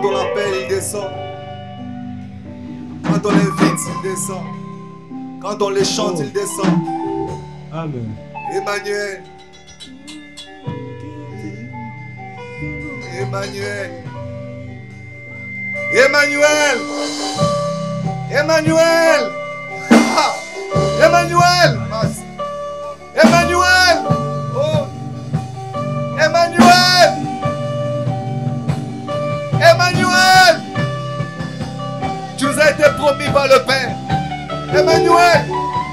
Quand on l'appelle, il descend. Quand on l'invite, il descend. Quand on les chante, il descend. Amen. Emmanuel. Emmanuel. Emmanuel. Emmanuel. Ah. Emmanuel. Emmanuel. Oh. Emmanuel. Emmanuel. Tu nous as été promis par le Père. Emmanuel.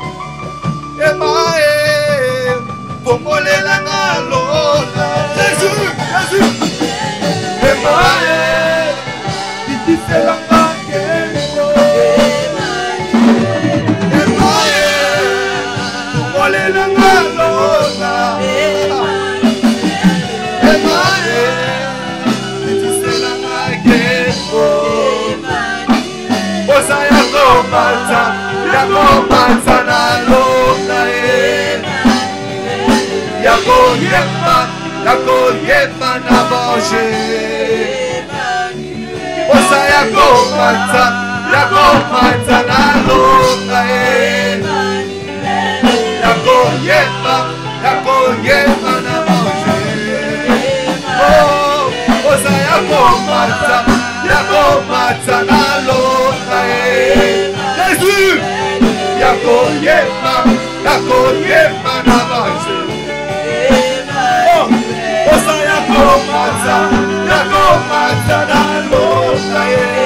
Emmanuel. Pomole la nalola. Jésus. Jésus. Emmanuel. Titi c'est la maquette. Emmanuel. Pomole la nalola. Emmanuel. Titi c'est la maquette. Osa yakomanza na lola yakoyema na manger. Osa yakomanza na lola yakoyema na manger. Oh, osa yakomanza na lola Jésus yakoyema na manger. Oh, osa yakomanza na lola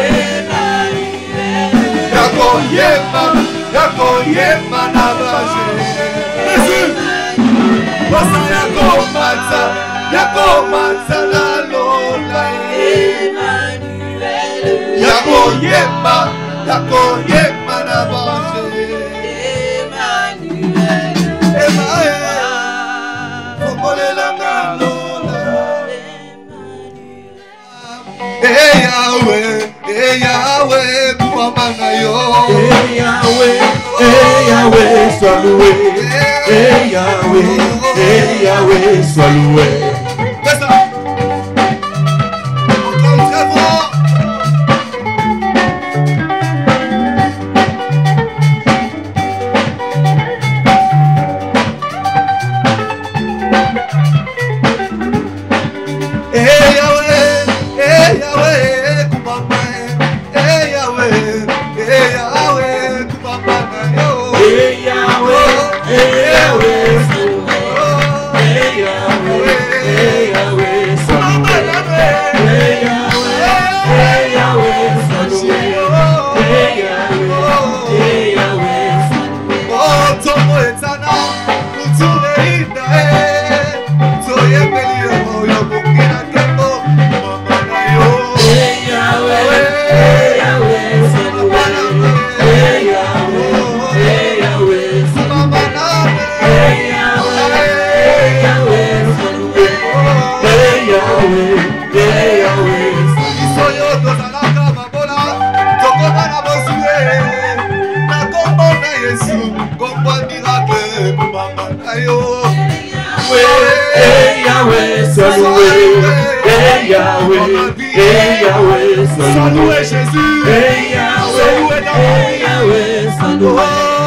yakoyema na manger. Jésus osa yakomanza na lola yakoyema na manger. Hey Yahweh, kumamanga yo. Hey Yahweh, sois loué. Hey Yahweh, sois loué. Fais ça. Encore très fort. Hey Yahweh, kumamanga. Hey Yahweh, kumamanga yo. Hey Yahweh, sois loué. Hey Yahweh, sois loué. Hey Yahweh, sois loué. Hey Yahweh, sois loué. Oh, tomo etana, kutsure ina Soye peli yo mukina tembo, kumamanga yo. Hey Yahweh, sois loué. Hey Yahweh, sois loué. Hey Yahweh, sois loué. Hey Yahweh, sois loué. Hey Yahweh, sois loué. Hey Yahweh, sois loué. Jésus. Hey Yahweh, sois loué.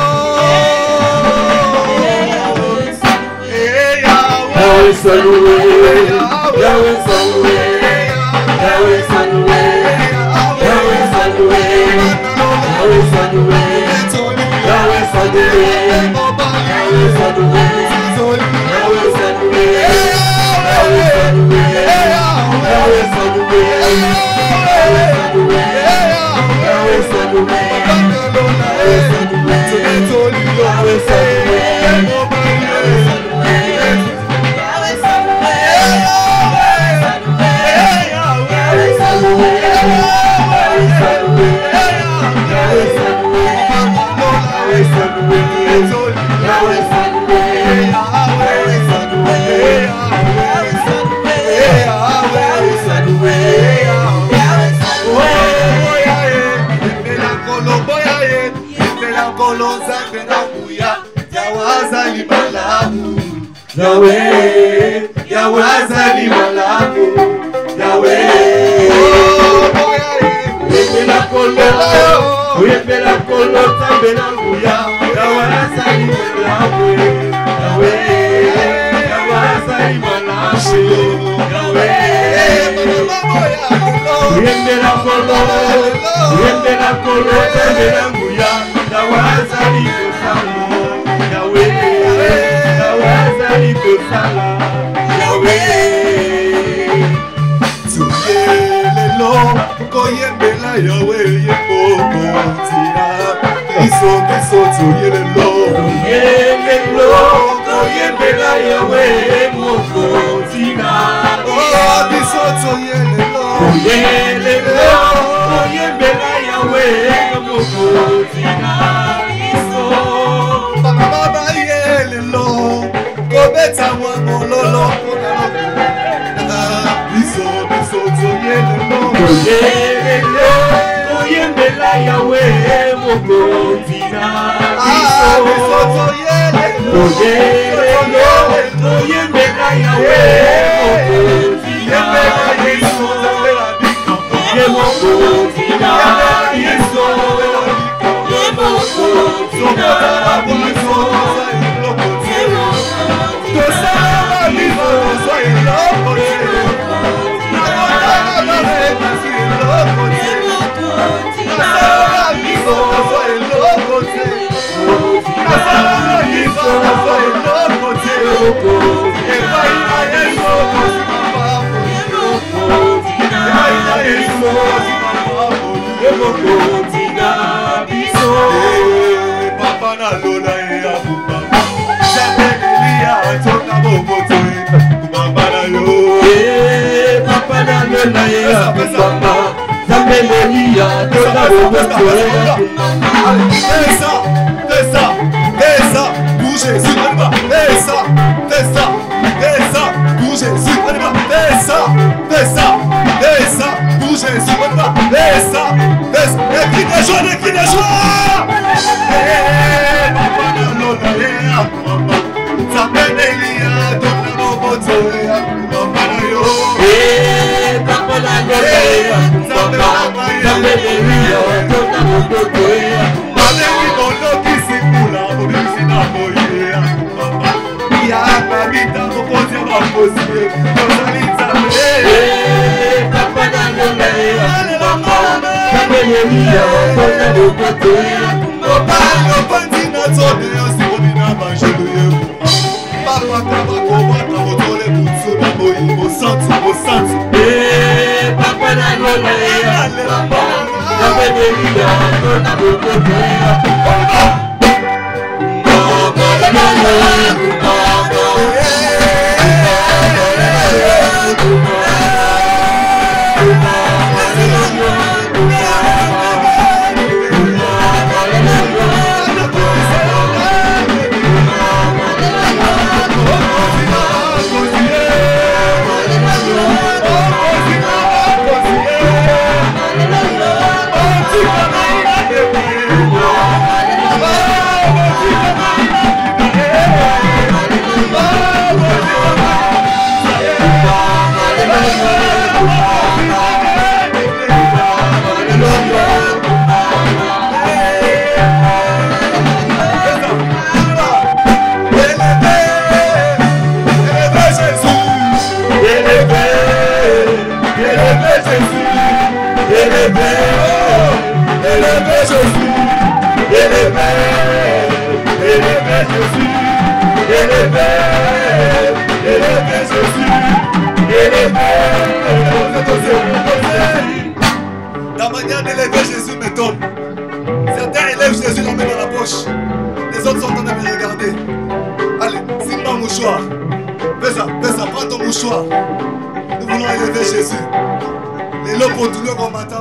Yahweh, sois loué. Yahweh, sois loué. Yahweh, sois loué. Yahweh, sois loué. Yahweh, sois loué. Yahweh, sois loué. Yahweh, sois loué. Yahweh, sois loué. Yahweh, sois loué. Yahweh, sois loué. Yahweh, sois loué. Yahweh, sois Yahweh, Yahweh, Yahweh, La manière d'élever Jésus m'étonne. Certains élèvent Jésus, la main dans la poche. Les autres sont en train de me regarder. Allez, signe-moi un mouchoir. Fais ça, prends ton mouchoir. Nous voulons élever Jésus. Les lots pour tout le monde matin.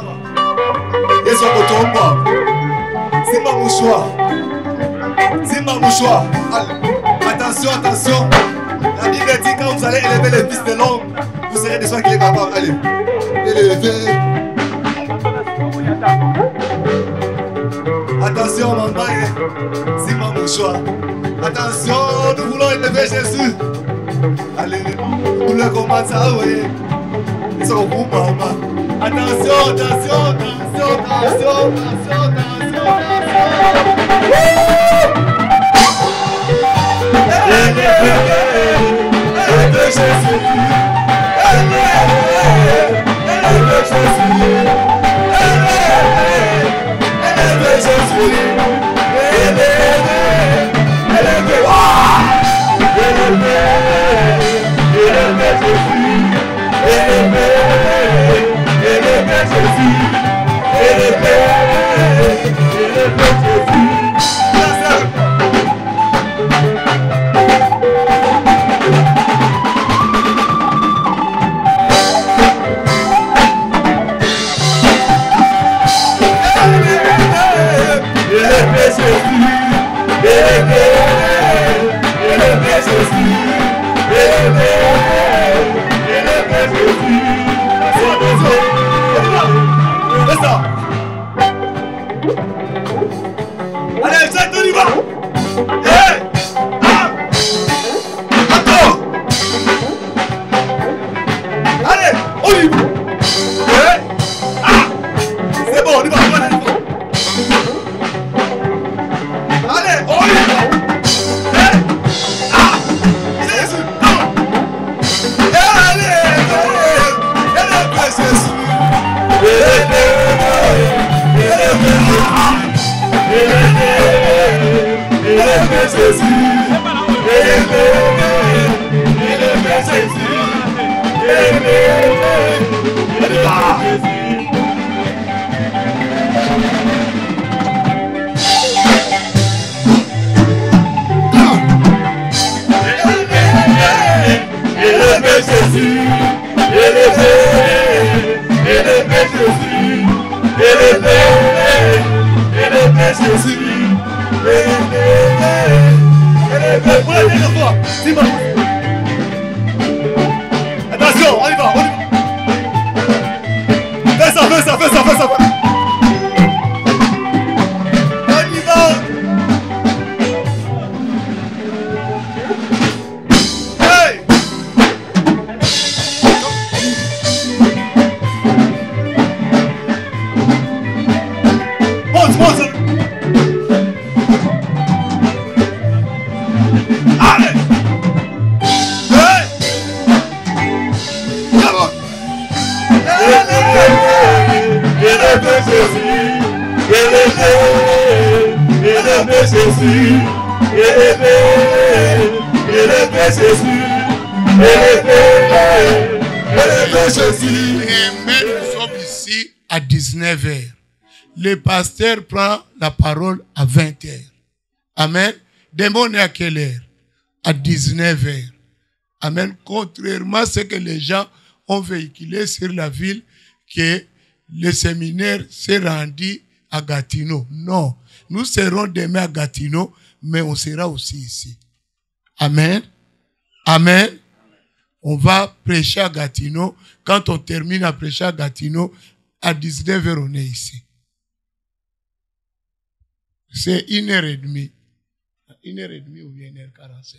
Ils sont pour ton bas. Signe-moi un mouchoir. Signe-moi un mouchoir. Allez, attention. La Bible dit quand vous allez élever les fils de l'homme, vous serez des gens qui est capable. Allez, élevez. Attention, maman, c'est mon mouchoir. Attention, nous voulons élever Jésus. Allez, nous le commençons, oui. Ils sont pour maman. Attention. Élevez Jésus. Allez, Zach, on y va. Hey, attends. Allez, on y va. Hey, c'est bon, on y va. Allez, on y va. Hey, Jésus, allez, Jésus. Attention, on y va, Fais ça. On y va. Hey. Monte. Allez. Hey. Come on. Nous sommes ici à 19h. Le pasteur prend la parole à 20h. Amen. Demain, on est à quelle heure? À 19h. Amen. Contrairement à ce que les gens ont véhiculé sur la ville, que le séminaire s'est rendu à Gatineau. Non. Nous serons demain à Gatineau, mais on sera aussi ici. Amen. Amen. On va prêcher à Gatineau. Quand on termine à prêcher à Gatineau, à 19h, on est ici. C'est 1h30. 1h30 ou bien 1h45.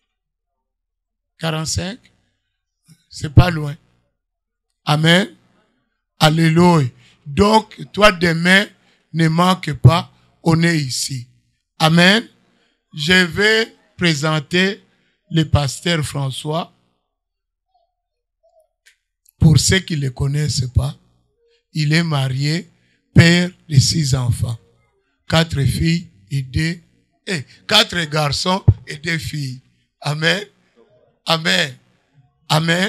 45? C'est pas loin. Amen. Alléluia. Donc, toi demain, ne manque pas, on est ici. Amen. Je vais présenter le pasteur François. Pour ceux qui ne le connaissent pas, il est marié, père de 6 enfants. 4 filles et 4 garçons et 2 filles. Amen. Amen. Amen.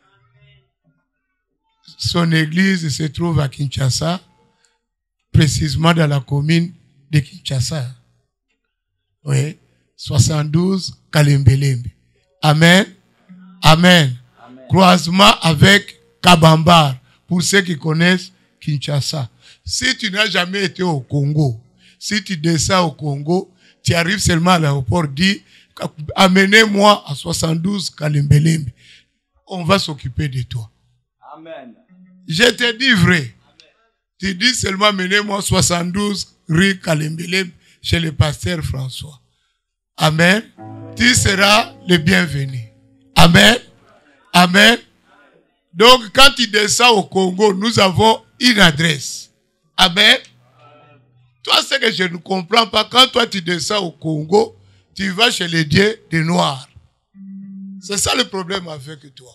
Son église se trouve à Kinshasa, précisément dans la commune de Kinshasa. Oui. 72 Kalembelembe. Amen. Amen. Amen. Croisement avec Kabambar, pour ceux qui connaissent Kinshasa. Si tu n'as jamais été au Congo, si tu descends au Congo, tu arrives seulement à l'aéroport, dis, amenez-moi à 72 Kalembelembe. On va s'occuper de toi. Amen. Je te dis vrai. Amen. Tu dis seulement, amenez-moi 72 rue Kalembelembe chez le pasteur François. Amen. Tu seras le bienvenu. Amen. Amen. Donc, quand tu descends au Congo, nous avons une adresse. Amen. Toi, ce que je ne comprends pas, quand toi tu descends au Congo, tu vas chez les dieux des Noirs. C'est ça le problème avec toi.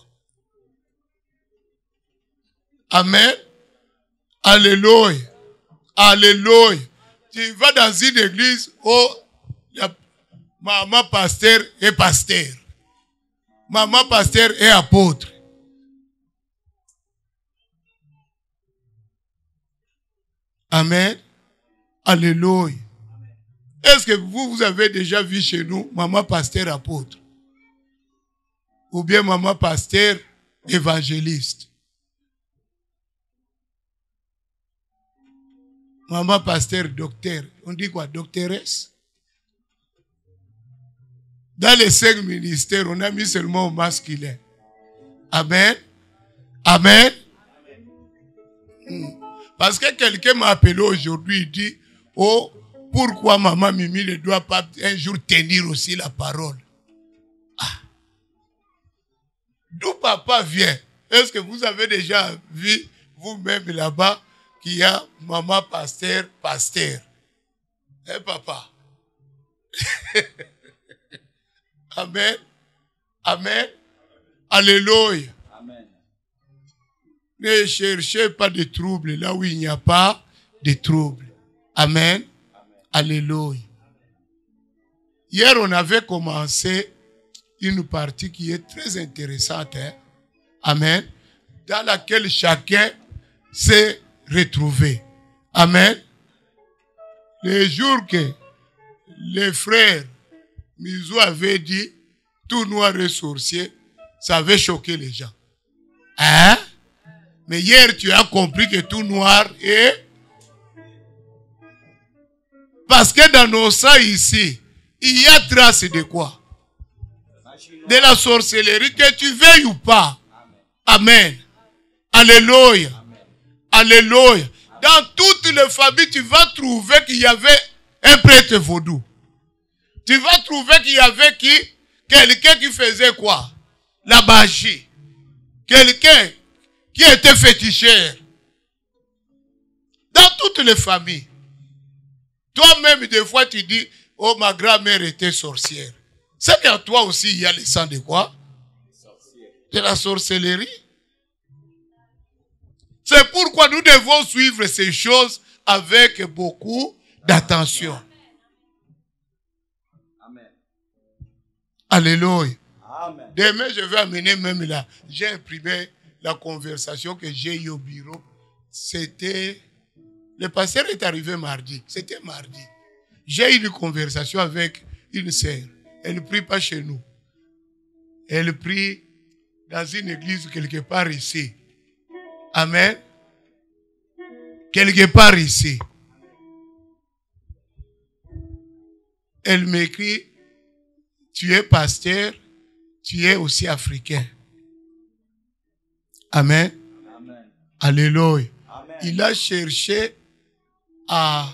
Amen. Alléluia. Alléluia. Tu vas dans une église où maman pasteur est pasteur. Maman pasteur est apôtre. Amen. Alléluia. Est-ce que vous avez déjà vu chez nous maman pasteur apôtre? Ou bien maman pasteur évangéliste? Maman pasteur docteur. On dit quoi? Doctoresse? Dans les 5 ministères, on a mis seulement au masculin. Amen. Amen. Parce que quelqu'un m'a appelé aujourd'hui, il dit, oh, pourquoi maman Mimi ne doit pas un jour tenir aussi la parole? Ah. D'où papa vient? Est-ce que vous avez déjà vu vous-même là-bas qu'il y a maman pasteur? Hein, papa? Amen. Amen. Alléluia. Amen. Ne cherchez pas de troubles là où il n'y a pas de troubles. Amen. Alléluia. Hier, on avait commencé une partie qui est très intéressante. Hein? Amen. Dans laquelle chacun s'est retrouvé. Amen. Les jours que les frères Mizou avait dit tout noir et sorcier, ça avait choqué les gens. Hein? Mais hier, tu as compris que tout noir est... Parce que dans nos sangs ici, il y a trace de quoi? De la sorcellerie, que tu veuilles ou pas. Amen. Alléluia. Alléluia. Dans toutes les familles, tu vas trouver qu'il y avait un prêtre vaudou. Tu vas trouver qu'il y avait quelqu'un qui faisait quoi? La magie. Quelqu'un qui était féticheur. Dans toutes les familles. Toi-même, des fois, tu dis, oh, ma grand-mère était sorcière. C'est qu'en toi aussi, il y a le sang de quoi? De la sorcellerie. C'est pourquoi nous devons suivre ces choses avec beaucoup d'attention. Amen. Alléluia. Amen. Demain, je vais amener même là. J'ai imprimé la conversation que j'ai eue au bureau. C'était... Le pasteur est arrivé mardi. C'était mardi. J'ai eu une conversation avec une sœur. Elle ne prie pas chez nous. Elle prie dans une église quelque part ici. Amen. Quelque part ici. Elle m'écrit, tu es pasteur, tu es aussi africain. Amen. Amen. Alléluia. Amen. Il a cherché à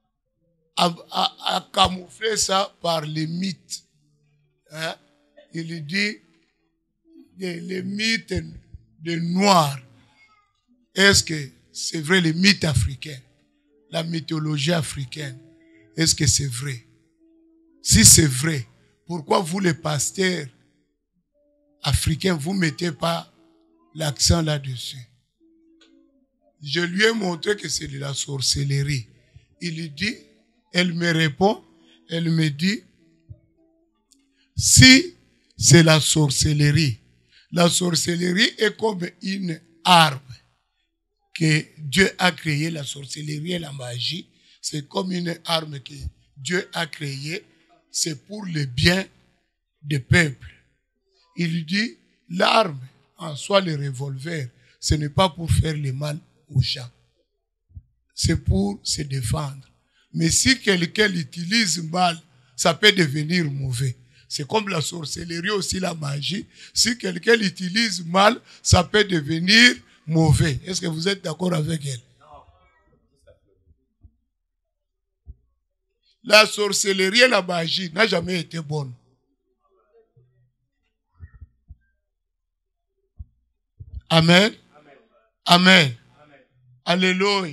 camoufler ça par les mythes. Hein? Il dit les mythes de noirs. Est-ce que c'est vrai les mythes africains? La mythologie africaine. Est-ce que c'est vrai? Si c'est vrai, pourquoi vous les pasteurs africains, vous ne mettez pas l'accent là-dessus? Je lui ai montré que c'est de la sorcellerie. Il dit, elle me répond, elle me dit, si c'est la sorcellerie est comme une arme que Dieu a créée, la sorcellerie et la magie, c'est comme une arme que Dieu a créée, c'est pour le bien des peuples. Il dit, l'arme, en soi le revolver, ce n'est pas pour faire le mal aux gens. C'est pour se défendre. Mais si quelqu'un l'utilise mal, ça peut devenir mauvais. C'est comme la sorcellerie aussi, la magie. Si quelqu'un l'utilise mal, ça peut devenir mauvais. Est-ce que vous êtes d'accord avec elle? La sorcellerie et la magie n'a jamais été bonne. Amen. Amen. Alléluia.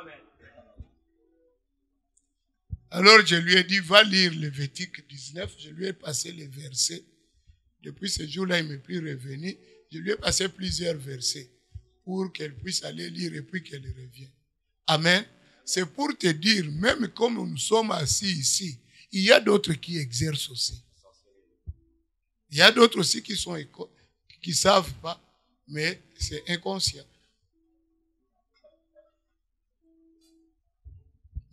Alors je lui ai dit, va lire Lévitique 19. Je lui ai passé les versets. Depuis ce jour-là, il ne m'est plus revenu. Je lui ai passé plusieurs versets pour qu'elle puisse aller lire et puis qu'elle revienne. Amen. C'est pour te dire, même comme nous sommes assis ici, il y a d'autres qui exercent aussi. Il y a d'autres aussi qui ne savent pas, mais c'est inconscient.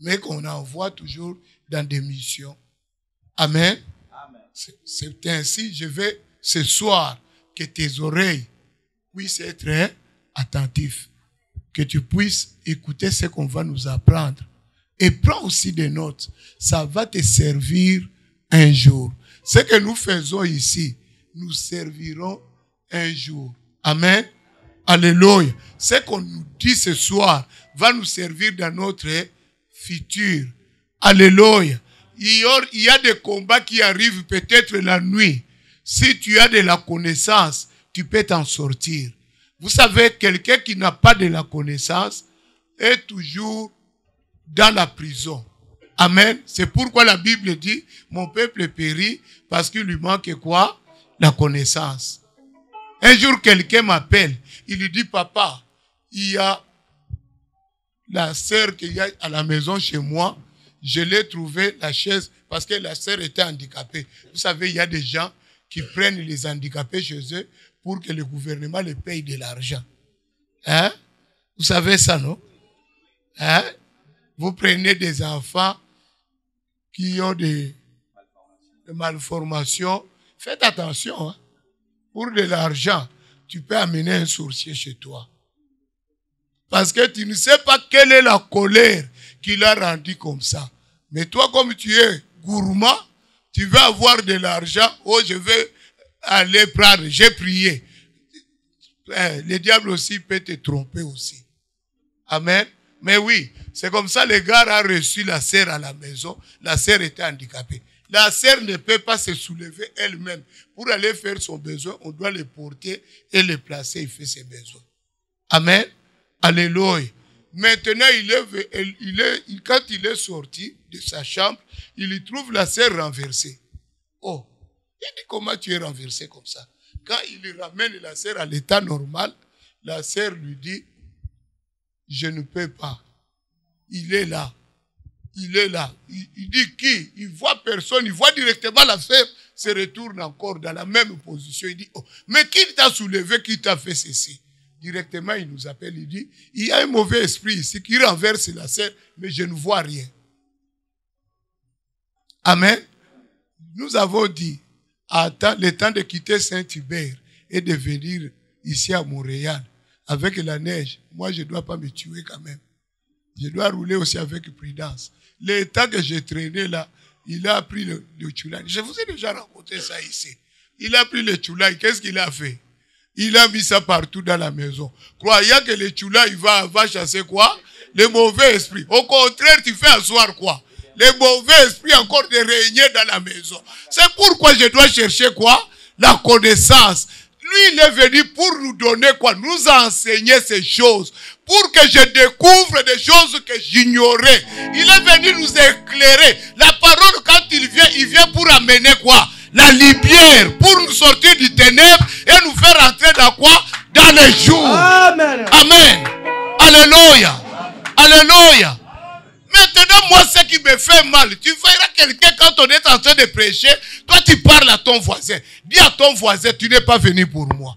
mais qu'on envoie toujours dans des missions. Amen. C'est ainsi, je vais ce soir que tes oreilles puissent être attentives, que tu puisses écouter ce qu'on va nous apprendre. Et prends aussi des notes. Ça va te servir un jour. Ce que nous faisons ici, nous servirons un jour. Amen. Alléluia. Ce qu'on nous dit ce soir va nous servir dans notre futur. Alléluia. Il y a des combats qui arrivent peut-être la nuit. Si tu as de la connaissance, tu peux t'en sortir. Vous savez, quelqu'un qui n'a pas de la connaissance est toujours dans la prison. Amen. C'est pourquoi la Bible dit, mon peuple périt parce qu'il lui manque quoi? La connaissance. Un jour, quelqu'un m'appelle. Il lui dit, papa, il y a la sœur qu'il y a à la maison chez moi. Je l'ai trouvé, la chaise, parce que la sœur était handicapée. Vous savez, il y a des gens qui prennent les handicapés chez eux pour que le gouvernement les paye de l'argent. Hein? Vous savez ça, non? Hein? Vous prenez des enfants qui ont des malformations. Faites attention. Hein? Pour de l'argent, tu peux amener un sorcier chez toi. Parce que tu ne sais pas quelle est la colère qui l'a rendu comme ça. Mais toi, comme tu es gourmand, tu veux avoir de l'argent. Oh, je vais aller prendre. J'ai prié. Le diable aussi peut te tromper aussi. Amen. Mais oui, c'est comme ça le gars a reçu la sœur à la maison. La sœur était handicapée. La sœur ne peut pas se soulever elle-même. Pour aller faire son besoin, on doit le porter et le placer. Il fait ses besoins. Amen. Alléluia. Maintenant, quand il est sorti de sa chambre, il y trouve la sœur renversée. Oh, il dit, comment tu es renversé comme ça? Quand il ramène la sœur à l'état normal, la sœur lui dit, je ne peux pas. Il est là. Il est là. Il dit qui? Il voit personne. Il voit directement la sœur se retourne encore dans la même position. Il dit, oh, mais qui t'a soulevé, qui t'a fait ceci? Directement, il nous appelle, il dit, il y a un mauvais esprit ici qui renverse la sœur, mais je ne vois rien. Amen. Nous avons dit, attends le temps de quitter Saint-Hubert et de venir ici à Montréal, avec la neige, moi je ne dois pas me tuer quand même. Je dois rouler aussi avec prudence. Le temps que j'ai traîné là, il a pris le choulaï. Je vous ai déjà raconté ça ici. Il a pris le choulaï, qu'est-ce qu'il a fait? Il a mis ça partout dans la maison. Croyant que le choulaï va chasser quoi? Le mauvais esprit. Au contraire, tu fais asseoir quoi? Le mauvais esprit encore de régner dans la maison. C'est pourquoi je dois chercher quoi? La connaissance. Lui, il est venu pour nous donner quoi? Nous enseigner ces choses. Pour que je découvre des choses que j'ignorais. Il est venu nous éclairer. La parole, quand il vient pour amener quoi? La lumière, pour nous sortir du ténèbre et nous faire entrer dans quoi? Dans les jours. Amen. Amen. Alléluia. Alléluia. Maintenant, moi, ce qui me fait mal, tu verras quelqu'un quand on est en train de prêcher, toi tu parles à ton voisin. Dis à ton voisin, tu n'es pas venu pour moi.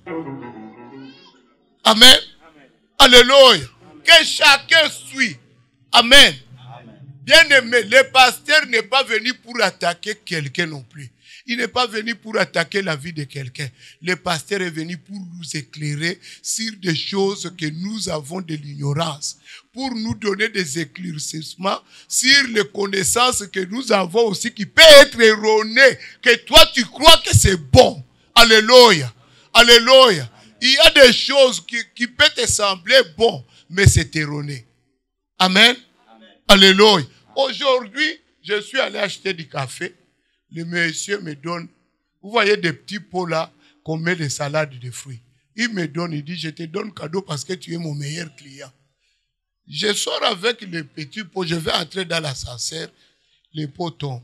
Amen. Alléluia. Que chacun suit. Amen. Bien-aimé, le pasteur n'est pas venu pour attaquer quelqu'un non plus. Il n'est pas venu pour attaquer la vie de quelqu'un. Le pasteur est venu pour nous éclairer sur des choses que nous avons de l'ignorance. Pour nous donner des éclaircissements sur les connaissances que nous avons aussi qui peuvent être erronées. Que toi tu crois que c'est bon. Alléluia. Alléluia. Il y a des choses qui peuvent te sembler bon, mais c'est erroné. Amen. Amen. Alléluia. Aujourd'hui, je suis allé acheter du café. Le monsieur me donne, vous voyez des petits pots là, qu'on met des salades de fruits. Il me donne, il dit, je te donne cadeau parce que tu es mon meilleur client. Je sors avec les petits pots, je vais entrer dans l'ascenseur, les pots tombent.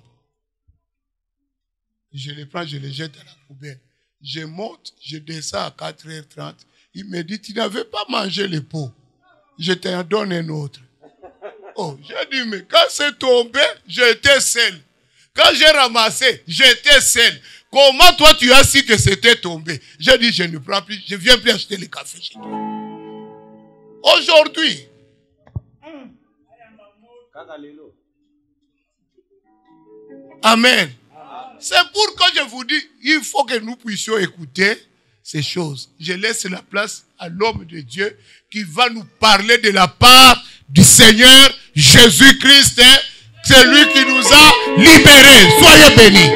Je les prends, je les jette dans la poubelle. Je monte, je descends à 4h30. Il me dit, tu n'avais pas mangé les pots. Je t'en donne un autre. Oh, j'ai dit, mais quand c'est tombé, j'étais seul. Quand j'ai ramassé, j'étais seul. Comment toi tu as su que c'était tombé? J'ai dit, je ne prends plus, je ne viens plus acheter le café chez toi. Aujourd'hui, Amen. C'est pourquoi je vous dis, il faut que nous puissions écouter ces choses. Je laisse la place à l'homme de Dieu qui va nous parler de la part du Seigneur Jésus-Christ. C'est lui qui nous a libérés. Soyez bénis.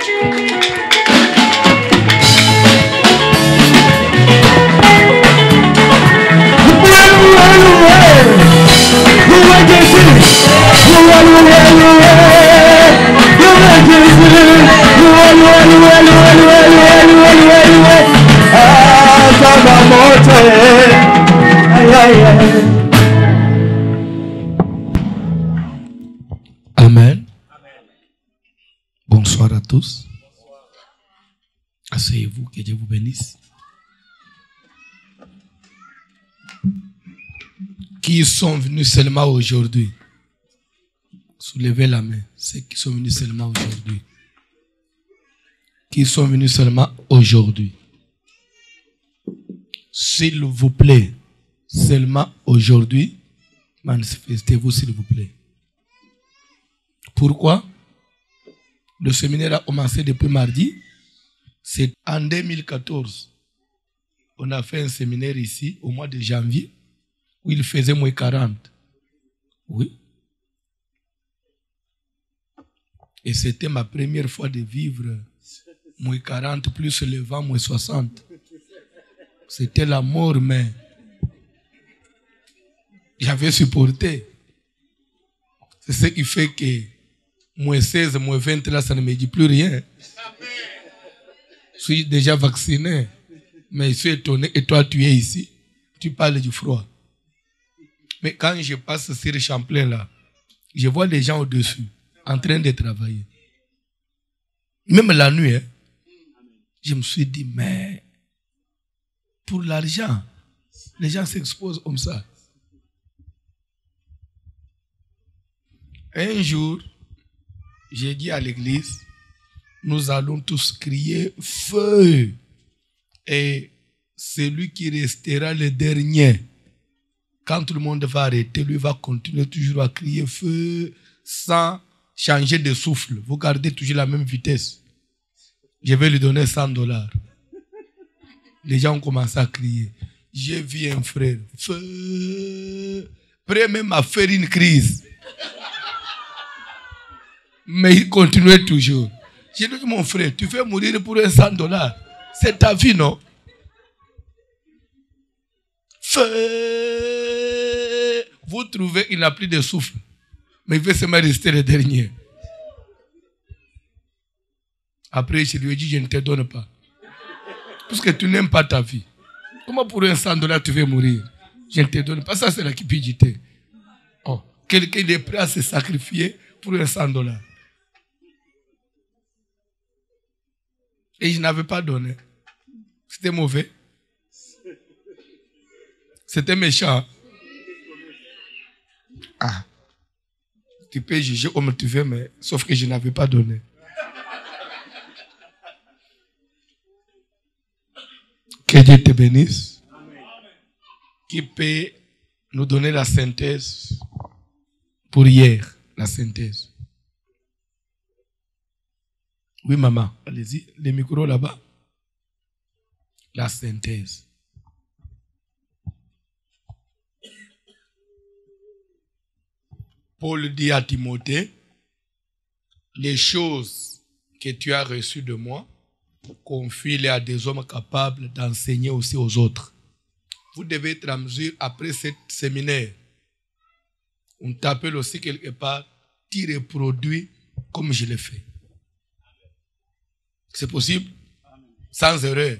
Amen. Bonsoir à tous. Asseyez-vous, que Dieu vous bénisse. Qui sont venus seulement aujourd'hui? Soulevez la main. Ceux qui sont venus seulement aujourd'hui. Qui sont venus seulement aujourd'hui. S'il vous plaît, seulement aujourd'hui, manifestez-vous s'il vous plaît. Pourquoi? Le séminaire a commencé depuis mardi. C'est en 2014. On a fait un séminaire ici au mois de janvier où il faisait moins 40. Oui. Et c'était ma première fois de vivre moins 40 plus le vent moins 60. C'était la mort, mais j'avais supporté. C'est ce qui fait que moins 16, moins 20, là, ça ne me dit plus rien. Je suis déjà vacciné. Mais je suis étonné. Et toi, tu es ici. Tu parles du froid. Mais quand je passe sur Champlain, là, je vois les gens au-dessus, en train de travailler. Même la nuit, hein, je me suis dit, mais pour l'argent, les gens s'exposent comme ça. Un jour, j'ai dit à l'église, nous allons tous crier feu. Et celui qui restera le dernier, quand tout le monde va arrêter, lui va continuer toujours à crier feu sans changer de souffle. Vous gardez toujours la même vitesse. Je vais lui donner $100. Les gens ont commencé à crier. J'ai vu un frère, feu, prêt même à faire une crise. Mais il continuait toujours. J'ai dit, mon frère, tu veux mourir pour $100. C'est ta vie, non? Feu. Vous trouvez, il n'a plus de souffle. Mais il veut seulement rester le dernier. Après, je lui ai dit, je ne te donne pas. Parce que tu n'aimes pas ta vie. Comment pour $100 tu veux mourir? Je ne te donne pas. Ça, c'est la cupidité. Oh, quelqu'un est prêt à se sacrifier pour $100. Et je n'avais pas donné. C'était mauvais. C'était méchant. Ah. Tu peux juger comme tu veux, mais sauf que je n'avais pas donné. Que Dieu te bénisse. Qui peut nous donner la synthèse pour hier, la synthèse? Oui, maman, allez-y, les micros là-bas. La synthèse. Paul dit à Timothée, les choses que tu as reçues de moi, confie-les à des hommes capables d'enseigner aussi aux autres. Vous devez être en mesure, après ce séminaire, on t'appelle aussi quelque part, tu reproduis comme je l'ai fait. C'est possible? Sans erreur.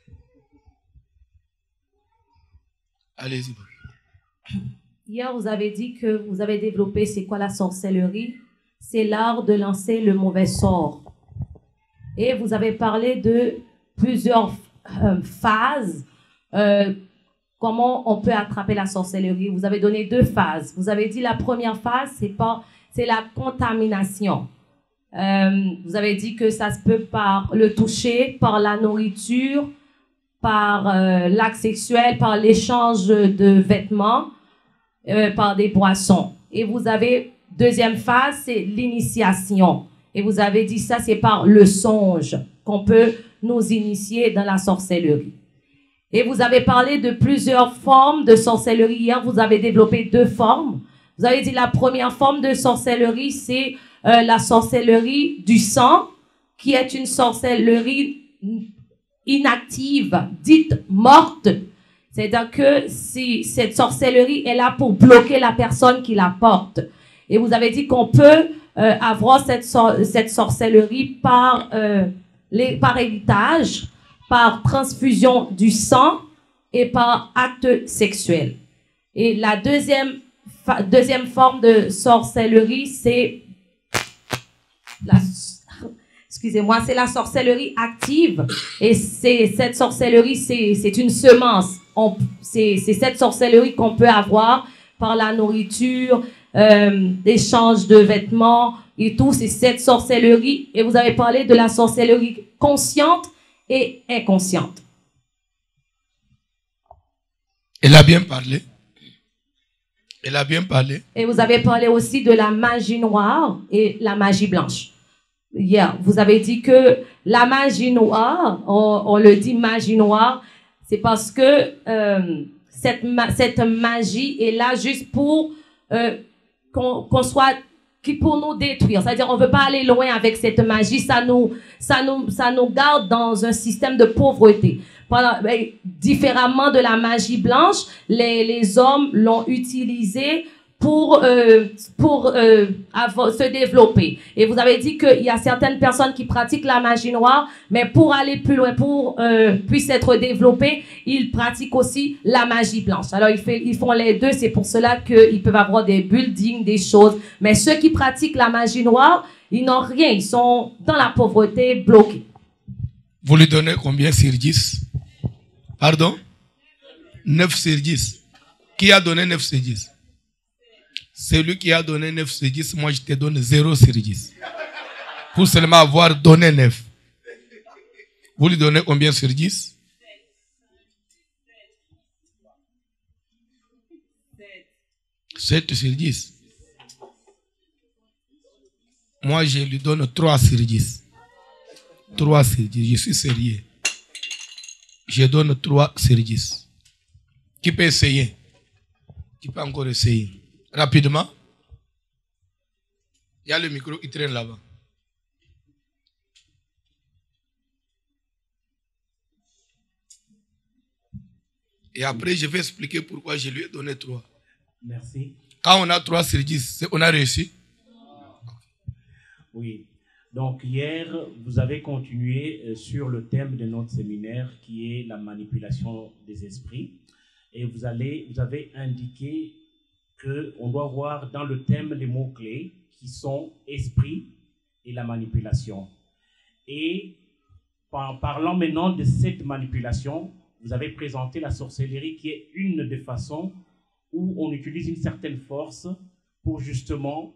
Allez-y. Hier, vous avez dit que vous avez développé c'est quoi la sorcellerie? C'est l'art de lancer le mauvais sort. Et vous avez parlé de plusieurs phases. Comment on peut attraper la sorcellerie? Vous avez donné 2 phases. Vous avez dit la première phase, c'est la contamination. Vous avez dit que ça se peut par le toucher, par la nourriture, par l'acte sexuel, par l'échange de vêtements, par des boissons. Et vous avez deuxième phase, c'est l'initiation. Et vous avez dit ça, c'est par le songe qu'on peut nous initier dans la sorcellerie. Et vous avez parlé de plusieurs formes de sorcellerie. Hier, vous avez développé 2 formes. Vous avez dit la première forme de sorcellerie, c'est la sorcellerie du sang, qui est une sorcellerie inactive, dite morte. C'est-à-dire que si cette sorcellerie est là pour bloquer la personne qui la porte. Et vous avez dit qu'on peut avoir cette sorcellerie par héritage, par transfusion du sang et par acte sexuel. Et la deuxième forme de sorcellerie, c'est excusez-moi, c'est la sorcellerie active. Et cette sorcellerie, c'est une semence. C'est cette sorcellerie qu'on peut avoir par la nourriture, l'échange de vêtements et tout. C'est cette sorcellerie. Et vous avez parlé de la sorcellerie consciente et inconsciente. Elle a bien parlé. Elle a bien parlé. Et vous avez parlé aussi de la magie noire et la magie blanche. Yeah. Vous avez dit que la magie noire, on le dit magie noire, c'est parce que cette magie est là juste pour qu'on soit pour nous détruire. C'est-à-dire on veut pas aller loin avec cette magie, ça nous garde dans un système de pauvreté. Différemment de la magie blanche, les hommes l'ont utilisée pour se développer. Et vous avez dit qu'il y a certaines personnes qui pratiquent la magie noire, mais pour aller plus loin, pour puisse être développés, ils pratiquent aussi la magie blanche. Alors ils font les deux, c'est pour cela qu'ils peuvent avoir des buildings, des choses. Mais ceux qui pratiquent la magie noire, ils n'ont rien, ils sont dans la pauvreté, bloqués. Vous lui donnez combien sur 10? Pardon? 9 sur 10. Qui a donné 9 sur 10? Celui qui a donné 9 sur 10, moi je te donne 0 sur 10. Pour seulement avoir donné 9. Vous lui donnez combien sur 10? 7 sur 10. Moi je lui donne 3 sur 10. 3 sur 10, je suis sérieux. Je donne 3 sur 10. Qui peut essayer? Qui peut encore essayer? Rapidement. Il y a le micro qui traîne là-bas. Et après, je vais expliquer pourquoi je lui ai donné 3. Merci. Quand on a 3 sur 10, on a réussi? Oui. Donc hier, vous avez continué sur le thème de notre séminaire qui est la manipulation des esprits. Et vous avez indiqué qu'on doit voir dans le thème les mots-clés qui sont esprit et la manipulation. Et en parlant maintenant de cette manipulation, vous avez présenté la sorcellerie qui est une des façons où on utilise une certaine force pour justement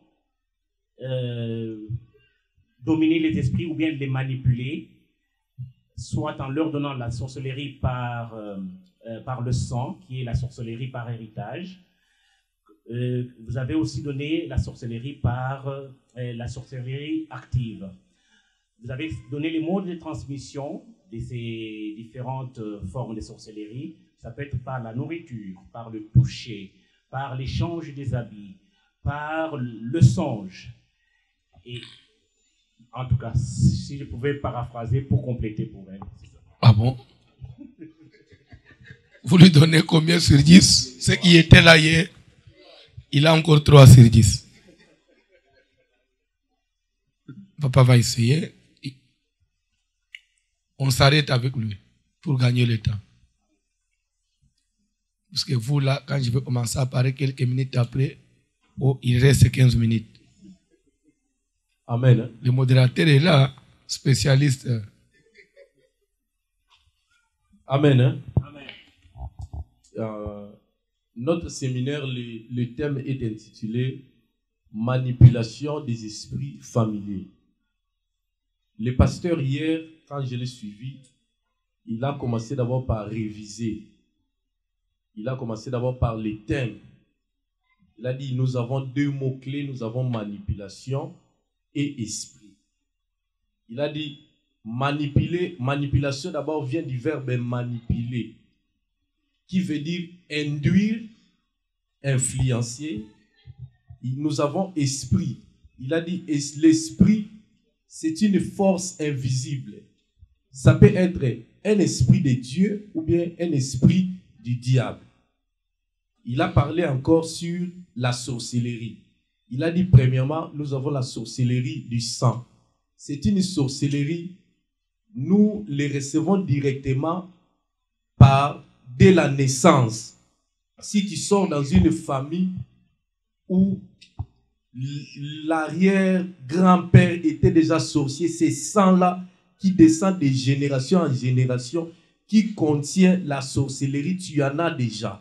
dominer les esprits ou bien les manipuler, soit en leur donnant la sorcellerie par le sang, qui est la sorcellerie par héritage. Vous avez aussi donné la sorcellerie par la sorcellerie active. Vous avez donné les modes de transmission de ces différentes formes de sorcellerie. Ça peut être par la nourriture, par le toucher, par l'échange des habits, par le songe. Et en tout cas, si je pouvais paraphraser pour compléter pour elle. Ah bon? Vous lui donnez combien sur 10? Ce qui était là hier, il a encore 3 sur 10. Papa va essayer. On s'arrête avec lui pour gagner le temps. Parce que vous là, quand je vais commencer à parler quelques minutes après, il reste 15 minutes. Amen. Le modérateur est là, spécialiste. Amen. Notre séminaire, le thème est intitulé Manipulation des esprits familiers. Le pasteur hier, quand je l'ai suivi, il a commencé d'abord par réviser. Il a commencé d'abord par les thèmes Il a dit, nous avons deux mots-clés, nous avons manipulation et esprit. Il a dit, manipuler, manipulation d'abord vient du verbe manipuler, qui veut dire induire, influencer. Nous avons esprit. Il a dit, l'esprit, c'est une force invisible. Ça peut être un esprit de Dieu ou bien un esprit du diable. Il a parlé encore sur la sorcellerie. Il a dit, premièrement, nous avons la sorcellerie du sang. C'est une sorcellerie, nous les recevons directement dès la naissance. Si tu sors dans une famille où l'arrière-grand-père était déjà sorcier, ces sangs-là qui descendent de génération en génération, qui contient la sorcellerie, tu en as déjà.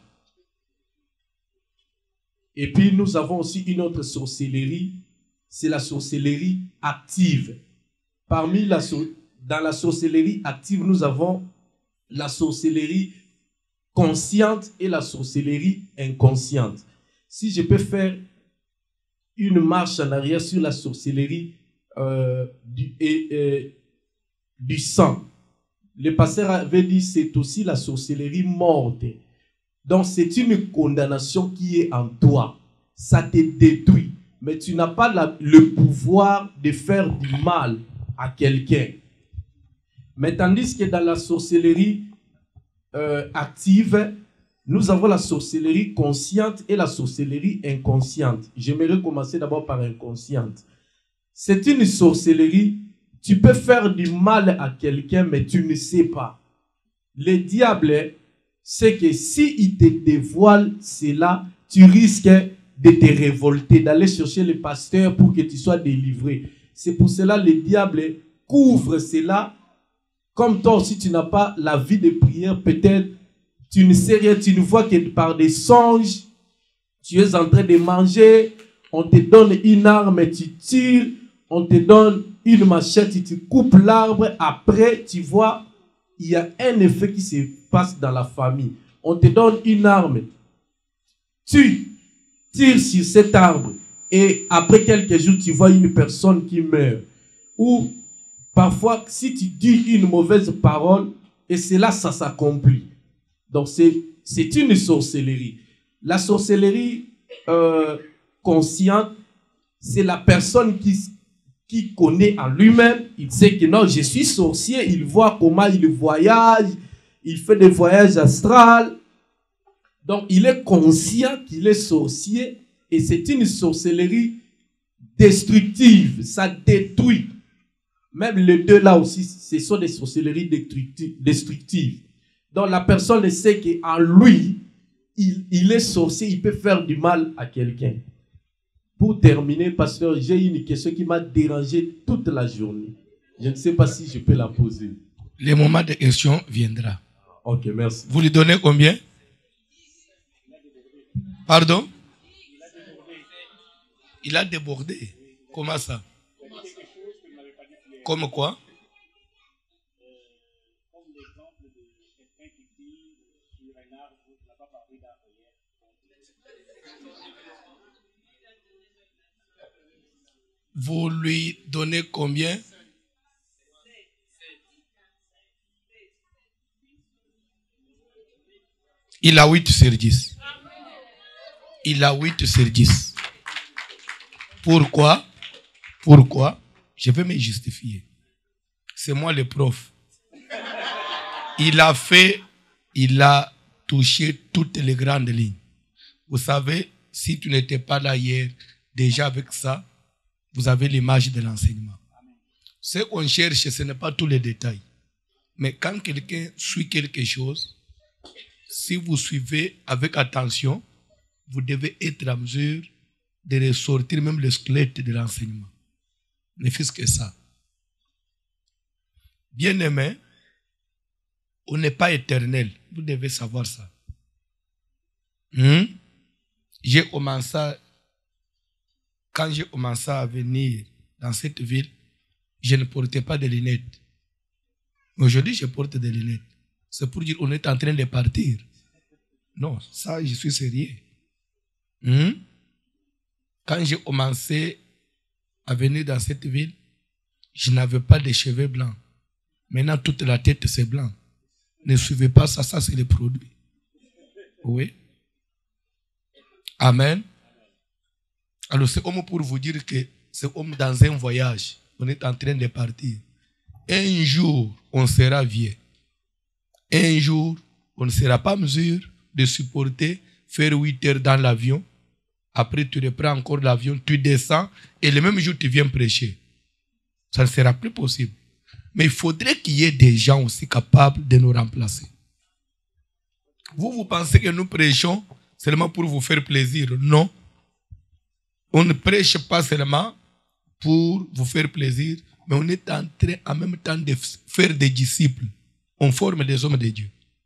Et puis nous avons aussi une autre sorcellerie, c'est la sorcellerie active. Dans la sorcellerie active, nous avons la sorcellerie consciente et la sorcellerie inconsciente. Si je peux faire une marche en arrière sur la sorcellerie du sang, le pasteur avait dit c'est aussi la sorcellerie morte. Donc c'est une condamnation qui est en toi. Ça te détruit. Mais tu n'as pas le pouvoir de faire du mal à quelqu'un. Mais tandis que dans la sorcellerie active, nous avons la sorcellerie consciente et la sorcellerie inconsciente. J'aimerais commencer d'abord par inconsciente. C'est une sorcellerie, tu peux faire du mal à quelqu'un, mais tu ne sais pas. Le diable, c'est que s'il te dévoile cela, tu risques de te révolter, d'aller chercher le pasteur pour que tu sois délivré. C'est pour cela que le diable couvre cela. Comme toi aussi, tu n'as pas la vie de prière, peut-être tu ne sais rien, tu ne vois que par des songes, tu es en train de manger, on te donne une arme, tu tires, on te donne une machette, tu coupes l'arbre, après tu vois, il y a un effet qui se passe dans la famille. On te donne une arme, tu tires sur cet arbre, et après quelques jours, tu vois une personne qui meurt. Ou parfois, si tu dis une mauvaise parole, et cela, ça s'accomplit. Donc, c'est une sorcellerie. La sorcellerie consciente, c'est la personne qui connaît en lui-même. Il sait que non, je suis sorcier. Il voit comment il voyage. Il fait des voyages astrales. Donc, il est conscient qu'il est sorcier. Et c'est une sorcellerie destructive. Ça détruit. Même les deux là aussi, ce sont des sorcelleries destructives. Donc la personne sait qu'en lui, il est sorcier, il peut faire du mal à quelqu'un. Pour terminer, pasteur, j'ai une question qui m'a dérangé toute la journée. Je ne sais pas si je peux la poser. Le moment de question viendra. Ok, merci. Vous lui donnez combien? Pardon? Il a débordé. Comment ça? Comme quoi? Vous lui donnez combien? Il a 8 sur 10. Il a 8 sur 10. Pourquoi? Pourquoi? Je vais me justifier. C'est moi le prof. Il a touché toutes les grandes lignes. Vous savez, si tu n'étais pas là hier, déjà avec ça, vous avez l'image de l'enseignement. Ce qu'on cherche, ce n'est pas tous les détails. Mais quand quelqu'un suit quelque chose, si vous suivez avec attention, vous devez être en mesure de ressortir même le squelette de l'enseignement. Ne fût-ce que ça. Bien-aimé, on n'est pas éternel. Vous devez savoir ça. J'ai commencé, quand j'ai commencé à venir dans cette ville, je ne portais pas de lunettes. Aujourd'hui, je porte des lunettes. C'est pour dire qu'on est en train de partir. Non, ça, je suis sérieux. Quand j'ai commencé à venir dans cette ville, je n'avais pas de cheveux blancs. Maintenant, toute la tête, c'est blanc. Ne suivez pas ça, ça c'est les produits. Oui. Amen. Alors, c'est homme pour vous dire que c'est homme dans un voyage. On est en train de partir. Un jour, on sera vieux. Un jour, on ne sera pas en mesure de supporter faire 8 heures dans l'avion. Après, tu reprends encore l'avion, tu descends et le même jour, tu viens prêcher. Ça ne sera plus possible. Mais il faudrait qu'il y ait des gens aussi capables de nous remplacer. Vous pensez que nous prêchons seulement pour vous faire plaisir? Non. On ne prêche pas seulement pour vous faire plaisir, mais on est en train en même temps de faire des disciples. On forme des hommes de Dieu.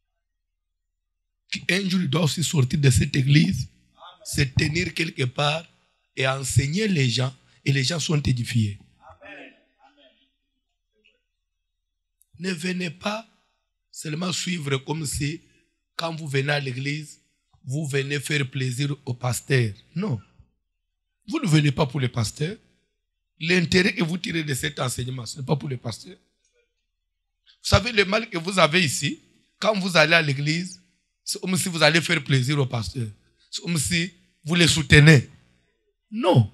Un jour, il doit aussi sortir de cette église, se tenir quelque part et enseigner les gens, et les gens sont édifiés. Amen. Ne venez pas seulement suivre comme si, quand vous venez à l'église, vous venez faire plaisir au pasteur. Non. Vous ne venez pas pour le pasteur. L'intérêt que vous tirez de cet enseignement, ce n'est pas pour le pasteur. Vous savez le mal que vous avez ici, quand vous allez à l'église, c'est comme si vous allez faire plaisir au pasteur. C'est comme si vous les soutenez. Non.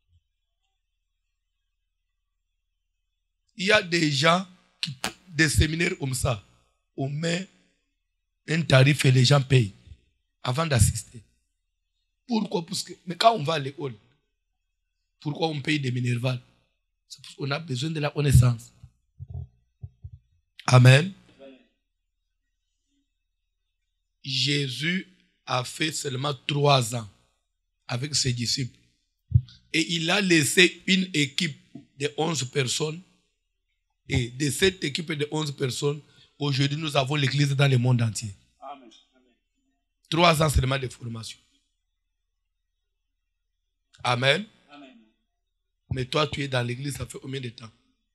Il y a des gens, des séminaires comme ça, on met un tarif et les gens payent avant d'assister. Pourquoi? Parce que, mais quand on va à l'école, pourquoi on paye des minérvales? C'est parce qu'on a besoin de la connaissance. Amen. Jésus a fait seulement 3 ans avec ses disciples. Et il a laissé une équipe de 11 personnes. Et de cette équipe de 11 personnes, aujourd'hui, nous avons l'église dans le monde entier. Amen. 3 ans seulement de formation. Amen. Amen. Mais toi, tu es dans l'église, ça fait combien de temps?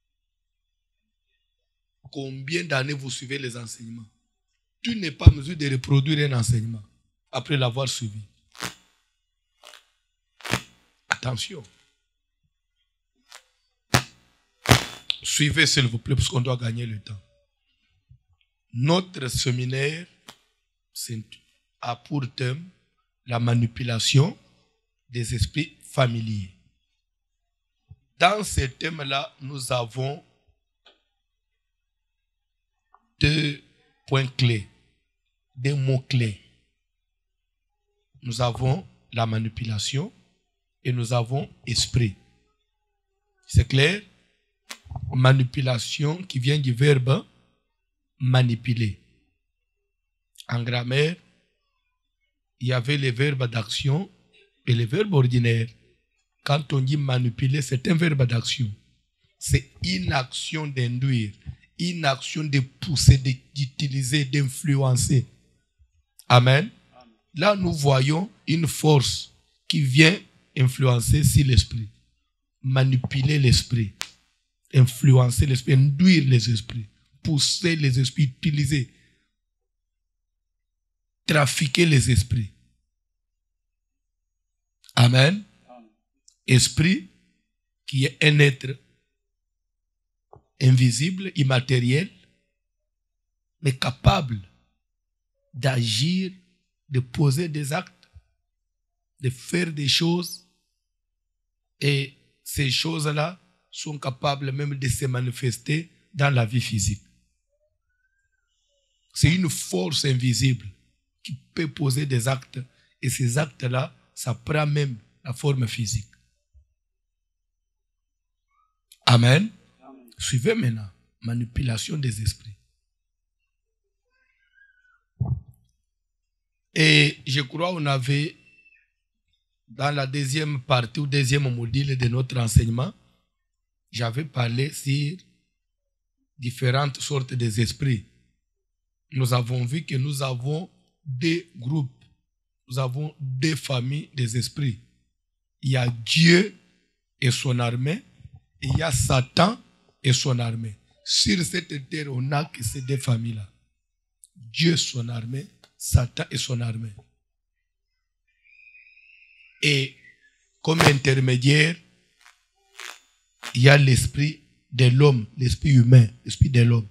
Combien d'années vous suivez les enseignements? Tu n'es pas en mesure de reproduire un enseignement après l'avoir suivi. Attention. Suivez s'il vous plaît parce qu'on doit gagner le temps. Notre séminaire a pour thème la manipulation des esprits familiers. Dans ce thème-là, nous avons 2 points clés, 2 mots clés. Nous avons la manipulation et nous avons esprit. C'est clair? Manipulation qui vient du verbe manipuler. En grammaire, il y avait les verbes d'action et les verbes ordinaires. Quand on dit manipuler, c'est un verbe d'action. C'est une action d'induire, une action de pousser, d'utiliser, d'influencer. Amen. Là, nous voyons une force qui vient influencer sur l'esprit. Manipuler l'esprit. Influencer l'esprit, induire les esprits. Pousser les esprits, utiliser. Trafiquer les esprits. Amen. Esprit qui est un être invisible, immatériel, mais capable d'agir, de poser des actes, de faire des choses. Et ces choses-là sont capables même de se manifester dans la vie physique. C'est une force invisible qui peut poser des actes. Et ces actes-là, ça prend même la forme physique. Amen. Amen. Suivez maintenant. Manipulation des esprits. Et je crois qu'on avait, dans la deuxième partie ou deuxième module de notre enseignement, j'avais parlé sur différentes sortes d'esprits. Nous avons vu que nous avons 2 groupes. Nous avons 2 familles des esprits. Il y a Dieu et son armée. Et il y a Satan et son armée. Sur cette terre, on n'a que ces 2 familles-là. Dieu, son armée, Satan et son armée. Et comme intermédiaire, il y a l'esprit de l'homme, l'esprit humain, l'esprit de l'homme.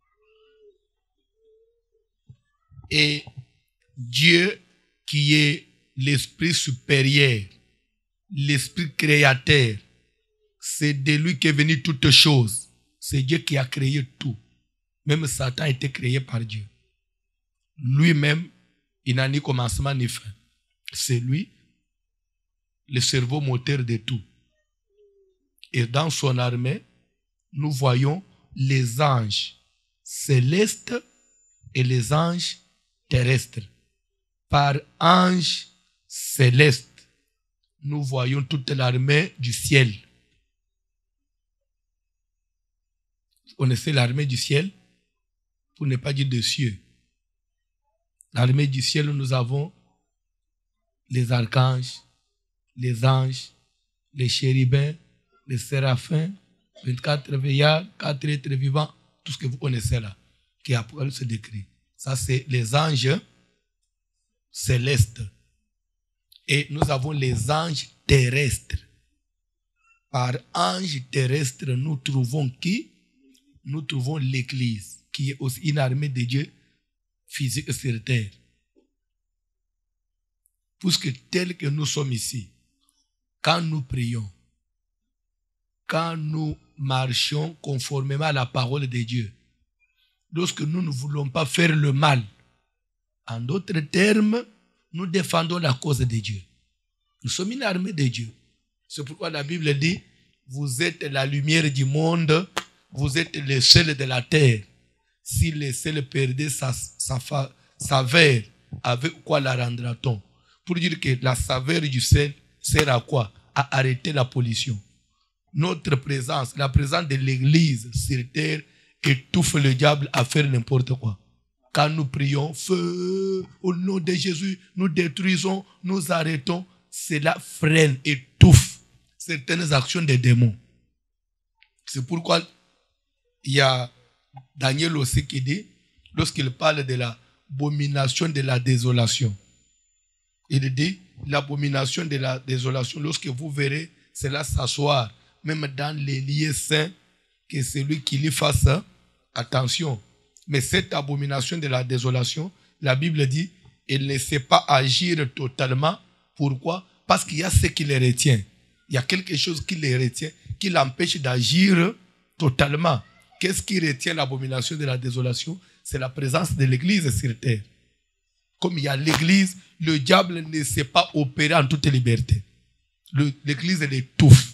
Et Dieu qui est l'esprit supérieur, l'esprit créateur, c'est de lui qu'est venue toute chose. C'est Dieu qui a créé tout. Même Satan a été créé par Dieu. Lui-même, il n'a ni commencement ni fin. C'est lui, le cerveau moteur de tout. Et dans son armée, nous voyons les anges célestes et les anges terrestres. Par ange céleste, nous voyons toute l'armée du ciel. Vous connaissez l'armée du ciel? Pour ne pas dire des cieux. L'armée du ciel, nous avons les archanges, les anges, les chérubins, les séraphins, 24 veillards, 4 êtres vivants, tout ce que vous connaissez là, qui Apocalypse décrit. Ça, c'est les anges célestes. Et nous avons les anges terrestres. Par ange terrestre, nous trouvons qui? Nous trouvons l'Église, qui est aussi une armée de Dieu physique sur terre. Puisque tel que nous sommes ici, quand nous prions, quand nous marchons conformément à la parole de Dieu, lorsque nous ne voulons pas faire le mal, en d'autres termes, nous défendons la cause de Dieu. Nous sommes une armée de Dieu. C'est pourquoi la Bible dit, vous êtes la lumière du monde, vous êtes le sel de la terre. Si le sel perdait sa saveur, avec quoi la rendra-t-on? Pour dire que la saveur du sel sert à quoi? À arrêter la pollution. Notre présence, la présence de l'Église sur terre, étouffe le diable à faire n'importe quoi. Quand nous prions, feu, au nom de Jésus, nous détruisons, nous arrêtons, cela freine, étouffe certaines actions des démons. C'est pourquoi il y a Daniel aussi qui dit, lorsqu'il parle de l'abomination de la désolation, il dit, l'abomination de la désolation, lorsque vous verrez cela s'asseoir, même dans les lieux saints, que celui qui lui fasse attention. Mais cette abomination de la désolation, la Bible dit, elle ne sait pas agir totalement. Pourquoi? Parce qu'il y a ce qui les retient. Il y a quelque chose qui les retient, qui l'empêche d'agir totalement. Qu'est-ce qui retient l'abomination de la désolation? C'est la présence de l'Église sur terre. Comme il y a l'Église, le diable ne sait pas opérer en toute liberté. L'Église l'étouffe,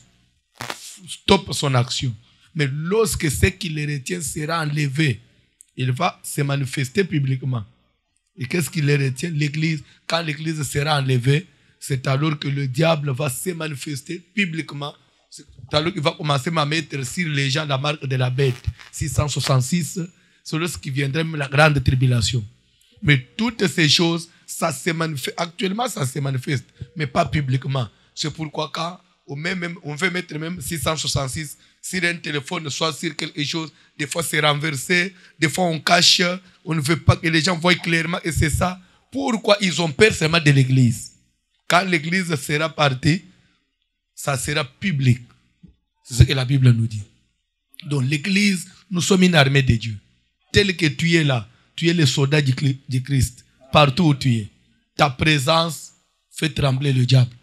stoppe son action. Mais lorsque ce qui les retient sera enlevé, il va se manifester publiquement. Et qu'est-ce qui les retient? L'Église. Quand l'Église sera enlevée, c'est alors que le diable va se manifester publiquement. C'est alors qu'il va commencer à mettre sur les gens la marque de la bête. 666, c'est lorsqu'il viendrait même la grande tribulation. Mais toutes ces choses, ça se manifeste. Actuellement, ça se manifeste, mais pas publiquement. C'est pourquoi quand on veut mettre même 666 sur un téléphone, soit sur quelque chose, des fois c'est renversé, des fois on cache, on ne veut pas que les gens voient clairement, et c'est ça. Pourquoi ils ont peur seulement de l'Église? Quand l'Église sera partie, ça sera public. C'est ce que la Bible nous dit. Donc l'Église, nous sommes une armée de Dieu. Tel que tu es là, tu es le soldat du Christ. Partout où tu es, ta présence fait trembler le diable.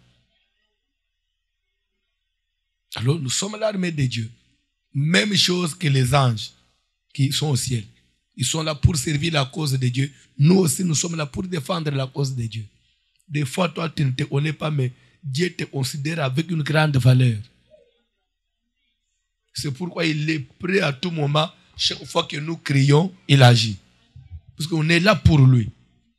Alors nous sommes l'armée de Dieu. Même chose que les anges qui sont au ciel. Ils sont là pour servir la cause de Dieu. Nous aussi, nous sommes là pour défendre la cause de Dieu. Des fois, toi, tu ne te connais pas, mais Dieu te considère avec une grande valeur. C'est pourquoi il est prêt à tout moment. Chaque fois que nous crions, il agit. Parce qu'on est là pour lui.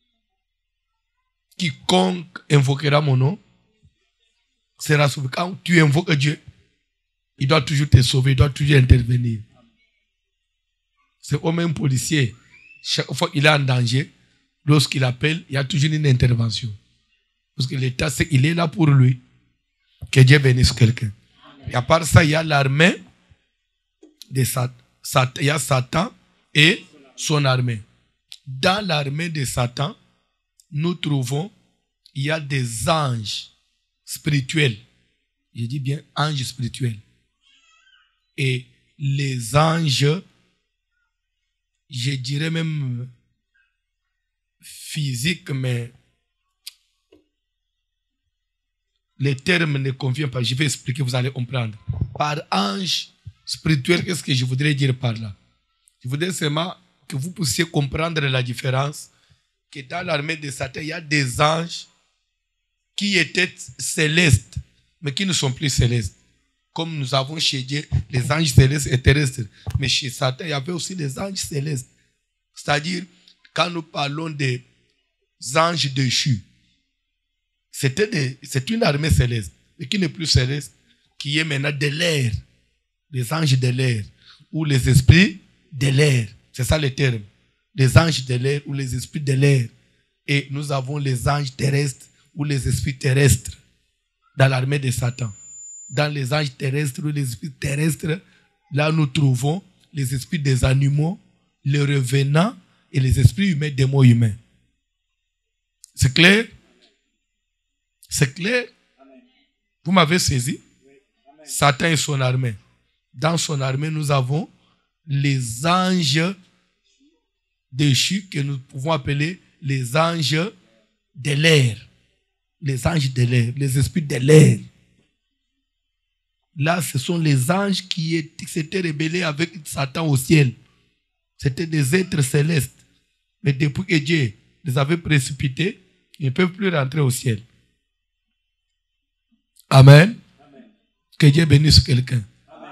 Quiconque invoquera mon nom sera sauvé. Quand tu invoques Dieu, il doit toujours te sauver, il doit toujours intervenir. C'est comme un policier. Chaque fois qu'il est en danger, lorsqu'il appelle, il y a toujours une intervention. Parce que l'État, il est là pour lui. Que Dieu bénisse quelqu'un. Et à part ça, il y a l'armée de Satan. Il y a Satan et son armée. Dans l'armée de Satan, nous trouvons, il y a des anges spirituels Je dis bien anges spirituels. Et les anges, je dirais même physiques, mais les termes ne conviennent pas. Je vais expliquer, vous allez comprendre. Par ange spirituel, qu'est-ce que je voudrais dire par là? Je voudrais seulement que vous puissiez comprendre la différence, que dans l'armée de Satan, il y a des anges qui étaient célestes, mais qui ne sont plus célestes. Comme nous avons chez Dieu les anges célestes et terrestres. Mais chez Satan, il y avait aussi des anges célestes. C'est-à-dire, quand nous parlons des anges déchus, c'est une armée céleste, mais qui n'est plus céleste, qui est maintenant de l'air. Les anges de l'air, ou les esprits de l'air. C'est ça le terme. Les anges de l'air ou les esprits de l'air. Et nous avons les anges terrestres ou les esprits terrestres dans l'armée de Satan. Dans les anges terrestres ou les esprits terrestres, là nous trouvons les esprits des animaux, les revenants et les esprits humains, démons humains. C'est clair? C'est clair? Vous m'avez saisi? Satan et son armée. Dans son armée, nous avons les anges déchus que nous pouvons appeler les anges de l'air. Les anges de l'air, les esprits de l'air. Là, ce sont les anges qui s'étaient rebellés avec Satan au ciel. C'était des êtres célestes. Mais depuis que Dieu les avait précipités, ils ne peuvent plus rentrer au ciel. Amen. Amen. Que Dieu bénisse quelqu'un.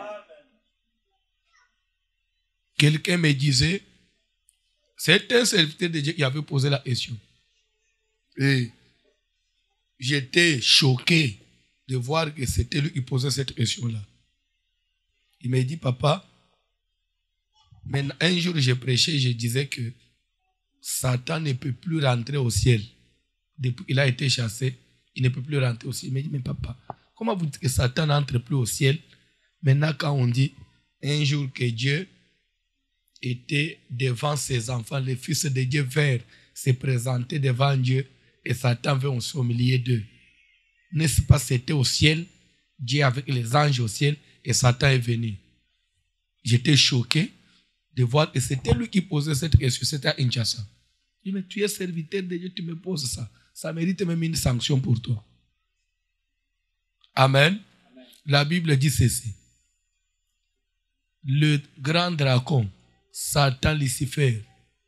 Quelqu'un me disait, c'est un serviteur de Dieu qui avait posé la question. Et j'étais choqué de voir que c'était lui qui posait cette question-là. Il m'a dit, papa, maintenant, un jour j'ai prêché, je disais que Satan ne peut plus rentrer au ciel. Depuis qu'il a été chassé, il ne peut plus rentrer au ciel. Il m'a dit, mais papa, comment vous dites que Satan n'entre plus au ciel? Maintenant, quand on dit un jour que Dieu était devant ses enfants, les fils de Dieu vinrent se présenter devant Dieu et Satan vint aussi au milieu d'eux. N'est-ce pas, c'était au ciel, Dieu avec les anges au ciel et Satan est venu. J'étais choqué de voir que c'était lui qui posait cette question, c'était à Kinshasa. Il me dit, mais tu es serviteur de Dieu, tu me poses ça. Ça mérite même une sanction pour toi. Amen. Amen. La Bible dit ceci. Le grand dragon, Satan Lucifer,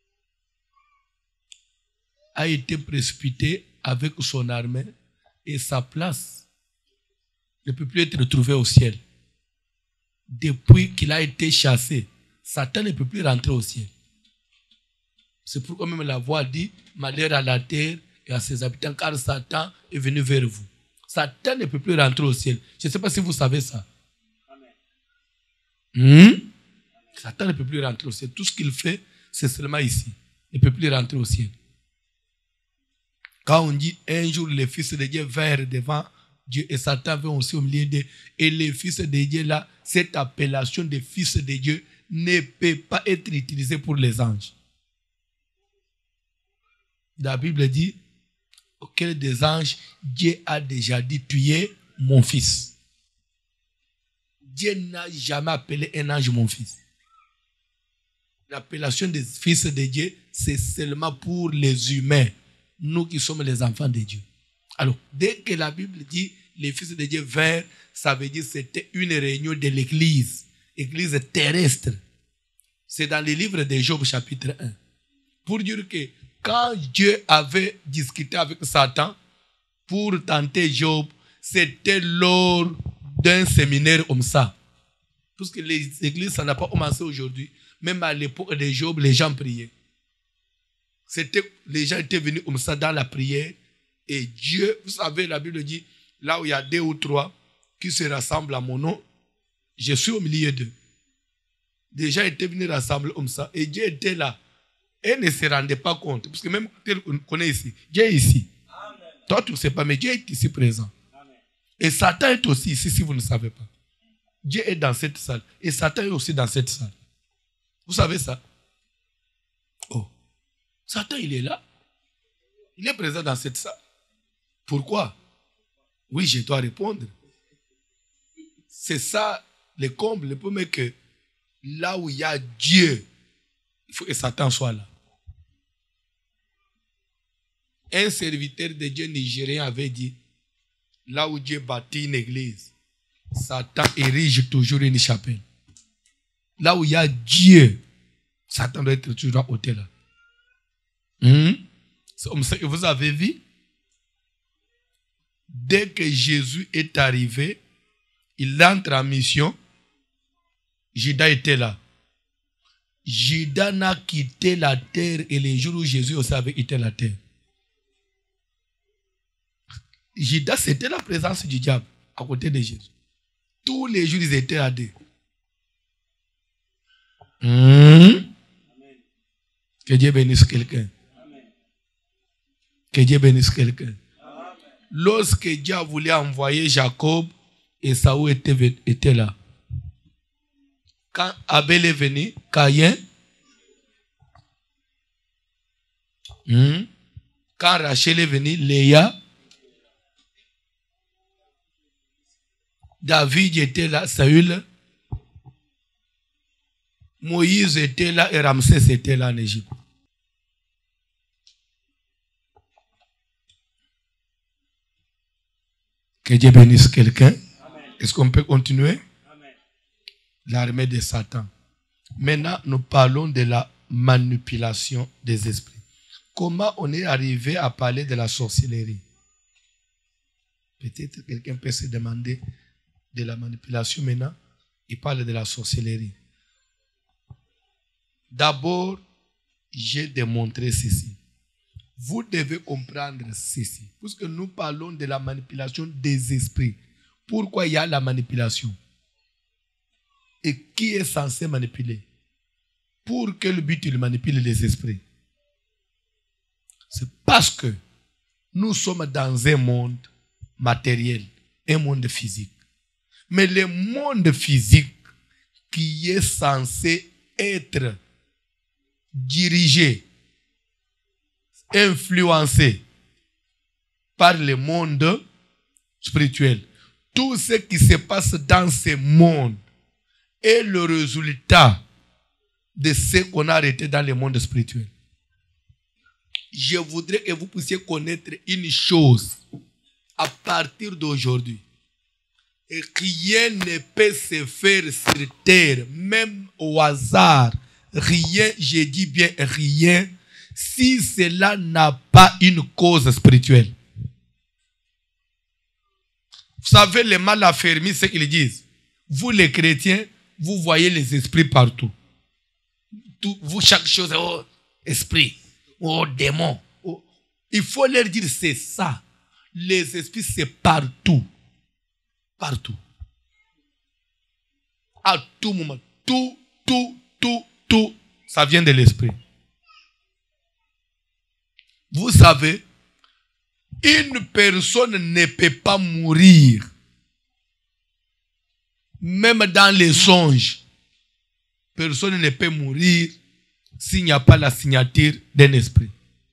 a été précipité avec son armée et sa place ne peut plus être trouvée au ciel. Depuis qu'il a été chassé, Satan ne peut plus rentrer au ciel. C'est pourquoi même la voix dit malheur à la terre et à ses habitants, car Satan est venu vers vous. Satan ne peut plus rentrer au ciel. Je ne sais pas si vous savez ça. Satan ne peut plus rentrer au ciel. Tout ce qu'il fait, c'est seulement ici. Il ne peut plus rentrer au ciel. Quand on dit un jour les fils de Dieu vinrent devant Dieu et Satan vint aussi au milieu d'eux, et les fils de Dieu là, cette appellation de fils de Dieu ne peut pas être utilisée pour les anges. La Bible dit, auquel des anges, Dieu a déjà dit, tu es mon fils. Dieu n'a jamais appelé un ange mon fils. L'appellation des fils de Dieu, c'est seulement pour les humains, nous qui sommes les enfants de Dieu. Alors, dès que la Bible dit les fils de Dieu vinrent, ça veut dire que c'était une réunion de l'église, église terrestre. C'est dans le livre de Job chapitre 1. Pour dire que quand Dieu avait discuté avec Satan pour tenter Job, c'était lors d'un séminaire comme ça. Parce que les églises, ça n'a pas commencé aujourd'hui. Même à l'époque de Job, les gens priaient. Les gens étaient venus comme ça dans la prière. Et Dieu, vous savez, la Bible dit, là où il y a 2 ou 3 qui se rassemblent à mon nom, je suis au milieu d'eux. Les gens étaient venus rassembler comme ça. Et Dieu était là. Et ne se rendait pas compte. Parce que même tel qu'on connaît ici, Dieu est ici. Amen. Toi, tu ne sais pas, mais Dieu est ici présent. Amen. Et Satan est aussi ici, si vous ne savez pas. Dieu est dans cette salle. Et Satan est aussi dans cette salle. Vous savez ça? Oh. Satan, il est là. Il est présent dans cette salle. Pourquoi? Oui, je dois répondre. C'est ça le comble. Le premier que là où il y a Dieu, il faut que Satan soit là. Un serviteur de Dieu nigérien avait dit, là où Dieu bâtit une église, Satan érige toujours une chapelle. Là où il y a Dieu, Satan doit être toujours à côté là. C'est comme ça que vous avez vu. Dès que Jésus est arrivé, il entre en mission. Judas était là. Judas n'a quitté la terre et les jours où Jésus aussi avait quitté la terre. Judas, c'était la présence du diable à côté de Jésus. Tous les jours, ils étaient à deux. Que Dieu bénisse quelqu'un. Que Dieu bénisse quelqu'un. Lorsque Dieu voulait envoyer Jacob, Esaü était là. Quand Abel est venu, Caïn. Quand Rachel est venue, Léa. David était là, Saül. Moïse était là et Ramsès était là en Égypte. Que Dieu bénisse quelqu'un. Est-ce qu'on peut continuer? L'armée de Satan. Maintenant, nous parlons de la manipulation des esprits. Comment on est arrivé à parler de la sorcellerie? Peut-être quelqu'un peut se demander de la manipulation maintenant. Il parle de la sorcellerie. D'abord, j'ai démontré ceci. Vous devez comprendre ceci. Puisque nous parlons de la manipulation des esprits. Pourquoi il y a la manipulation? Et qui est censé manipuler? Pour quel but il manipule les esprits? C'est parce que nous sommes dans un monde matériel, un monde physique. Mais le monde physique qui est censé être dirigé, influencé par le monde spirituel. Tout ce qui se passe dans ce monde est le résultat de ce qu'on a arrêté dans le monde spirituel. Je voudrais que vous puissiez connaître une chose à partir d'aujourd'hui. Et rien ne peut se faire sur terre, même au hasard. Rien, je dis bien rien, si cela n'a pas une cause spirituelle. Vous savez, les mal affermis, c'est qu'ils disent. Vous les chrétiens, vous voyez les esprits partout. Vous, chaque chose, oh, esprit, oh, démon. Oh. Il faut leur dire, c'est ça. Les esprits, c'est partout. Partout. À tout moment. Tout, ça vient de l'esprit. Vous savez, une personne ne peut pas mourir. Même dans les songes. Personne ne peut mourir s'il n'y a pas la signature d'un esprit.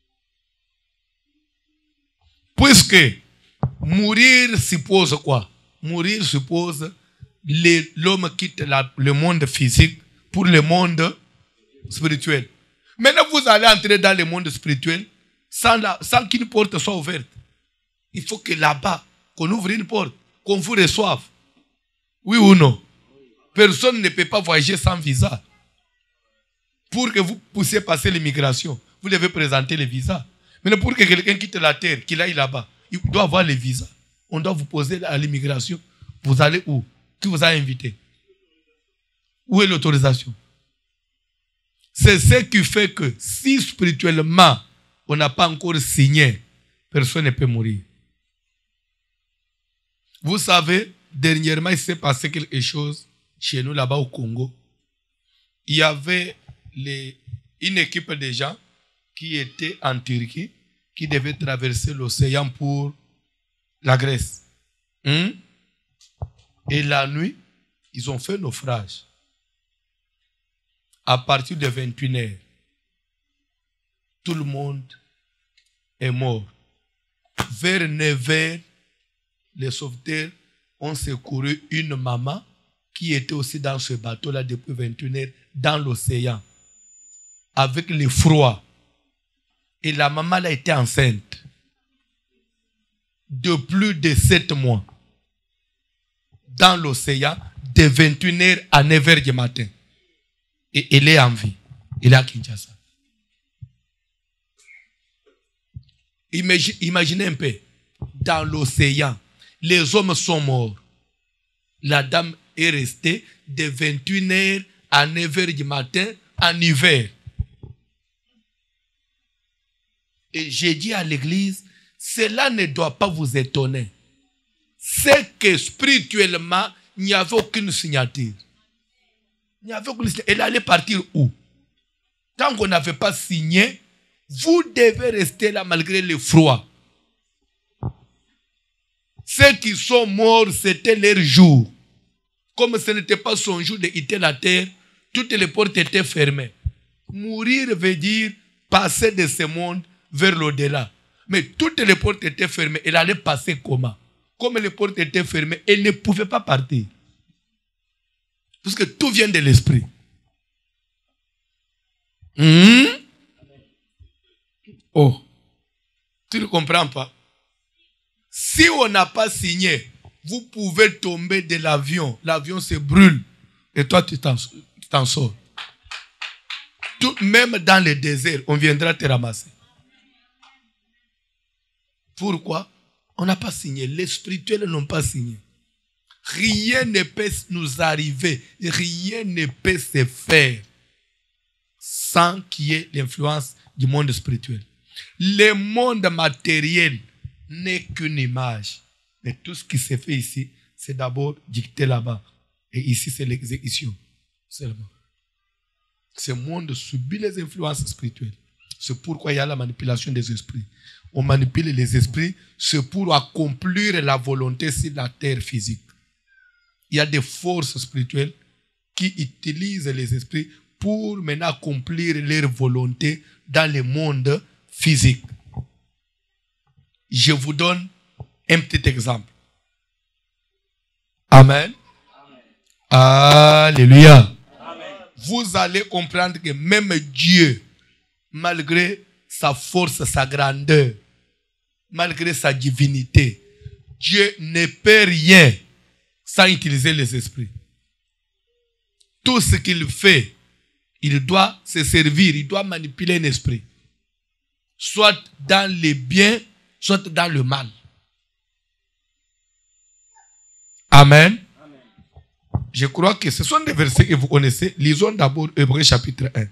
Puisque mourir suppose quoi? Mourir suppose l'homme quitte le monde physique pour le monde spirituel. Maintenant, vous allez entrer dans le monde spirituel sans qu'une porte soit ouverte. Il faut que là-bas, qu'on ouvre une porte, qu'on vous reçoive. Oui ou non? Personne ne peut pas voyager sans visa. Pour que vous puissiez passer l'immigration, vous devez présenter le visa. Mais pour que quelqu'un quitte la terre, qu'il aille là-bas, il doit avoir le visa. On doit vous poser à l'immigration. Vous allez où? Qui vous a invité? Où est l'autorisation? C'est ce qui fait que si spirituellement, on n'a pas encore signé, personne ne peut mourir. Vous savez, dernièrement, il s'est passé quelque chose chez nous là-bas au Congo. Il y avait une équipe de gens qui étaient en Turquie, qui devaient traverser l'océan pour la Grèce. Et la nuit, ils ont fait naufrage. À partir de 21h, tout le monde est mort. Vers 9h, les sauveteurs ont secouru une maman qui était aussi dans ce bateau-là depuis 21 heures dans l'océan, avec le froid. Et la maman là était enceinte de plus de 7 mois dans l'océan de 21 heures à 9 heures du matin. Et elle est en vie. Elle est à Kinshasa. Imaginez un peu, dans l'océan, les hommes sont morts. La dame est restée de 21 heures à 9 heures du matin en hiver. Et j'ai dit à l'église, cela ne doit pas vous étonner. C'est que spirituellement, il n'y avait aucune signature. Il n'y avait aucune signature. Elle allait partir où? Tant qu'on n'avait pas signé, vous devez rester là malgré le froid. Ceux qui sont morts, c'était leur jour. Comme ce n'était pas son jour de quitter la terre, toutes les portes étaient fermées. Mourir veut dire passer de ce monde vers l'au-delà. Mais toutes les portes étaient fermées. Elle allait passer comment? Comme les portes étaient fermées, elle ne pouvait pas partir. Parce que tout vient de l'esprit. Oh, tu ne comprends pas? Si on n'a pas signé, vous pouvez tomber de l'avion. L'avion se brûle. Et toi, tu t'en sors. Tout, même dans le désert, on viendra te ramasser. Pourquoi? On n'a pas signé. Les spirituels n'ont pas signé. Rien ne peut nous arriver. Rien ne peut se faire sans qu'il y ait l'influence du monde spirituel. Le monde matériel n'est qu'une image. Mais tout ce qui se fait ici, c'est d'abord dicté là-bas. Et ici, c'est l'exécution. Seulement. Ce monde subit les influences spirituelles. C'est pourquoi il y a la manipulation des esprits. On manipule les esprits, c'est pour accomplir la volonté sur la terre physique. Il y a des forces spirituelles qui utilisent les esprits pour maintenant accomplir leur volonté dans le monde physique. Je vous donne un petit exemple. Amen. Alléluia. Amen. Vous allez comprendre que même Dieu, malgré sa force, sa grandeur, malgré sa divinité, Dieu ne peut rien sans utiliser les esprits. Tout ce qu'il fait, il doit se servir, il doit manipuler un esprit. Soit dans le bien, soit dans le mal. Amen. Amen. Je crois que ce sont des versets que vous connaissez. Lisons d'abord Hébreux chapitre 1.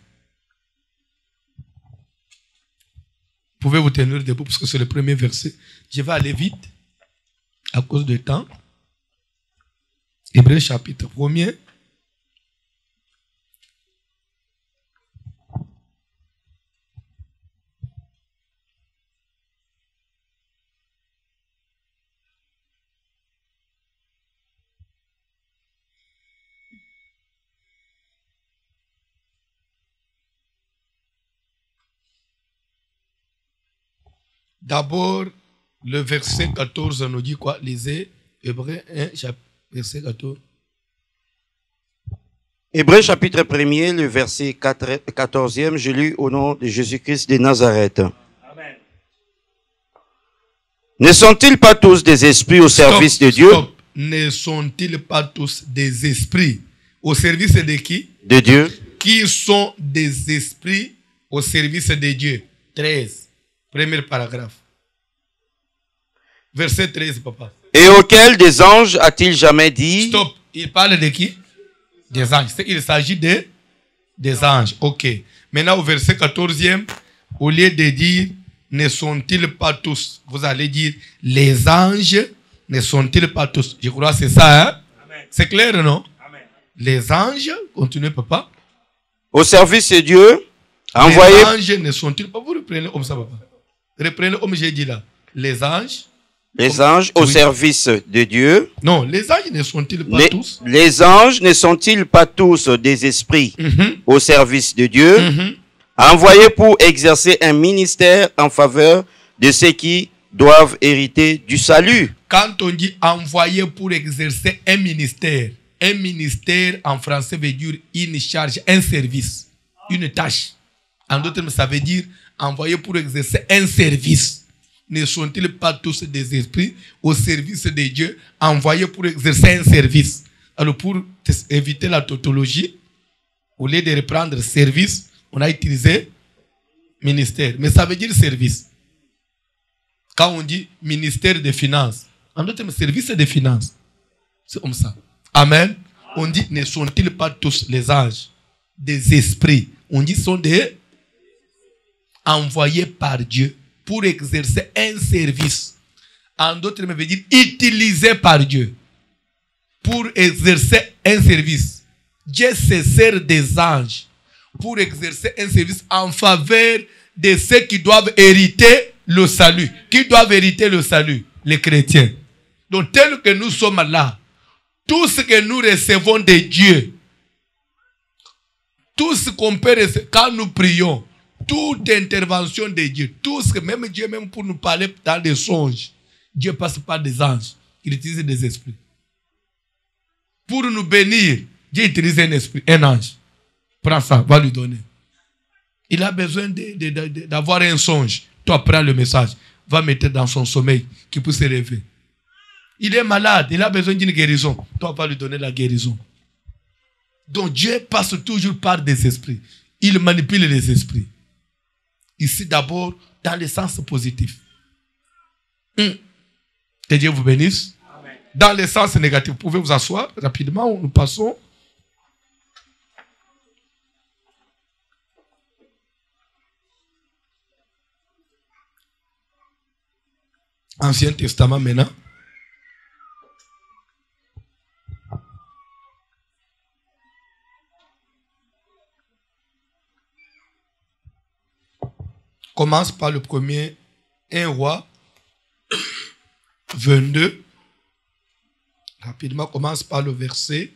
Pouvez-vous tenir debout parce que c'est le premier verset. Je vais aller vite à cause du temps. Hébreux chapitre 1er. D'abord, le verset 14 nous dit quoi? Lisez Hébreux 1, verset 14. Hébreux chapitre 1er, le verset 14e, je lis au nom de Jésus-Christ de Nazareth. Amen. Ne sont-ils pas tous des esprits au service de Dieu? Ne sont-ils pas tous des esprits au service de qui? De Dieu. Qui sont des esprits au service de Dieu? 13. Premier paragraphe. Verset 13, papa. Et auquel des anges a-t-il jamais dit? Stop. Il parle de qui? Des anges. Il s'agit des anges. Ok. Maintenant, au verset 14e, au lieu de dire ne sont-ils pas tous, vous allez dire les anges ne sont-ils pas tous. Je crois que c'est ça. Hein? C'est clair, non? Amen. Les anges, continuez, papa. Au service de Dieu, envoyés. Les anges ne sont-ils pas. Vous reprenez comme ça, papa. Reprenez comme j'ai dit là. Les anges. Les anges au service de Dieu. Non, les anges ne sont-ils pas tous? Les anges ne sont-ils pas tous des esprits au service de Dieu, envoyés pour exercer un ministère en faveur de ceux qui doivent hériter du salut. Quand on dit envoyé pour exercer un ministère en français veut dire une charge, un service, une tâche. En d'autres termes, ça veut dire envoyé pour exercer un service. Ne sont-ils pas tous des esprits au service de Dieu, envoyés pour exercer un service? Alors pour éviter la tautologie, au lieu de reprendre service, on a utilisé ministère. Mais ça veut dire service. Quand on dit ministère des finances, en d'autres termes, service des finances. C'est comme ça. Amen. On dit, ne sont-ils pas tous les anges des esprits? On dit, sont des envoyés par Dieu pour exercer un service. En d'autres termes, veut dire utilisés par Dieu pour exercer un service. Dieu se sert des anges pour exercer un service en faveur de ceux qui doivent hériter le salut. Qui doivent hériter le salut? Les chrétiens. Donc, tel que nous sommes là, tout ce que nous recevons de Dieu, tout ce qu'on peut recevoir, quand nous prions, toute intervention de Dieu, tout ce que même Dieu, même pour nous parler dans des songes, Dieu passe par des anges. Il utilise des esprits. Pour nous bénir, Dieu utilise un esprit, un ange. Prends ça, va lui donner. Il a besoin d'avoir un songe. Toi, prends le message. Va mettre dans son sommeil qu'il puisse se réveiller. Il est malade, il a besoin d'une guérison. Toi, va lui donner la guérison. Donc Dieu passe toujours par des esprits. Il manipule les esprits. Ici d'abord, dans le sens positif. Que Dieu vous bénisse. Amen. Dans le sens négatif, vous pouvez vous asseoir rapidement, nous passons. Ancien Testament maintenant. Commence par le premier, 1 Roi 22. Rapidement, commence par le verset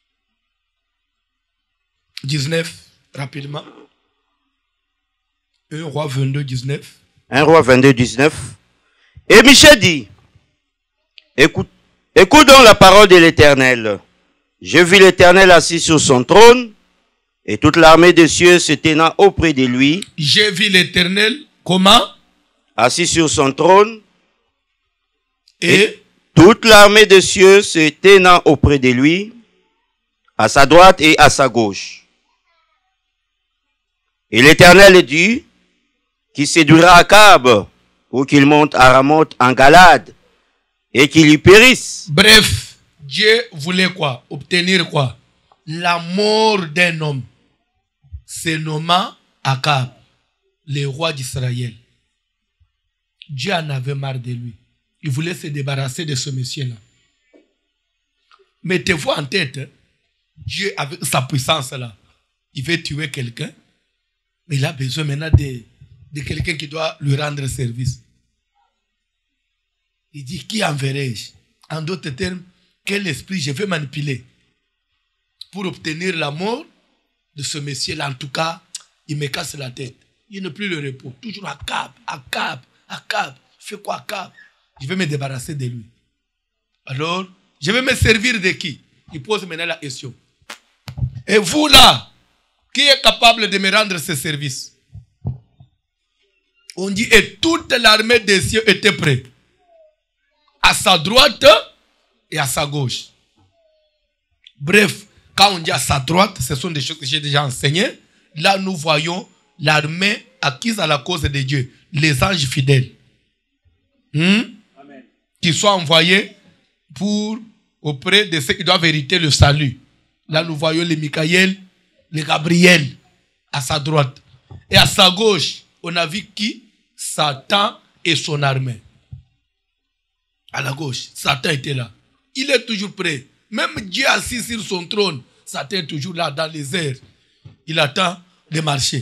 19. Rapidement. 1 Roi 22, 19. 1 Roi 22, 19. Et Michel dit, écoute donc la parole de l'Éternel. Je vis l'Éternel assis sur son trône, et toute l'armée des cieux se tenant auprès de lui. J'ai vu l'Éternel, comment? Assis sur son trône. Et toute l'armée des cieux se tenant auprès de lui, à sa droite et à sa gauche. Et l'Éternel dit, qui séduira Akab, pour qu'il monte à Ramoth en Galade, et qu'il y périsse. Bref, Dieu voulait quoi? Obtenir quoi? La mort d'un homme. Se nommant Akab, le roi d'Israël. Dieu en avait marre de lui. Il voulait se débarrasser de ce monsieur-là. Mettez-vous en tête, Dieu avec sa puissance là, il veut tuer quelqu'un, mais il a besoin maintenant de quelqu'un qui doit lui rendre service. Il dit, qui enverrai-je? En d'autres termes, quel esprit je vais manipuler pour obtenir la mort de ce monsieur-là? En tout cas, il me casse la tête. Il n'a plus le repos. Toujours Akab. Fais quoi Akab? Je vais me débarrasser de lui. Alors, je vais me servir de qui? Il pose maintenant la question. Et vous là, qui est capable de me rendre ce service? On dit, et toute l'armée des cieux était prête. À sa droite et à sa gauche. Bref, quand on dit à sa droite, ce sont des choses que j'ai déjà enseignées. Là, nous voyons l'armée acquise à la cause de Dieu. Les anges fidèles. Amen. Qui sont envoyés auprès de ceux qui doivent hériter le salut. Là, nous voyons les Michaël, les Gabriel à sa droite. Et à sa gauche, on a vu qui? Satan et son armée. À la gauche, Satan était là. Il est toujours prêt. Même Dieu assis sur son trône, Satan est toujours là dans les airs. Il attend de marcher.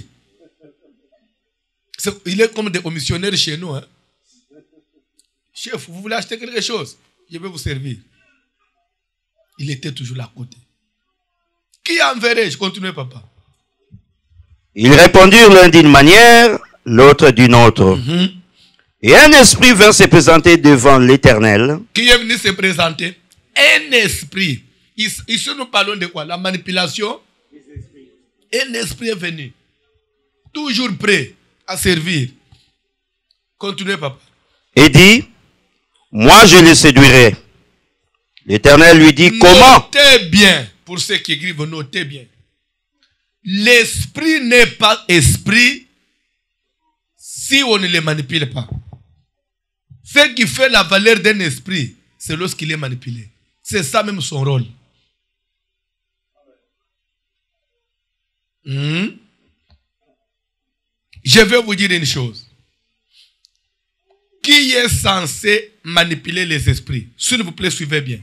Il est comme des commissionnaires chez nous. Hein? Chef, vous voulez acheter quelque chose? Je vais vous servir. Il était toujours là à côté. Qui enverrai-je? Continuez, papa. Ils répondirent l'un d'une manière, l'autre d'une autre. Et un esprit vint se présenter devant l'Éternel. Qui est venu se présenter? Un esprit. Ici, nous parlons de quoi? La manipulation. Un esprit est venu. Toujours prêt à servir. Continuez, papa. Et dit, moi je le séduirai. L'Éternel lui dit, comment? Notez bien, pour ceux qui écrivent, notez bien. L'esprit n'est pas esprit si on ne le manipule pas. Ce qui fait la valeur d'un esprit, c'est lorsqu'il est manipulé. C'est ça même son rôle. Je vais vous dire une chose. Qui est censé manipuler les esprits? S'il vous plaît, suivez bien.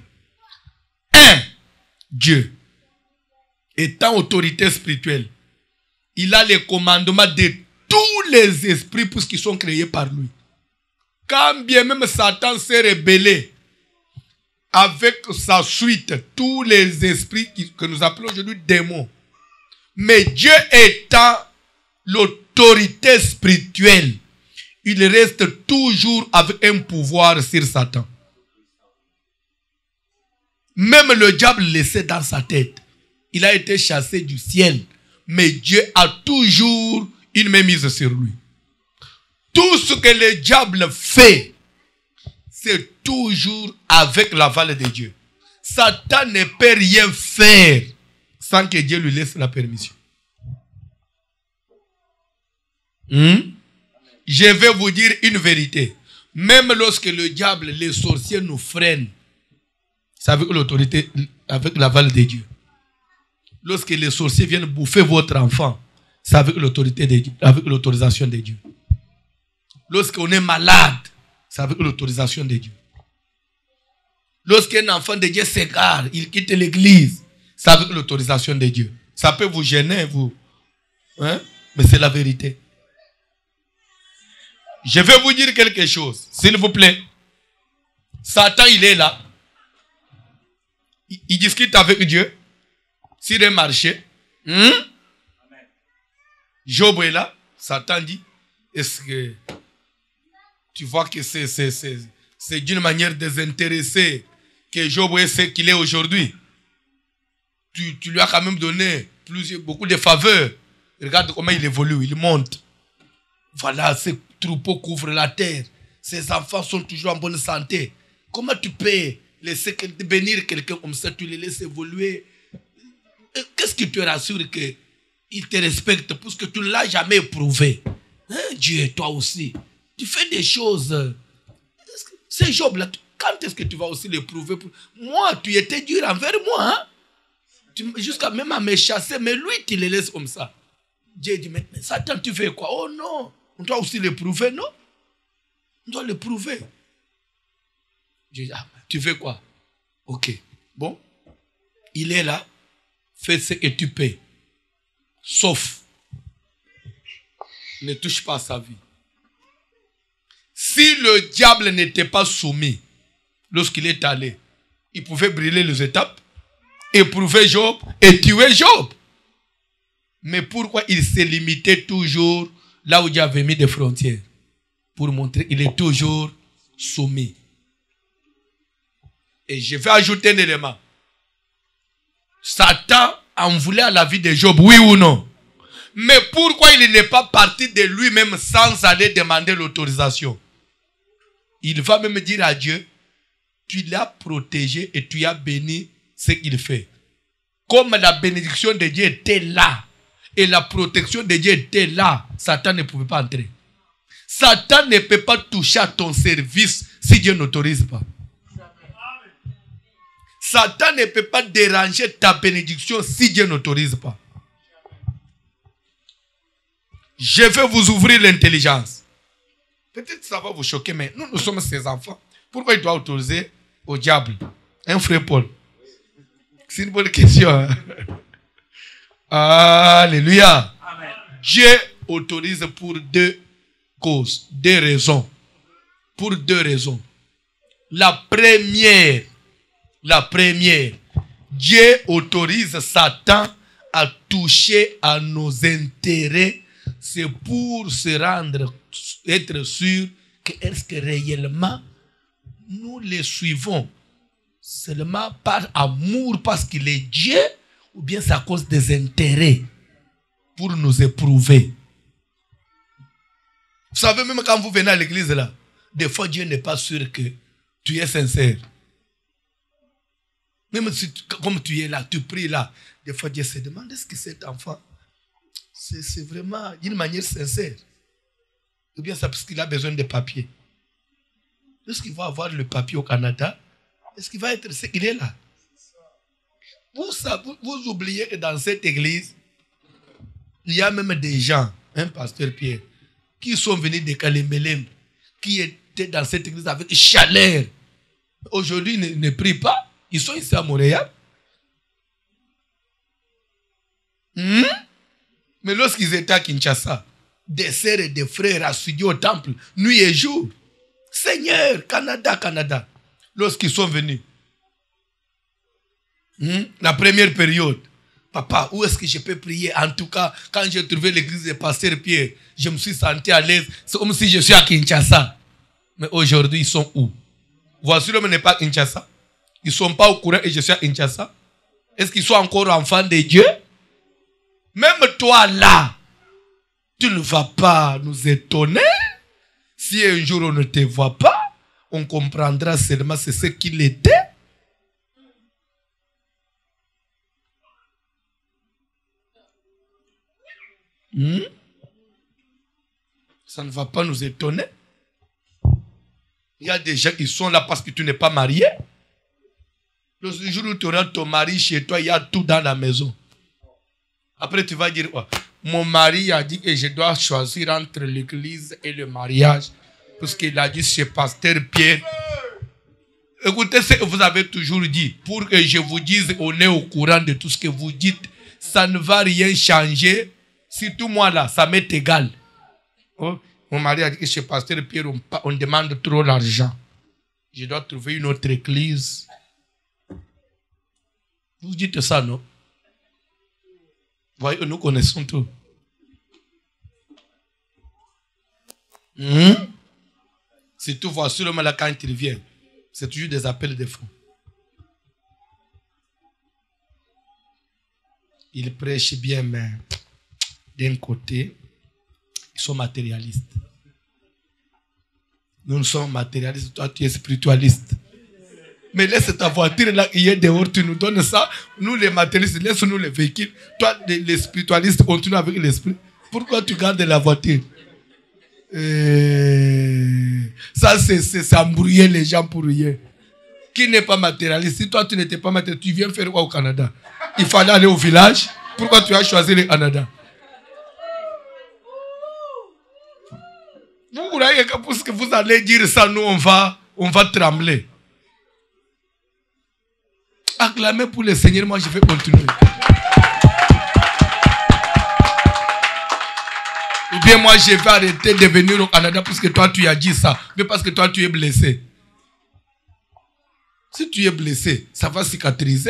Dieu. Étant autorité spirituelle, il a les commandements de tous les esprits puisqu'ils sont créés par lui. Quand bien même Satan s'est rébellé avec sa suite, tous les esprits que nous appelons aujourd'hui démons. Mais Dieu étant l'autorité spirituelle, il reste toujours avec un pouvoir sur Satan. Même le diable laissé dans sa tête. Il a été chassé du ciel. Mais Dieu a toujours une mainmise sur lui. Tout ce que le diable fait, c'est toujours avec l'aval de Dieu. Satan ne peut rien faire sans que Dieu lui laisse la permission. Je vais vous dire une vérité. Même lorsque le diable, les sorciers nous freinent, c'est avec l'autorité, avec l'aval de Dieu. Lorsque les sorciers viennent bouffer votre enfant, c'est avec l'autorité de Dieu, avec l'autorisation de Dieu. Lorsqu'on est malade, c'est avec l'autorisation de Dieu. Lorsqu'un enfant de Dieu s'égare, il quitte l'église, c'est avec l'autorisation de Dieu. Ça peut vous gêner, vous. Hein? Mais c'est la vérité. Je vais vous dire quelque chose, s'il vous plaît. Satan, il est là. Il discute avec Dieu sur un marché. Job est là. Satan dit, est-ce que tu vois que c'est d'une manière désintéressée que Job est ce qu'il est aujourd'hui? Tu lui as quand même donné beaucoup de faveurs. Regarde comment il évolue, il monte. Voilà, ses troupeaux couvrent la terre. Ses enfants sont toujours en bonne santé. Comment tu peux laisser bénir quelqu'un comme ça, tu les laisses évoluer? Qu'est-ce qui te rassure qu'il te respecte parce que tu ne l'as jamais éprouvé? Hein, Dieu, toi aussi. Tu fais des choses. C'est Job là. Quand est-ce que tu vas aussi l'éprouver? Moi, tu étais dur envers moi. Hein? Jusqu'à même à me chasser, mais lui, tu les laisses comme ça. Dieu dit, mais Satan, tu fais quoi? Oh non, on doit aussi l'éprouver, non? On doit l'éprouver. Dieu dit, ah, tu fais quoi? Ok, bon. Il est là. Fais ce que tu peux. Sauf, ne touche pas à sa vie. Si le diable n'était pas soumis, lorsqu'il est allé, il pouvait brûler les étapes, éprouver Job et tuer Job. Mais pourquoi il s'est limité toujours là où Dieu avait mis des frontières? Pour montrer qu'il est toujours soumis. Et je vais ajouter un élément. Satan en voulait à la vie de Job, oui ou non? Mais pourquoi il n'est pas parti de lui-même sans aller demander l'autorisation? Il va même dire à Dieu, tu l'as protégé et tu as béni ce qu'il fait. Comme la bénédiction de Dieu était là et la protection de Dieu était là, Satan ne pouvait pas entrer. Satan ne peut pas toucher à ton service si Dieu n'autorise pas. Satan ne peut pas déranger ta bénédiction si Dieu n'autorise pas. Je vais vous ouvrir l'intelligence. Peut-être que ça va vous choquer, mais nous sommes ses enfants. Pourquoi il doit autoriser au diable? Un frère Paul. C'est une bonne question. Hein? Alléluia. Amen. Dieu autorise pour deux causes, deux raisons. Pour deux raisons. La première, Dieu autorise Satan à toucher à nos intérêts. C'est pour se rendre, être sûr est-ce que réellement nous les suivons seulement par amour parce qu'il est Dieu, ou bien c'est à cause des intérêts pour nous éprouver. Vous savez, même quand vous venez à l'église là, des fois Dieu n'est pas sûr que tu es sincère. Même si comme tu es là, tu pries là, des fois Dieu se demande, est-ce que cet enfant, c'est vraiment d'une manière sincère? Ou bien c'est parce qu'il a besoin de papier. Est-ce qu'il va avoir le papier au Canada? Est-ce qu'il va être... Il est là. Vous oubliez que dans cette église, il y a même des gens, pasteur Pierre, qui sont venus de Kalembelem, qui étaient dans cette église avec chaleur. Aujourd'hui, ils ne prient pas. Ils sont ici à Montréal. Mais lorsqu'ils étaient à Kinshasa, des sœurs et des frères assidus au temple, nuit et jour. Seigneur, Canada, Canada. Lorsqu'ils sont venus, la première période, papa, où est-ce que je peux prier? En tout cas, quand j'ai trouvé l'église de pasteur Pierre, je me suis senti à l'aise. C'est comme si je suis à Kinshasa. Mais aujourd'hui, ils sont où? Voici l'homme n'est pas à Kinshasa. Ils ne sont pas au courant et je suis à Kinshasa. Est-ce qu'ils sont encore enfants de Dieu? Même toi là, tu ne vas pas nous étonner. Si un jour on ne te voit pas, on comprendra seulement c'est ce qu'il était. Ça ne va pas nous étonner. Il y a des gens qui sont là parce que tu n'es pas marié. Le jour où tu auras ton mari chez toi, il y a tout dans la maison. Après, tu vas dire, oh, mon mari a dit que je dois choisir entre l'église et le mariage. Parce qu'il a dit chez pasteur Pierre. Écoutez ce que vous avez toujours dit. Pour que je vous dise, on est au courant de tout ce que vous dites. Ça ne va rien changer. Surtout moi là, ça m'est égal. Oh, mon mari a dit que chez pasteur Pierre, on demande trop l'argent. Je dois trouver une autre église. Vous dites ça, non? Voyez, nous connaissons tout. Si tu vois sur le mal quand il vient, c'est toujours des appels de fonds. Ils prêchent bien, mais d'un côté, ils sont matérialistes. Nous sommes matérialistes, toi tu es spiritualiste. Mais laisse ta voiture là, il y a dehors, tu nous donnes ça. Nous les matérialistes, laisse-nous les véhicules. Toi, les spiritualistes, continue avec l'esprit. Pourquoi tu gardes la voiture? Ça, c'est embrouiller les gens pour rien. Qui n'est pas matérialiste? Si toi, tu n'étais pas matérialiste, tu viens faire quoi au Canada? Il fallait aller au village. Pourquoi tu as choisi le Canada? Vous croyez que pour ce que vous allez dire ça, nous, on va trembler. Acclamez pour le Seigneur, moi je vais continuer. Ou bien moi je vais arrêter de venir au Canada parce que toi tu as dit ça, mais parce que toi tu es blessé. Si tu es blessé, ça va cicatriser.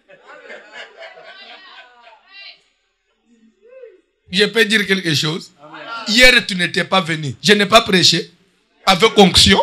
Je peux dire quelque chose? Hier tu n'étais pas venu. Je n'ai pas prêché. Avec onction.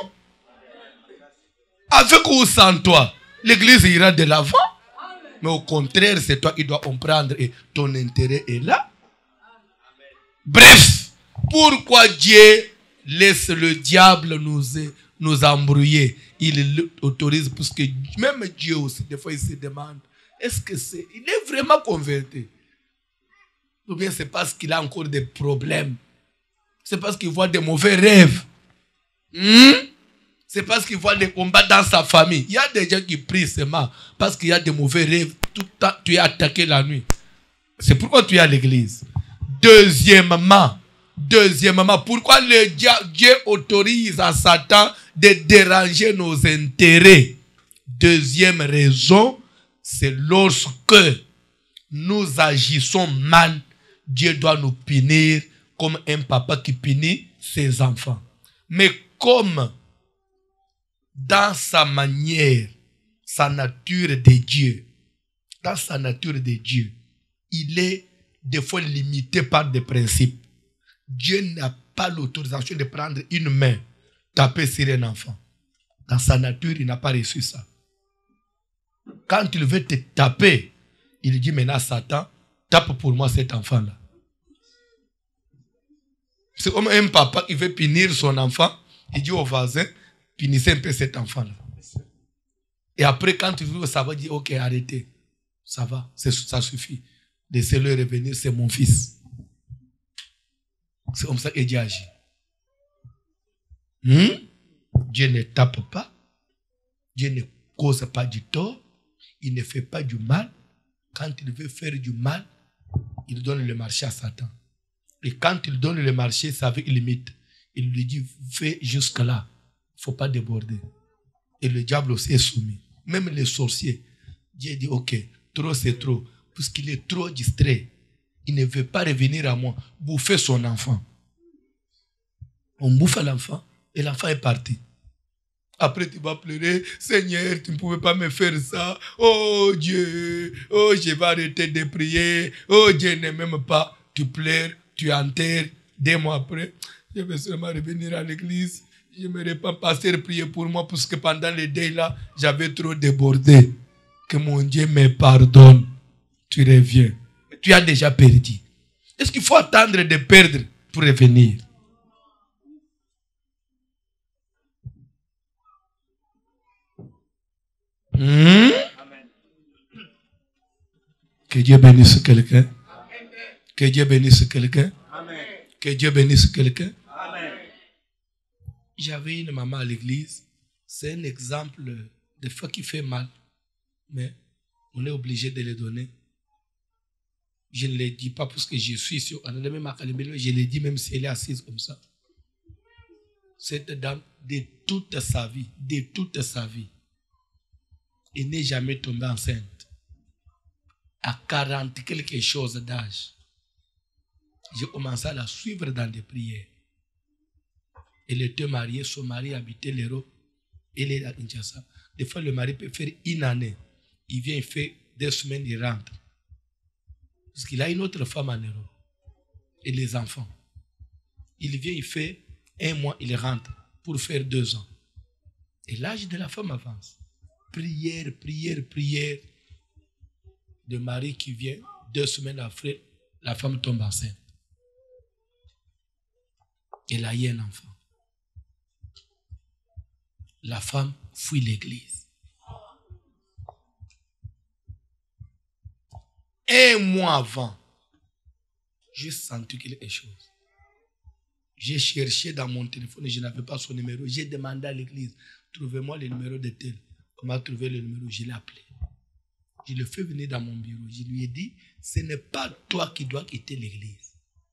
Avec ou sans toi. L'église ira de l'avant. Mais au contraire, c'est toi qui dois comprendre et ton intérêt est là. Bref, pourquoi Dieu laisse le diable nous embrouiller? Il l'autorise parce que même Dieu aussi, des fois, il se demande, est-ce que il est vraiment converti? Ou bien c'est parce qu'il a encore des problèmes? C'est parce qu'il voit des mauvais rêves? C'est parce qu'il voit des combats dans sa famille. Il y a des gens qui prient seulement parce qu'il y a des mauvais rêves. Tout le temps, tu es attaqué la nuit. C'est pourquoi tu es à l'église. Deuxièmement, pourquoi Dieu autorise à Satan de déranger nos intérêts? Deuxième raison, c'est lorsque nous agissons mal, Dieu doit nous punir comme un papa qui punit ses enfants. Mais comme dans sa manière, sa nature de Dieu, dans sa nature de Dieu, il est des fois limité par des principes. Dieu n'a pas l'autorisation de prendre une main taper sur un enfant. Dans sa nature, il n'a pas reçu ça. Quand il veut te taper, il dit maintenant Satan, tape pour moi cet enfant-là. C'est comme un papa qui veut punir son enfant, il dit au voisin, punissez un peu cet enfant-là. Et après, quand il veut, ça va dire, ok, arrêtez. Ça va, ça suffit. Laissez-le revenir, c'est mon fils. C'est comme ça que Dieu agit. Dieu ne tape pas. Dieu ne cause pas du tort. Il ne fait pas du mal. Quand il veut faire du mal, il donne le marché à Satan. Et quand il donne le marché, c'est avec limite. Il lui dit, fais jusque-là. Il ne faut pas déborder. Et le diable aussi est soumis. Même les sorciers. Dieu dit, ok, trop c'est trop. Puisqu'il est trop distrait. Il ne veut pas revenir à moi. Bouffer son enfant. On bouffe l'enfant et l'enfant est parti. Après, tu vas pleurer. Seigneur, tu ne pouvais pas me faire ça. Oh Dieu, oh, je vais arrêter de prier. Oh, Dieu ne m'aime pas. Tu pleures, tu enterres. 2 mois après, je vais seulement revenir à l'église. Je me répands, pasteur, prier pour moi parce que pendant les deuils là, j'avais trop débordé. Que mon Dieu me pardonne. Tu reviens. Tu as déjà perdu. Est-ce qu'il faut attendre de perdre pour revenir? Que Dieu bénisse quelqu'un. Que Dieu bénisse quelqu'un. Que Dieu bénisse quelqu'un. J'avais une maman à l'église. C'est un exemple de fois qui fait mal. Mais on est obligé de le donner. Je ne le dis pas parce que je suis sur. Je le dis même si elle est assise comme ça. Cette dame, de toute sa vie, elle n'est jamais tombée enceinte. À 40 quelque chose d'âge, j'ai commencé à la suivre dans des prières. Elle était mariée, son mari habitait l'Europe. Elle est à Kinshasa. Des fois, le mari peut faire 1 année. Il vient, il fait 2 semaines, il rentre. Parce qu'il a une autre femme en Europe. Et les enfants. Il vient, il fait 1 mois, il rentre pour faire 2 ans. Et l'âge de la femme avance. Prière. Le mari qui vient, 2 semaines après, la femme tombe enceinte. Elle a eu un enfant. La femme fuit l'église. 1 mois avant, j'ai senti quelque chose. J'ai cherché dans mon téléphone et je n'avais pas son numéro. J'ai demandé à l'église, trouvez-moi le numéro de tel. On m'a trouvé le numéro, je l'ai appelé. Je le fais venir dans mon bureau. Je lui ai dit, ce n'est pas toi qui dois quitter l'église.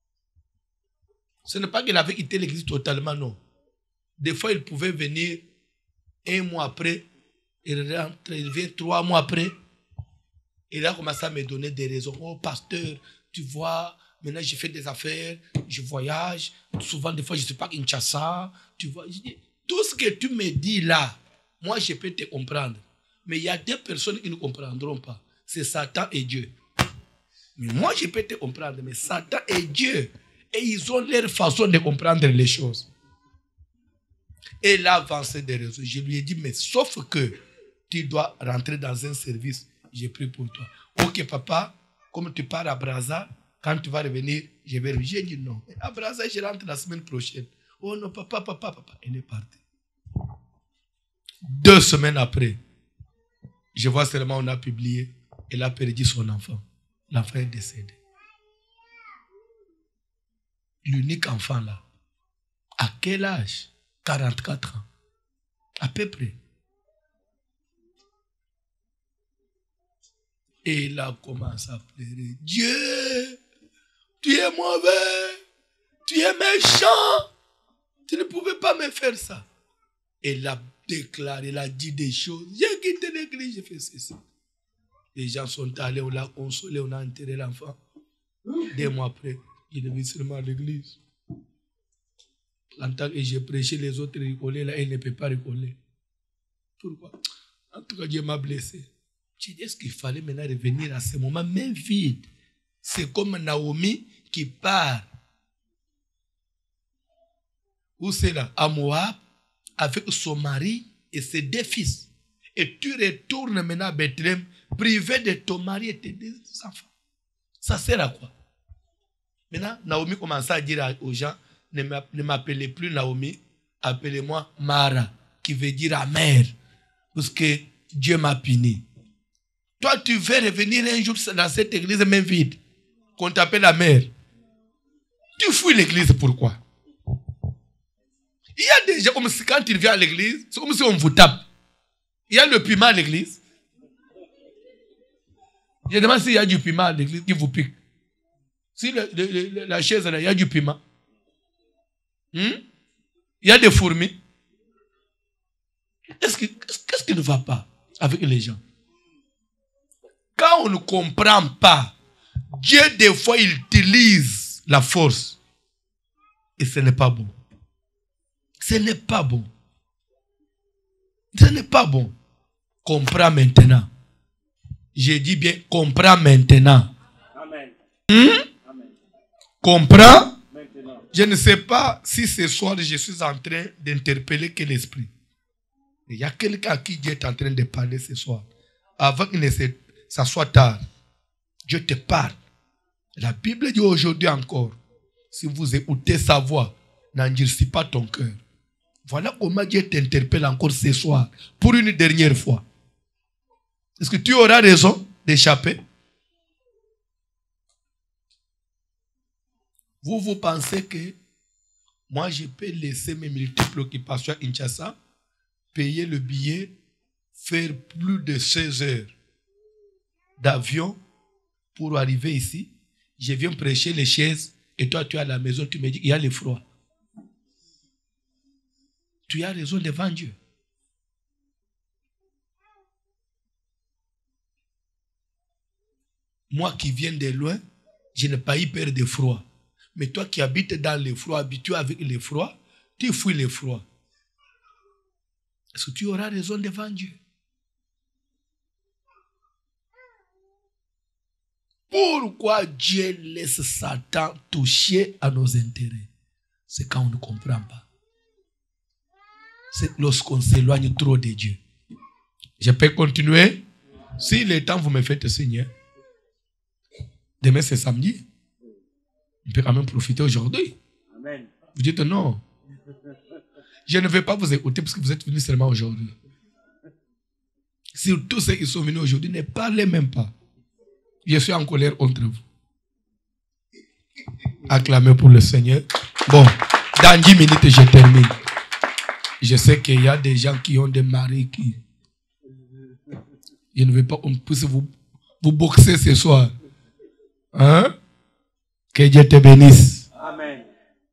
Ce n'est pas qu'il avait quitté l'église totalement, non. Des fois, il pouvait venir 1 mois après, il rentre, il vient 3 mois après. Il a commencé à me donner des raisons. Oh, pasteur, tu vois, maintenant j'ai fait des affaires, je voyage. Souvent, des fois, je ne suis pas Kinshasa. Tu vois, je dis, tout ce que tu me dis là, moi, je peux te comprendre. Mais il y a des personnes qui ne comprendront pas. C'est Satan et Dieu. Mais moi, je peux te comprendre. Mais Satan et Dieu, et ils ont leur façon de comprendre les choses. Et là, avancé des raisons. Je lui ai dit, mais sauf que tu dois rentrer dans un service. J'ai pris pour toi. Ok, papa, comme tu pars à Brazza, quand tu vas revenir, je vais revenir. J'ai dit non. À Brazza, je rentre la semaine prochaine. Oh non, papa. Elle est partie. 2 semaines après, je vois seulement on a publié, elle a perdu son enfant. L'enfant est décédé. L'unique enfant là. À quel âge? 44 ans. À peu près. Et il a commencé à pleurer. Dieu, tu es mauvais. Tu es méchant. Tu ne pouvais pas me faire ça. Elle a déclaré, elle a dit des choses. J'ai quitté l'église, j'ai fait ceci. Les gens sont allés, on l'a consolé, on a enterré l'enfant. 2 mois après, il est venu seulement à l'église. En tant que j'ai prêché, les autres rigolaient, là, elle ne peut pas rigoler. Pourquoi? En tout cas, Dieu m'a blessé. J'ai dit, est-ce qu'il fallait maintenant revenir à ce moment, même vide? C'est comme Naomi qui part. Où c'est là? À Moab. avec son mari et ses 2 fils. Et tu retournes maintenant à Bethléem, privé de ton mari et tes 2 enfants. Ça sert à quoi? Maintenant, Naomi commence à dire aux gens, ne m'appelez plus Naomi, appelez-moi Mara, qui veut dire amère, parce que Dieu m'a puni. Toi, tu veux revenir un jour dans cette église même vide, qu'on t'appelle la mère. Tu fouilles l'église, pourquoi? Il y a des gens comme si quand ils viennent à l'église, c'est comme si on vous tape. Il y a le piment à l'église. Je demande s'il y a du piment à l'église qui vous pique. Si la chaise là, il y a du piment. Il y a des fourmis. Qu'est-ce qui ne va pas avec les gens? Quand on ne comprend pas, Dieu des fois il utilise la force. Et ce n'est pas bon. Ce n'est pas bon. Ce n'est pas bon. Comprends maintenant. J'ai dit bien, comprends maintenant. Amen. Amen. Comprends? Maintenant. Je ne sais pas si ce soir je suis en train d'interpeller quel esprit. Il y a quelqu'un à qui Dieu est en train de parler ce soir. Avant que ça soit tard. Dieu te parle. La Bible dit aujourd'hui encore, si vous écoutez sa voix, n'endurcis pas ton cœur. Voilà comment Dieu t'interpelle encore ce soir, pour une dernière fois. Est-ce que tu auras raison d'échapper? Vous pensez que moi je peux laisser mes multiples occupations à Kinshasa, payer le billet, faire plus de 16 heures d'avion pour arriver ici? Je viens prêcher les chaises et toi tu es à la maison, tu me dis qu'il y a le froid. Tu as raison devant Dieu. Moi qui viens de loin, je n'ai pas eu peur de froid. Mais toi qui habites dans le froid, habitué avec le froid, tu fuis le froid. Est-ce que tu auras raison devant Dieu? Pourquoi Dieu laisse Satan toucher à nos intérêts? C'est quand on ne comprend pas. C'est lorsqu'on s'éloigne trop de Dieu. Je peux continuer? Si le temps vous me faites signe. Demain c'est samedi. On peut quand même profiter aujourd'hui. Amen. Vous dites non. Je ne vais pas vous écouter parce que vous êtes venus seulement aujourd'hui. Si tous ceux qui sont venus aujourd'hui ne parlez même pas. Je suis en colère contre vous. Acclamez pour le Seigneur. Bon, dans 10 minutes je termine. Je sais qu'il y a des gens qui ont des maris qui... Je ne veux pas qu'on puisse vous boxer ce soir. Hein? Que Dieu te bénisse. Amen.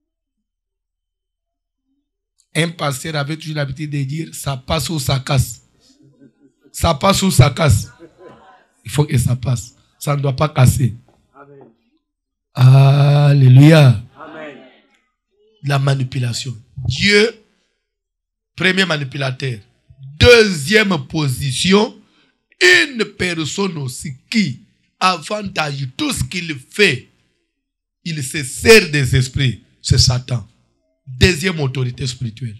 Un pasteur avait toujours l'habitude de dire, ça passe ou ça casse. Ça passe ou ça casse. Il faut que ça passe. Ça ne doit pas casser. Amen. Alléluia. Amen. La manipulation. Dieu, premier manipulateur. Deuxième position, une personne aussi qui, avant d'agir tout ce qu'il fait, il se sert des esprits. C'est Satan. Deuxième autorité spirituelle.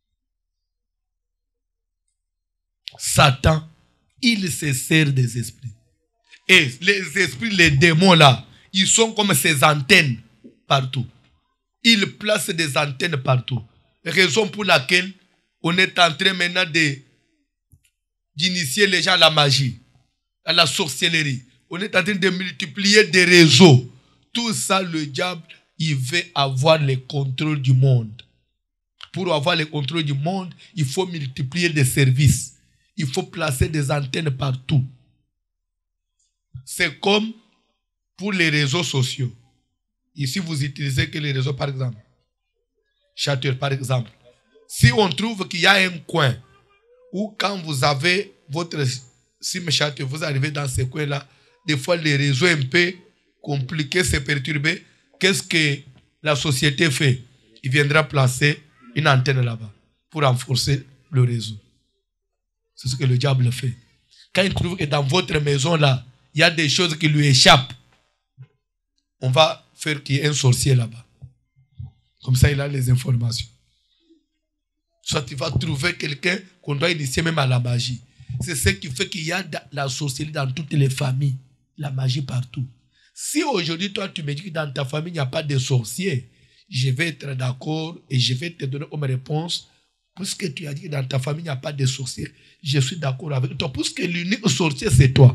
Satan, il se sert des esprits. Et les esprits, les démons là, ils sont comme ces antennes partout. Ils placent des antennes partout. Raison pour laquelle on est en train maintenant d'initier les gens à la magie, à la sorcellerie. On est en train de multiplier des réseaux. Tout ça, le diable, il veut avoir le contrôle du monde. Pour avoir le contrôle du monde, il faut multiplier des services. Il faut placer des antennes partout. C'est comme pour les réseaux sociaux. Ici, vous utilisez que les réseaux, par exemple. Chatter, par exemple. Si on trouve qu'il y a un coin où quand vous avez votre SIM Chatter, vous arrivez dans ce coin-là, des fois les réseaux un peu compliqués, c'est perturbé. Qu'est-ce que la société fait? Il viendra placer une antenne là-bas pour renforcer le réseau. C'est ce que le diable fait. Quand il trouve que dans votre maison-là, il y a des choses qui lui échappent, on va faire qu'il y ait un sorcier là-bas. Comme ça, il a les informations. soit tu vas trouver quelqu'un qu'on doit initier même à la magie. C'est ce qui fait qu'il y a la sorcellerie dans toutes les familles, la magie partout. Si aujourd'hui, toi, tu me dis que dans ta famille, il n'y a pas de sorciers, je vais être d'accord et je vais te donner comme réponse, puisque tu as dit que dans ta famille, il n'y a pas de sorciers, je suis d'accord avec toi, puisque l'unique sorcier, c'est toi.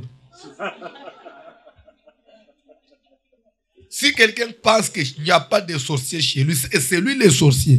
Si quelqu'un pense qu'il n'y a pas de sorcier chez lui, c'est lui le sorcier.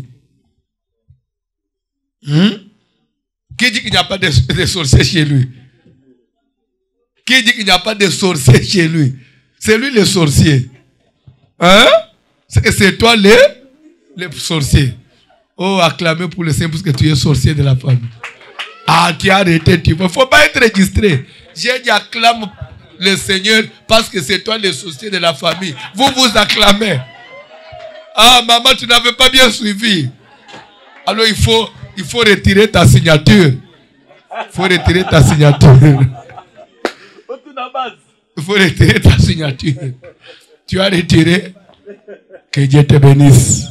Qui dit qu'il n'y a pas de sorcier chez lui? Qui dit qu'il n'y a pas de sorcier chez lui? C'est lui le sorcier. Hein? C'est toi le sorcier. Oh, acclamez pour le Seigneur parce que tu es sorcier de la famille. Ah, tu as arrêté, tu ne faut pas être registré. J'ai dit acclame le Seigneur parce que c'est toi le sorcier de la famille. Vous vous acclamez. Ah, maman, tu n'avais pas bien suivi. Alors il faut retirer ta signature. Il faut retirer ta signature. Il faut retirer ta signature. Tu as retiré. Que Dieu te bénisse.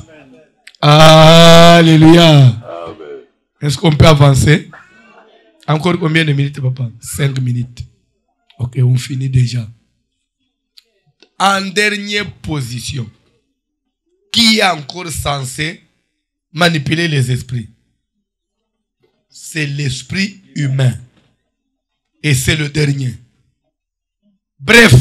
Alléluia. Est-ce qu'on peut avancer? Encore combien de minutes, papa? 5 minutes. Ok, on finit déjà. En dernière position, qui est encore censé manipuler les esprits? C'est l'esprit humain. Et c'est le dernier. Bref,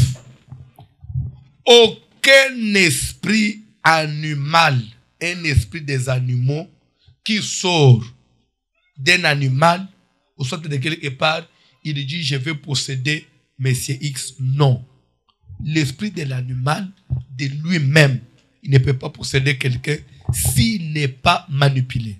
aucun esprit animal, un esprit des animaux qui sort d'un animal, au centre de quelque part, il dit je vais posséder Monsieur X. Non. L'esprit de l'animal, de lui-même, il ne peut pas posséder quelqu'un s'il n'est pas manipulé.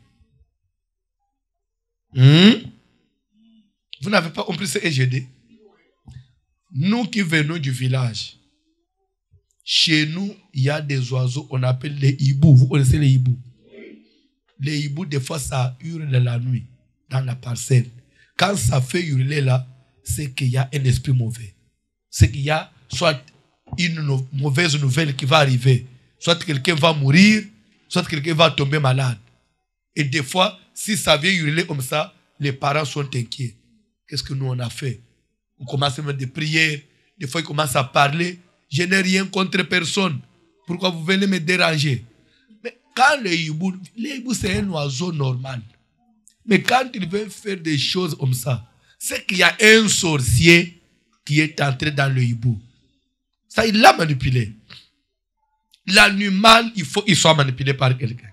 Vous n'avez pas compris ce EGD? Nous qui venons du village, chez nous, il y a des oiseaux, on appelle les hiboux. Vous connaissez les hiboux? Les hiboux, des fois, ça hurle la nuit, dans la parcelle. Quand ça fait hurler là, c'est qu'il y a un esprit mauvais. C'est qu'il y a soit une mauvaise nouvelle qui va arriver, soit quelqu'un va mourir, soit quelqu'un va tomber malade. Et des fois, si ça vient hurler comme ça, les parents sont inquiets. Qu'est-ce que nous on a fait? On commence à faire des prières, des fois ils commencent à parler. Je n'ai rien contre personne. Pourquoi vous venez me déranger? Mais quand le hibou c'est un oiseau normal. Mais quand il veut faire des choses comme ça, c'est qu'il y a un sorcier qui est entré dans le hibou. Ça, il l'a manipulé. L'animal, il faut qu'il soit manipulé par quelqu'un.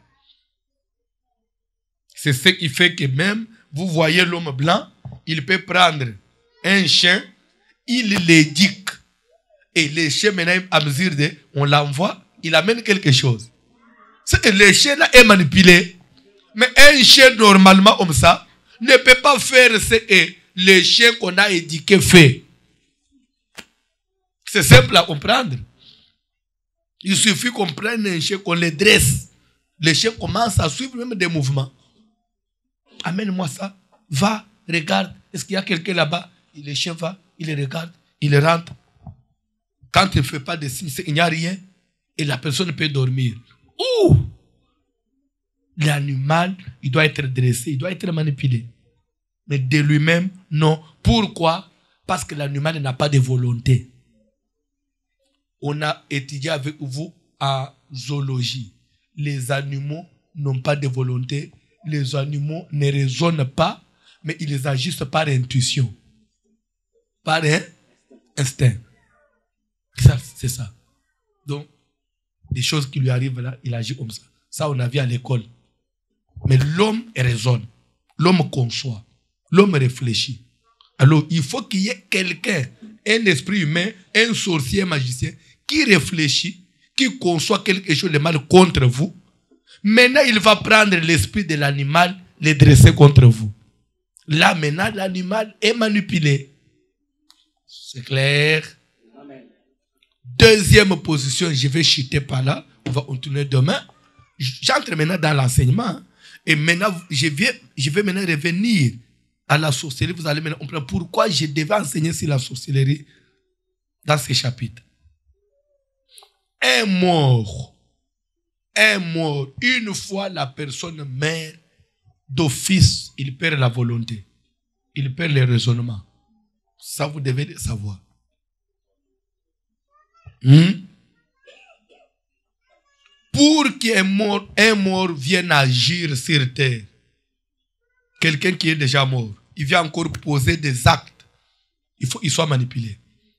C'est ce qui fait que même, vous voyez l'homme blanc, il peut prendre un chien, il l'éduque. Et le chien, maintenant, à mesure de, on l'envoie, il amène quelque chose. C'est que le chien là est manipulé. Mais un chien, normalement, comme ça, ne peut pas faire ce que le chien qu'on a éduqué fait. C'est simple à comprendre. Il suffit qu'on prenne un chien, qu'on le dresse. Le chien commence à suivre même des mouvements. Amène-moi ça. Va, regarde. Est-ce qu'il y a quelqu'un là-bas? Le chien va, il le regarde, il rentre. Quand il ne fait pas de signes, il n'y a rien. Et la personne peut dormir. Ouh! L'animal, il doit être dressé, il doit être manipulé. Mais de lui-même, non. Pourquoi? Parce que l'animal n'a pas de volonté. On a étudié avec vous en zoologie. Les animaux n'ont pas de volonté. Les animaux ne raisonnent pas, mais ils agissent par intuition. Par instinct. C'est ça. Donc, des choses qui lui arrivent là, il agit comme ça. Ça, on a vu à l'école. Mais l'homme raisonne. L'homme conçoit. L'homme réfléchit. Alors, il faut qu'il y ait quelqu'un, un esprit humain, un sorcier, un magicien, qui réfléchit, qui conçoit quelque chose de mal contre vous. Maintenant, il va prendre l'esprit de l'animal, le dresser contre vous. Là, maintenant, l'animal est manipulé. C'est clair? Amen. Deuxième position, je vais chuter par là. On va continuer demain. J'entre maintenant dans l'enseignement. Et maintenant, je vais maintenant revenir à la sorcellerie. Vous allez maintenant comprendre pourquoi je devais enseigner sur la sorcellerie dans ce chapitre. Un mort, une fois la personne meurt, d'office, il perd la volonté. Il perd le raisonnement. Ça, vous devez le savoir. Pour qu'un mort vienne agir sur terre, quelqu'un qui est déjà mort, il vient encore poser des actes. Il faut qu'il soit manipulé.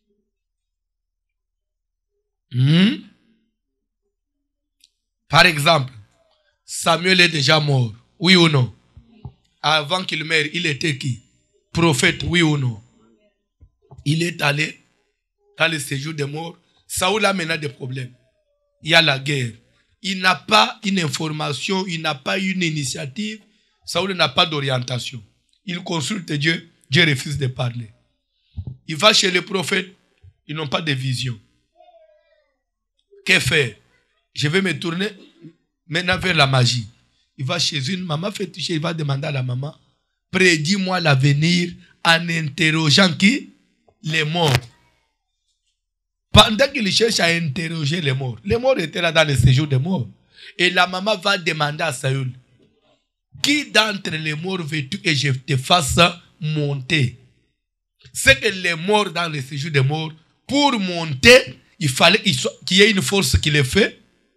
Par exemple, Samuel est déjà mort, oui ou non? Avant qu'il meure, il était qui? Prophète, oui ou non? Il est allé dans le séjour des morts. Saoul a maintenant des problèmes. Il y a la guerre. Il n'a pas une information, il n'a pas une initiative. Saoul n'a pas d'orientation. Il consulte Dieu, Dieu refuse de parler. Il va chez les prophètes, ils n'ont pas de vision. Que faire? Je vais me tourner maintenant vers la magie. Il va chez une maman fétiche, il va demander à la maman, prédis-moi l'avenir en interrogeant qui? Les morts. Pendant qu'il cherche à interroger les morts étaient là dans le séjour des morts. Et la maman va demander à Saül, qui d'entre les morts veux-tu que je te fasse monter? C'est que les morts dans le séjour des morts, pour monter, il fallait qu'il y ait une force qui les fait.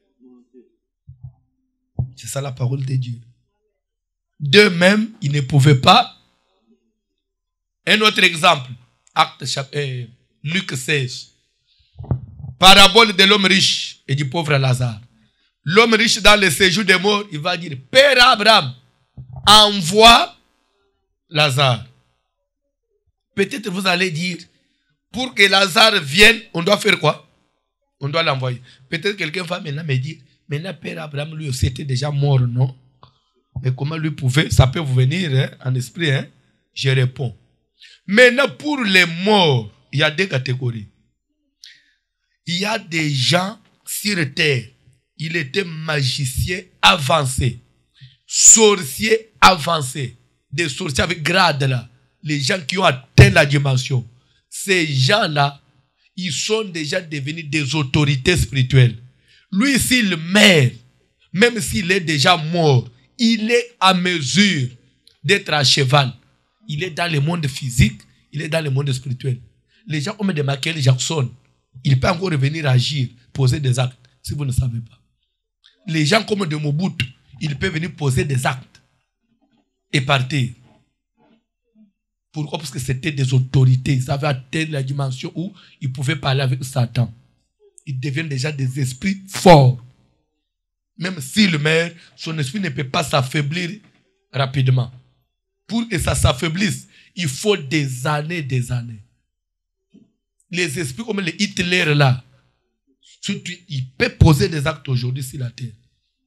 C'est ça la parole de Dieu. D'eux-mêmes, ils ne pouvaient pas. Un autre exemple, Luc 16. Parabole de l'homme riche et du pauvre Lazare. L'homme riche dans le séjour des morts, il va dire, Père Abraham, envoie Lazare. Peut-être vous allez dire, pour que Lazare vienne, on doit faire quoi? On doit l'envoyer. Peut-être quelqu'un va maintenant me dire, maintenant Père Abraham lui aussi était déjà mort, non? Mais comment lui pouvait, ça peut vous venir en esprit, Je réponds. Maintenant pour les morts, il y a deux catégories. Il y a des gens sur terre, il était magicien avancé, sorcier avancé, des sorciers avec grade là, les gens qui ont atteint la dimension. Ces gens-là, ils sont déjà devenus des autorités spirituelles. Lui, s'il meurt, même s'il est déjà mort, il est à mesure d'être à cheval. Il est dans le monde physique, il est dans le monde spirituel. Les gens comme de Michael Jackson, il peut encore revenir agir, poser des actes, si vous ne savez pas. Les gens comme de Mobutu, il peut venir poser des actes et partir. Pourquoi? Parce que c'était des autorités. Ils avaient atteint la dimension où ils pouvaient parler avec Satan. Ils deviennent déjà des esprits forts. Même s'il meurt, son esprit ne peut pas s'affaiblir rapidement. Pour que ça s'affaiblisse, il faut des années, des années. Les esprits comme les Hitler là, ils peuvent poser des actes aujourd'hui sur la terre.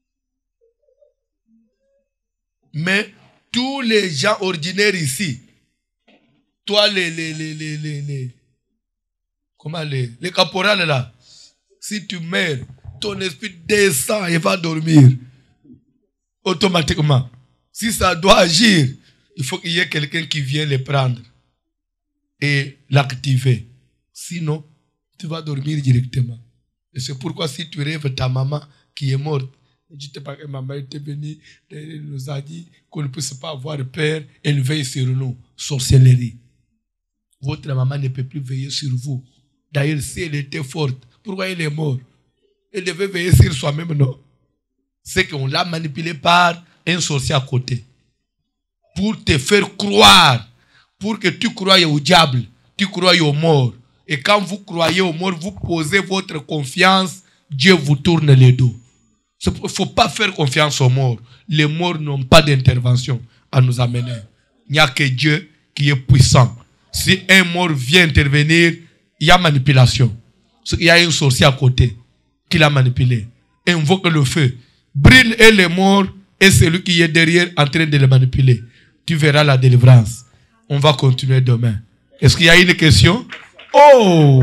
Mais tous les gens ordinaires ici, toi les caporales là, si tu meurs, ton esprit descend et va dormir automatiquement. Si ça doit agir, il faut qu'il y ait quelqu'un qui vienne le prendre et l'activer. Sinon, tu vas dormir directement. Et c'est pourquoi si tu rêves ta maman qui est morte, tu te parles que maman était venue, elle nous a dit qu'on ne puisse pas avoir peur, elle veille sur nous. Sorcellerie. Votre maman ne peut plus veiller sur vous. D'ailleurs, si elle était forte, pourquoi elle est morte? Elle devait veiller sur soi-même, non? C'est qu'on l'a manipulée par un sorcier à côté. Pour te faire croire, pour que tu croies au diable, tu crois aux morts. Et quand vous croyez aux morts, vous posez votre confiance, Dieu vous tourne les dos. Il ne faut pas faire confiance aux morts. Les morts n'ont pas d'intervention à nous amener. Il n'y a que Dieu qui est puissant. Si un mort vient intervenir, il y a manipulation. Il y a un sorcier à côté qui l'a manipulé. Invoque le feu. Brûle et les morts et celui qui est derrière en train de les manipuler. Tu verras la délivrance. On va continuer demain. Est-ce qu'il y a une question? Oh!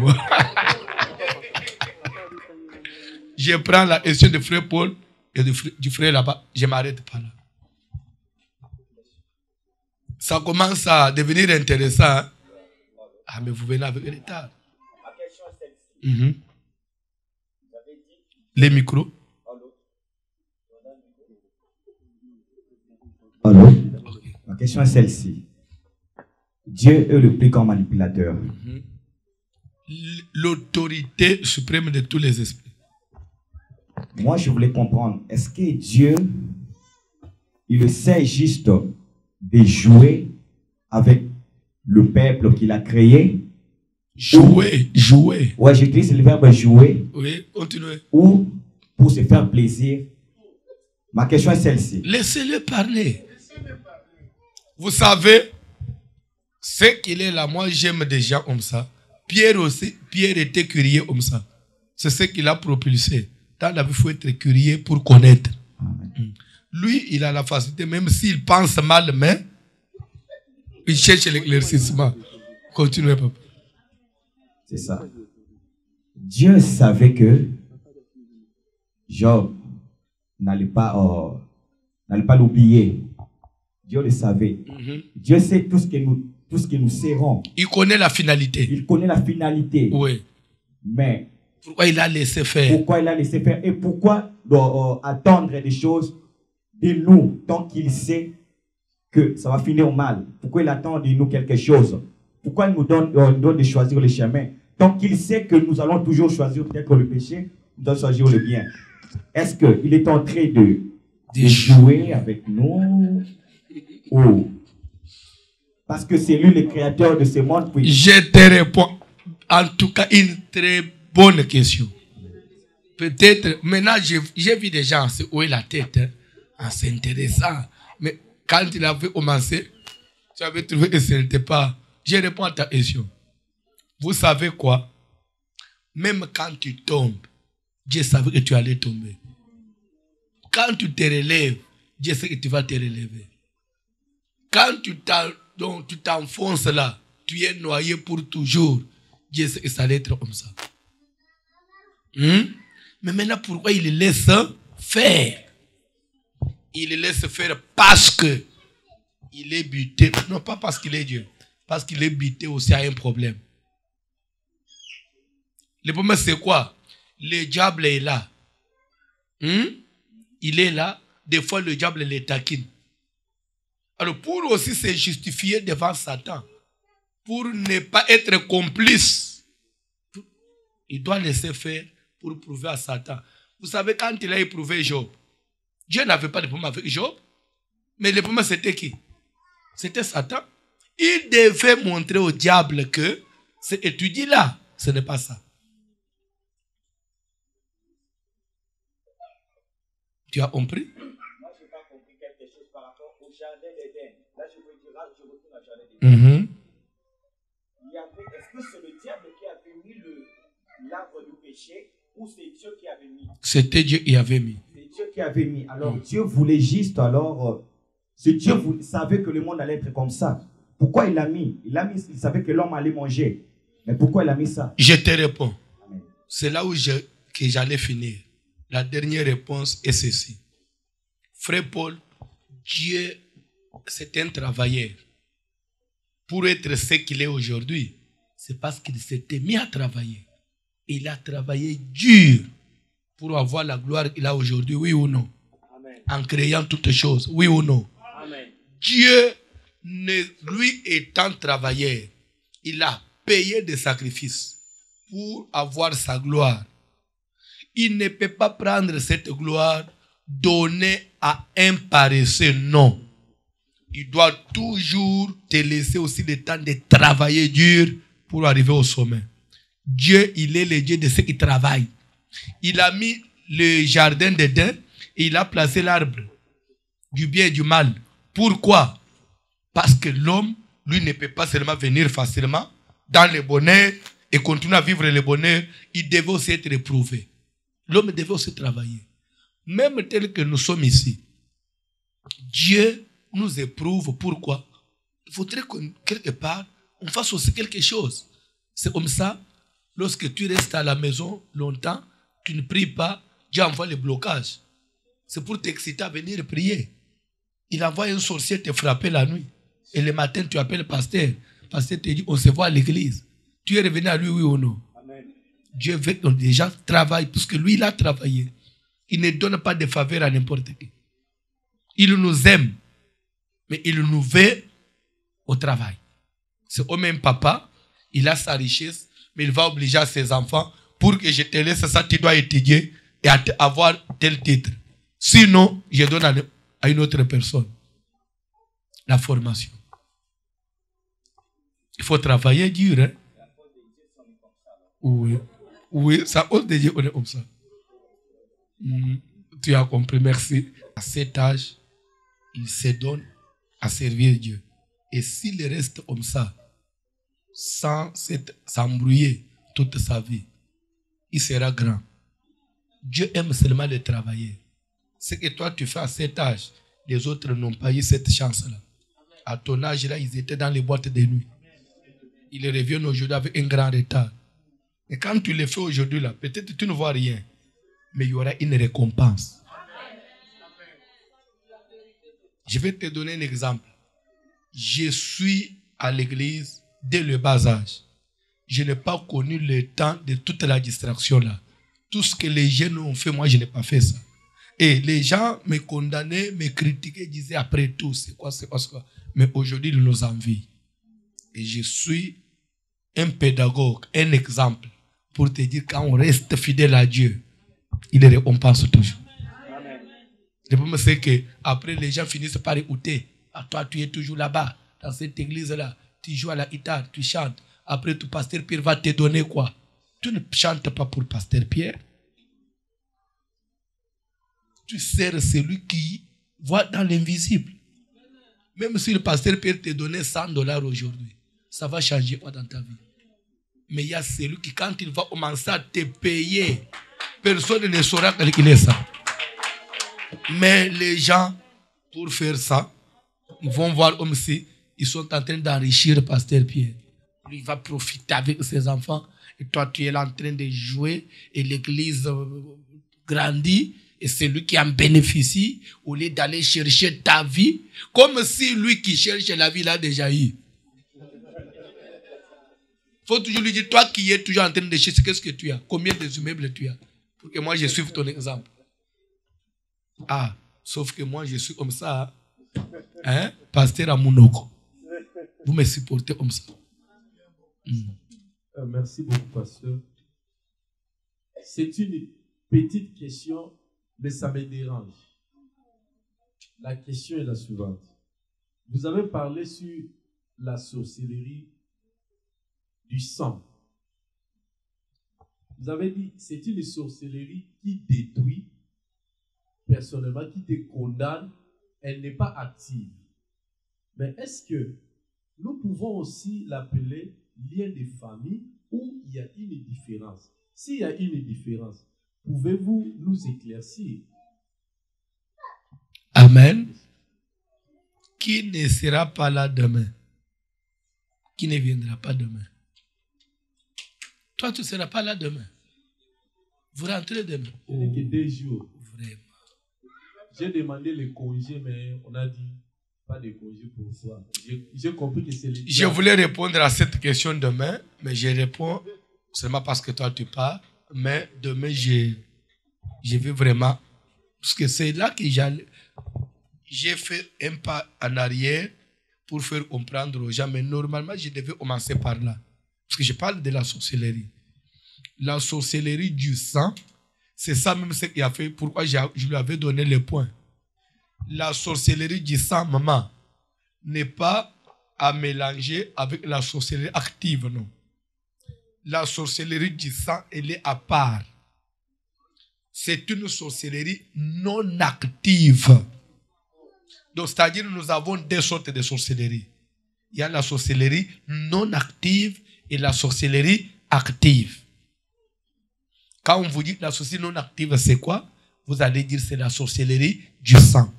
Je prends la question de frère Paul et du frère là-bas. Je m'arrête pas là. Ça commence à devenir intéressant. Hein? Ah, mais vous venez avec retard. Ma question est celle-ci. Vous avez dit... Les micros. Alors, ma question est celle-ci. Dieu est le plus grand manipulateur. L'autorité suprême de tous les esprits. Moi, je voulais comprendre, est-ce que Dieu, il sait juste de jouer avec le peuple qu'il a créé? Jouer. Ouais, j'utilise le verbe jouer. Oui, continuez. Ou pour se faire plaisir. Ma question est celle-ci. Laissez-le parler. Vous savez, ce qu'il est là, moi j'aime des gens comme ça. Pierre aussi, Pierre était curieux comme ça. C'est ce qu'il a propulsé. Dans la vie, il faut être curieux pour connaître. Lui, il a la facilité, même s'il pense mal, mais il cherche l'éclaircissement. Continuez, papa. C'est ça. Dieu savait que Job n'allait pas l'oublier. Dieu le savait. Dieu sait tout ce que nous serons. Il connaît la finalité. Il connaît la finalité. Oui. Mais pourquoi il a laissé faire? Pourquoi il a laissé faire? Et pourquoi attendre des choses de nous tant qu'il sait que ça va finir mal? Pourquoi il attend de nous quelque chose? Pourquoi il nous donne de choisir le chemin? Tant qu'il sait que nous allons toujours choisir peut-être le péché, nous allons choisir le bien. Est-ce qu'il est en train de jouer avec nous? Ou parce que c'est lui le créateur de ce monde? Puis... Je te réponds. En tout cas, une très bonne question. Peut-être, maintenant, j'ai vu des gens se houer la tête en s'intéressant. Mais quand il avait commencé, tu avais trouvé que ce n'était pas. Je réponds à ta question. Vous savez quoi? Même quand tu tombes, Dieu savait que tu allais tomber. Quand tu te relèves, Dieu sait que tu vas te relever. Quand tu t'enfonces là, tu es noyé pour toujours. Dieu sait que ça allait être comme ça. Mais maintenant, pourquoi il le laisse faire? Il le laisse faire parce que il est buté. Non, pas parce qu'il est Dieu. Parce qu'il est buté aussi à un problème. Le problème, c'est quoi? Le diable est là. Il est là. Des fois, le diable les taquine. Alors, pour aussi se justifier devant Satan, pour ne pas être complice, il doit laisser faire pour prouver à Satan. Vous savez, quand il a éprouvé Job, Dieu n'avait pas de problème avec Job, mais le problème, c'était qui? C'était Satan. Il devait montrer au diable que ce que tu dis là, ce n'est pas ça. Tu as compris? Moi, je n'ai pas compris quelque chose par rapport au jardin d'Éden. Là, je veux dire, je retourne au jardin d'Éden. Est-ce que c'est le diable qui avait mis l'arbre du péché ou c'est Dieu qui avait mis? C'était Dieu qui avait mis. C'est Dieu qui avait mis. Alors, Dieu voulait juste, si Dieu savait que le monde allait être comme ça, pourquoi il l'a mis? Il savait que l'homme allait manger. Mais pourquoi il a mis ça? Je te réponds. C'est là où que j'allais finir. La dernière réponse est ceci. Frère Paul, Dieu, c'est un travailleur. Pour être ce qu'il est aujourd'hui, c'est parce qu'il s'était mis à travailler. Il a travaillé dur pour avoir la gloire qu'il a aujourd'hui, oui ou non? Amen. En créant toutes choses, oui ou non? Amen. Dieu, lui étant travailleur, il a payé des sacrifices pour avoir sa gloire. Il ne peut pas prendre cette gloire donnée à un paresseux, non. Il doit toujours te laisser aussi le temps de travailler dur pour arriver au sommet. Dieu, il est le Dieu de ceux qui travaillent. Il a mis le jardin d'Éden et il a placé l'arbre du bien et du mal. Pourquoi? Parce que l'homme, lui, ne peut pas seulement venir facilement dans le bonheur et continuer à vivre le bonheur. Il devait aussi être éprouvé. L'homme devait aussi travailler. Même tel que nous sommes ici, Dieu nous éprouve. Pourquoi? Il faudrait que quelque part, on fasse aussi quelque chose. C'est comme ça, lorsque tu restes à la maison longtemps, tu ne pries pas, Dieu envoie le blocage. C'est pour t'exciter à venir prier. Il envoie un sorcier te frapper la nuit. Et le matin, tu appelles le pasteur. Le pasteur te dit, on se voit à l'église. Tu es revenu à lui, oui ou non? Amen. Dieu veut que les gens travaillent, parce que lui, il a travaillé. Il ne donne pas de faveur à n'importe qui. Il nous aime. Mais il nous veut au travail. C'est au même papa, il a sa richesse, mais il va obliger à ses enfants, pour que je te laisse ça, tu dois étudier et avoir tel titre. Sinon, je donne à une autre personne la formation. Il faut travailler dur. Hein? Oui. Oui, ça ose de Dieu, on est comme ça. Tu as compris, merci. À cet âge, il se donne à servir Dieu. Et s'il reste comme ça, sans s'embrouiller toute sa vie, il sera grand. Dieu aime seulement les travailler. Ce que toi tu fais à cet âge, les autres n'ont pas eu cette chance-là. À ton âge-là, ils étaient dans les boîtes de nuit. Ils reviennent aujourd'hui avec un grand retard. Et quand tu le fais aujourd'hui, là, peut-être tu ne vois rien, mais il y aura une récompense. Je vais te donner un exemple. Je suis à l'église dès le bas âge. Je n'ai pas connu le temps de toute la distraction là. Tout ce que les jeunes ont fait, moi je n'ai pas fait ça. Et les gens me condamnaient, me critiquaient, disaient après tout, c'est quoi. Mais aujourd'hui, ils nous envient. Et je suis un pédagogue, un exemple, pour te dire quand on reste fidèle à Dieu, il récompense toujours. Le problème, c'est qu'après, les gens finissent par écouter. Ah, toi, tu es toujours là-bas, dans cette église-là. Tu joues à la guitare, tu chantes. Après, tout pasteur Pierre va te donner quoi? Tu ne chantes pas pour pasteur Pierre. Tu sers celui qui voit dans l'invisible. Même si le pasteur Pierre te donnait $100 aujourd'hui, ça va changer quoi dans ta vie? Mais il y a celui qui, quand il va commencer à te payer, personne ne saura qu'il est ça. Mais les gens, pour faire ça, ils vont voir comme si ils sont en train d'enrichir le pasteur Pierre. Lui, il va profiter avec ses enfants. Et toi, tu es là en train de jouer. Et l'église grandit. Et c'est lui qui en bénéficie au lieu d'aller chercher ta vie. Comme si lui qui cherche la vie l'a déjà eu. Il faut toujours lui dire, toi qui es toujours en train de chercher, qu'est-ce que tu as? Combien de immeubles tu as? Pour que moi, je suive ton exemple. Ah, sauf que moi, je suis comme ça. Hein? Pasteur Amunoko. Vous me supportez comme ça. Merci beaucoup, pasteur. C'est une petite question, mais ça me dérange. La question est la suivante. Vous avez parlé sur la sorcellerie du sang. Vous avez dit c'est une sorcellerie qui détruit, personnellement, qui te condamne. Elle n'est pas active. Mais est-ce que nous pouvons aussi l'appeler lien de famille où il y a une différence? S'il y a une différence, pouvez-vous nous éclaircir? Amen. Qui ne sera pas là demain? Qui ne viendra pas demain? Toi, tu ne seras pas là demain. Vous rentrez demain. Ce n'est que 2 jours. Vraiment. J'ai demandé les congés, mais on a dit pas de congés pour soi. J'ai compris que c'est les... Je voulais répondre à cette question demain, mais je réponds seulement parce que toi tu parles. Mais demain, je vais vraiment... Parce que c'est là que j'ai fait un pas en arrière pour faire comprendre aux gens. Mais normalement, je devais commencer par là. Parce que je parle de la sorcellerie. La sorcellerie du sang, c'est ça même ce qui a fait pourquoi je lui avais donné le point. La sorcellerie du sang, maman, n'est pas à mélanger avec la sorcellerie active, non. La sorcellerie du sang, elle est à part. C'est une sorcellerie non active. Donc, c'est-à-dire nous avons 2 sortes de sorcellerie. Il y a la sorcellerie non active et la sorcellerie active. Quand on vous dit la sorcellerie non active, c'est quoi? Vous allez dire c'est la sorcellerie du sang.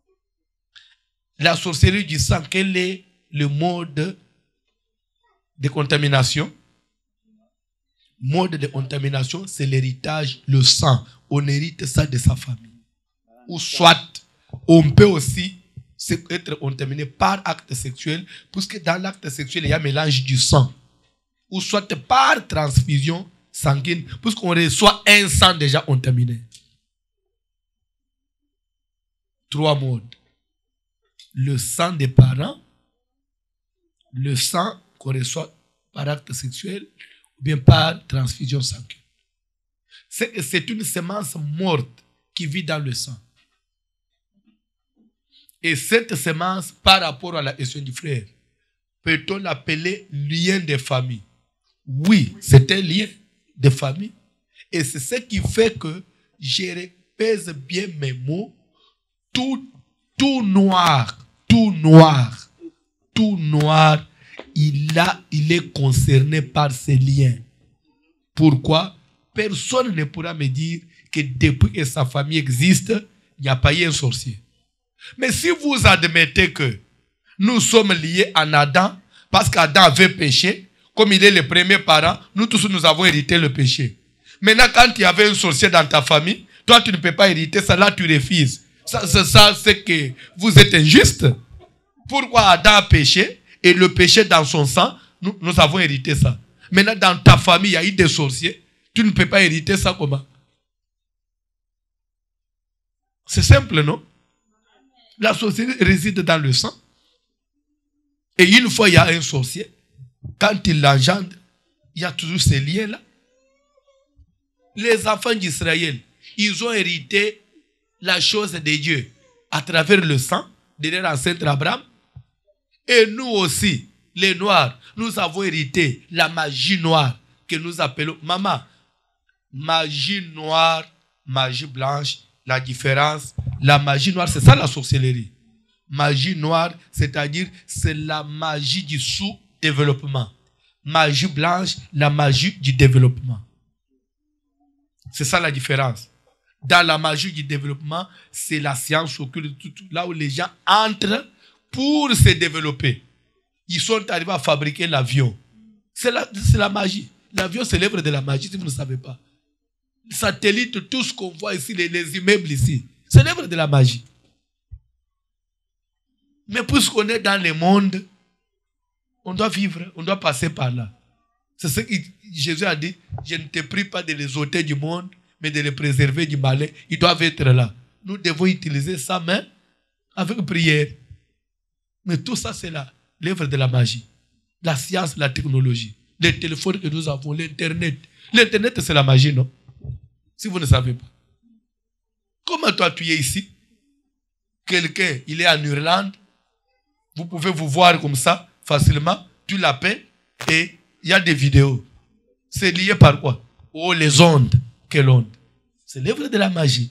La sorcellerie du sang, quel est le mode de contamination? Mode de contamination, c'est l'héritage, le sang. On hérite ça de sa famille. Ou soit, on peut aussi être contaminé par acte sexuel, puisque dans l'acte sexuel, il y a un mélange du sang. Ou soit par transfusion sanguine, puisqu'on reçoit un sang déjà contaminé. 3 modes. le sang des parents, le sang qu'on reçoit par acte sexuel ou bien par transfusion sanguine. C'est une semence morte qui vit dans le sang. Et cette semence, par rapport à la question du frère, peut-on l'appeler lien de famille? Oui, c'est un lien de famille. Et c'est ce qui fait que je pèse bien mes mots. Tout noir, il est concerné par ces liens. Pourquoi? Personne ne pourra me dire que depuis que sa famille existe, il n'y a pas eu un sorcier. Mais si vous admettez que nous sommes liés en Adam, parce qu'Adam avait péché, comme il est le premier parent, nous tous nous avons hérité le péché. Maintenant, quand il y avait un sorcier dans ta famille, toi tu ne peux pas hériter ça, là tu refuses. Ça c'est que vous êtes injuste. Pourquoi Adam a péché et le péché dans son sang, nous avons hérité ça. Maintenant, dans ta famille, il y a eu des sorciers. Tu ne peux pas hériter ça comment? C'est simple, non? La sorcellerie réside dans le sang. Et une fois il y a un sorcier, quand il l'engendre, il y a toujours ces liens-là. Les enfants d'Israël, ils ont hérité la chose de Dieu à travers le sang de leur ancêtre Abraham. Et nous aussi, les Noirs, nous avons hérité la magie noire que nous appelons maman. Magie noire, magie blanche, la différence. La magie noire, c'est ça la sorcellerie. Magie noire, c'est-à-dire c'est la magie du sous-développement. Magie blanche, la magie du développement. C'est ça la différence. Dans la magie du développement, c'est la science occulte, là où les gens entrent pour se développer. Ils sont arrivés à fabriquer l'avion. C'est la magie. L'avion, c'est l'œuvre de la magie, si vous ne savez pas. Les satellites, tout ce qu'on voit ici, les immeubles ici, c'est l'œuvre de la magie. Mais puisqu'on est dans le monde, on doit vivre, on doit passer par là. C'est ce que Jésus a dit, je ne te prie pas de les ôter du monde, mais de les préserver du malin. Ils doivent être là. Nous devons utiliser ça, mais avec prière. Mais tout ça, c'est là, l'œuvre de la magie. La science, la technologie. Les téléphones que nous avons, l'Internet. L'Internet, c'est la magie, non? Si vous ne savez pas. Comment toi, tu es ici? Quelqu'un, il est en Irlande. Vous pouvez vous voir comme ça, facilement. Tu l'appelles et il y a des vidéos. C'est lié par quoi? Oh, les ondes. Quelle onde? C'est l'œuvre de la magie.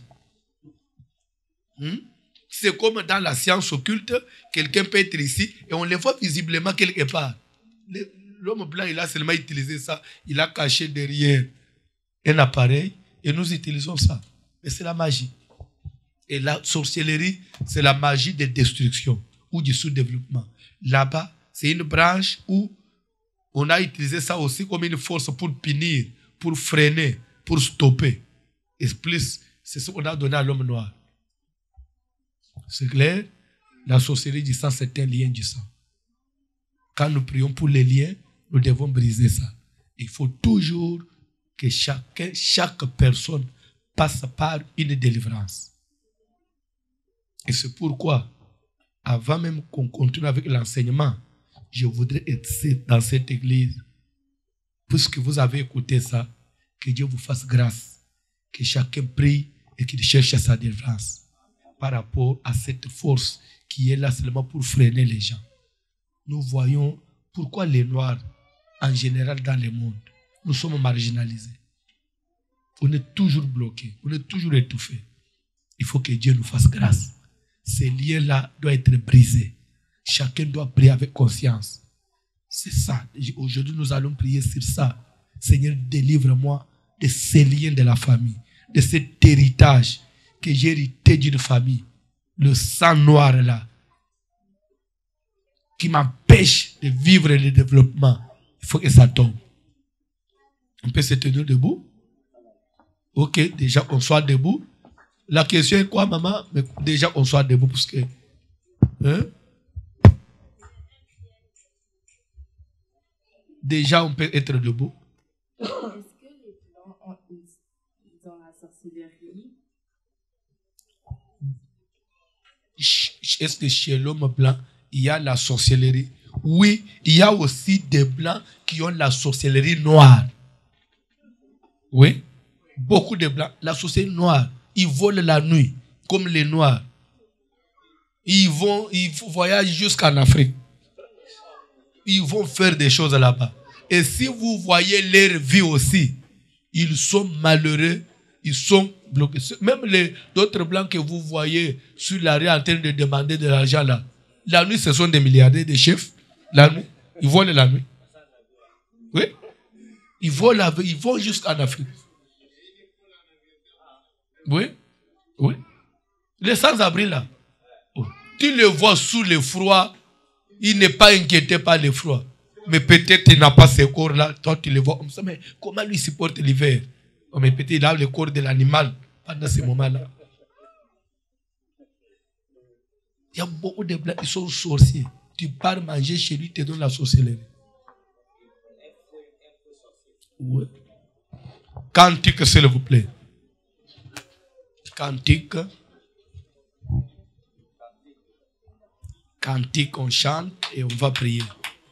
C'est comme dans la science occulte, quelqu'un peut être ici et on le voit visiblement quelque part. L'homme blanc, il a seulement utilisé ça. Il a caché derrière un appareil et nous utilisons ça. Mais c'est la magie. Et la sorcellerie, c'est la magie de destruction ou du sous-développement. Là-bas, c'est une branche où on a utilisé ça aussi comme une force pour punir, pour freiner, pour stopper. Et plus, c'est ce qu'on a donné à l'homme noir. C'est clair? La sorcellerie du sang, c'est un lien du sang. Quand nous prions pour les liens, nous devons briser ça. Il faut toujours que chaque personne passe par une délivrance. Et c'est pourquoi, avant même qu'on continue avec l'enseignement, je voudrais être dans cette église, puisque vous avez écouté ça, que Dieu vous fasse grâce, que chacun prie et qu'il cherche sa délivrance par rapport à cette force qui est là seulement pour freiner les gens. Nous voyons pourquoi les Noirs, en général dans le monde, nous sommes marginalisés. On est toujours bloqués, on est toujours étouffés. Il faut que Dieu nous fasse grâce. Ces liens-là doivent être brisés. Chacun doit prier avec conscience. C'est ça. Aujourd'hui, nous allons prier sur ça. Seigneur, délivre-moi de ces liens de la famille, de cet héritage que j'ai hérité d'une famille. Le sang noir là, qui m'empêche de vivre le développement. Il faut que ça tombe. On peut se tenir debout? Ok, déjà qu'on soit debout. La question est quoi, maman? Mais déjà qu'on soit debout parce que... Hein? Déjà, on peut être debout. Est-ce que les Blancs ont dans la sorcellerie? est-ce que chez l'homme blanc, il y a la sorcellerie? Oui, il y a aussi des blancs qui ont la sorcellerie noire. Oui, beaucoup de blancs. La sorcellerie noire, ils volent la nuit, comme les noirs. Ils voyagent jusqu'en Afrique. Ils vont faire des choses là-bas. Et si vous voyez leur vie aussi, ils sont malheureux, ils sont bloqués. Même d'autres blancs que vous voyez sur la rue en train de demander de l'argent là, la nuit, ce sont des milliardaires, des chefs. La nuit, ils volent la nuit. Oui. Ils vont jusqu'en Afrique. Oui. Oui. Les sans-abri là, tu le vois sous le froid, il n'est pas inquiété par le froid. Mais peut-être il n'a pas ce corps-là. Toi, tu le vois comme ça. Mais comment lui supporte l'hiver? Oh, mais peut-être il a le corps de l'animal pendant ce moment-là. Il y a beaucoup de blancs qui sont sorciers. Tu pars manger chez lui, tu te donnes la sorcellerie. Oui. Cantique, s'il vous plaît. Cantique. Cantique, on chante et on va prier.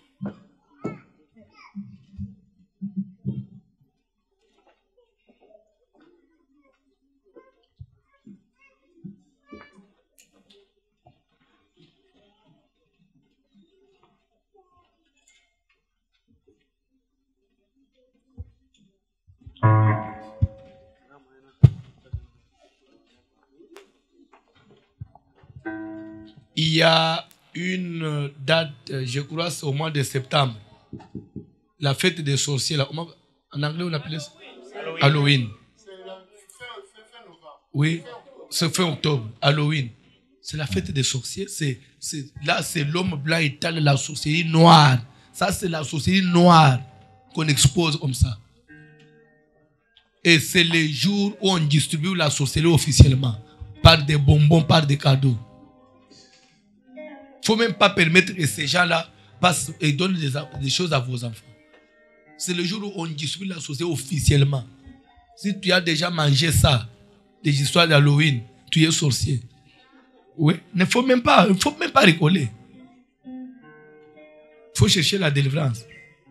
Il y a une date, je crois c'est au mois de septembre, la fête des sorciers. Là. En anglais, on appelle ça Halloween. Oui, c'est fin octobre, Halloween. C'est la fête des sorciers. Là, c'est l'homme blanc étale la sorcellerie noire. Ça, c'est la sorcellerie noire qu'on expose comme ça. Et c'est le jour où on distribue la sorcellerie officiellement, par des bonbons, par des cadeaux. Il ne faut même pas permettre que ces gens-là passent et donnent des choses à vos enfants. C'est le jour où on distribue la sorcellerie officiellement. Si tu as déjà mangé ça, des histoires d'Halloween, tu es sorcier. Oui, il ne faut même pas rigoler. Il faut chercher la délivrance.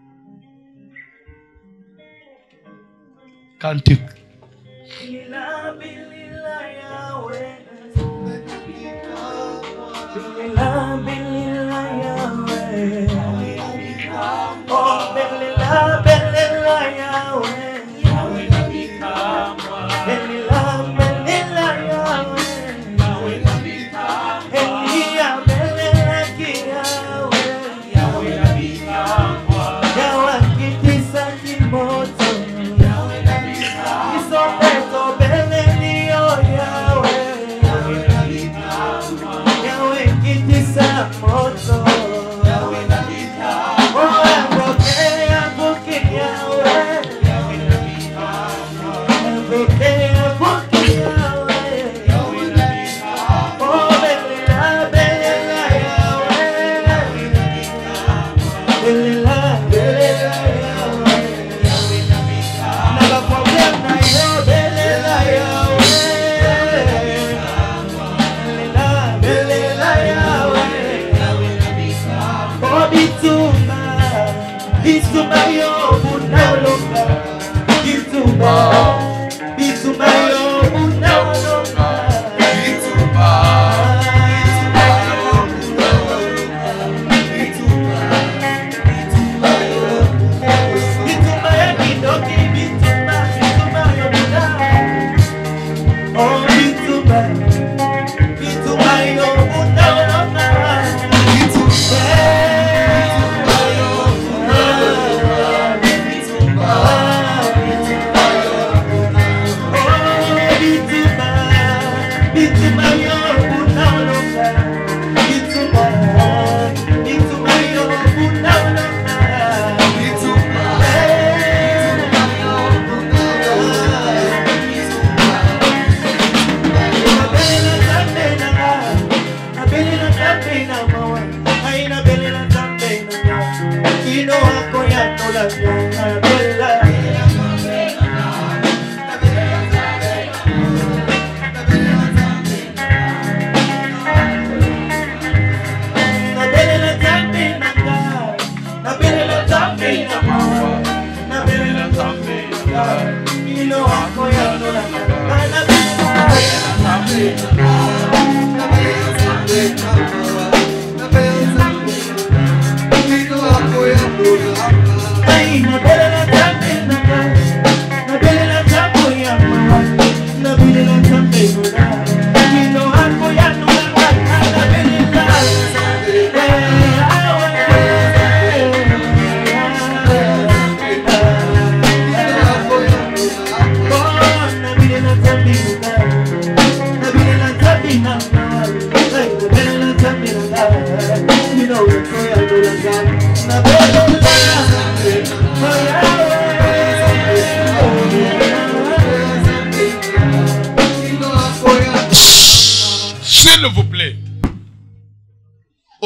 Cantique.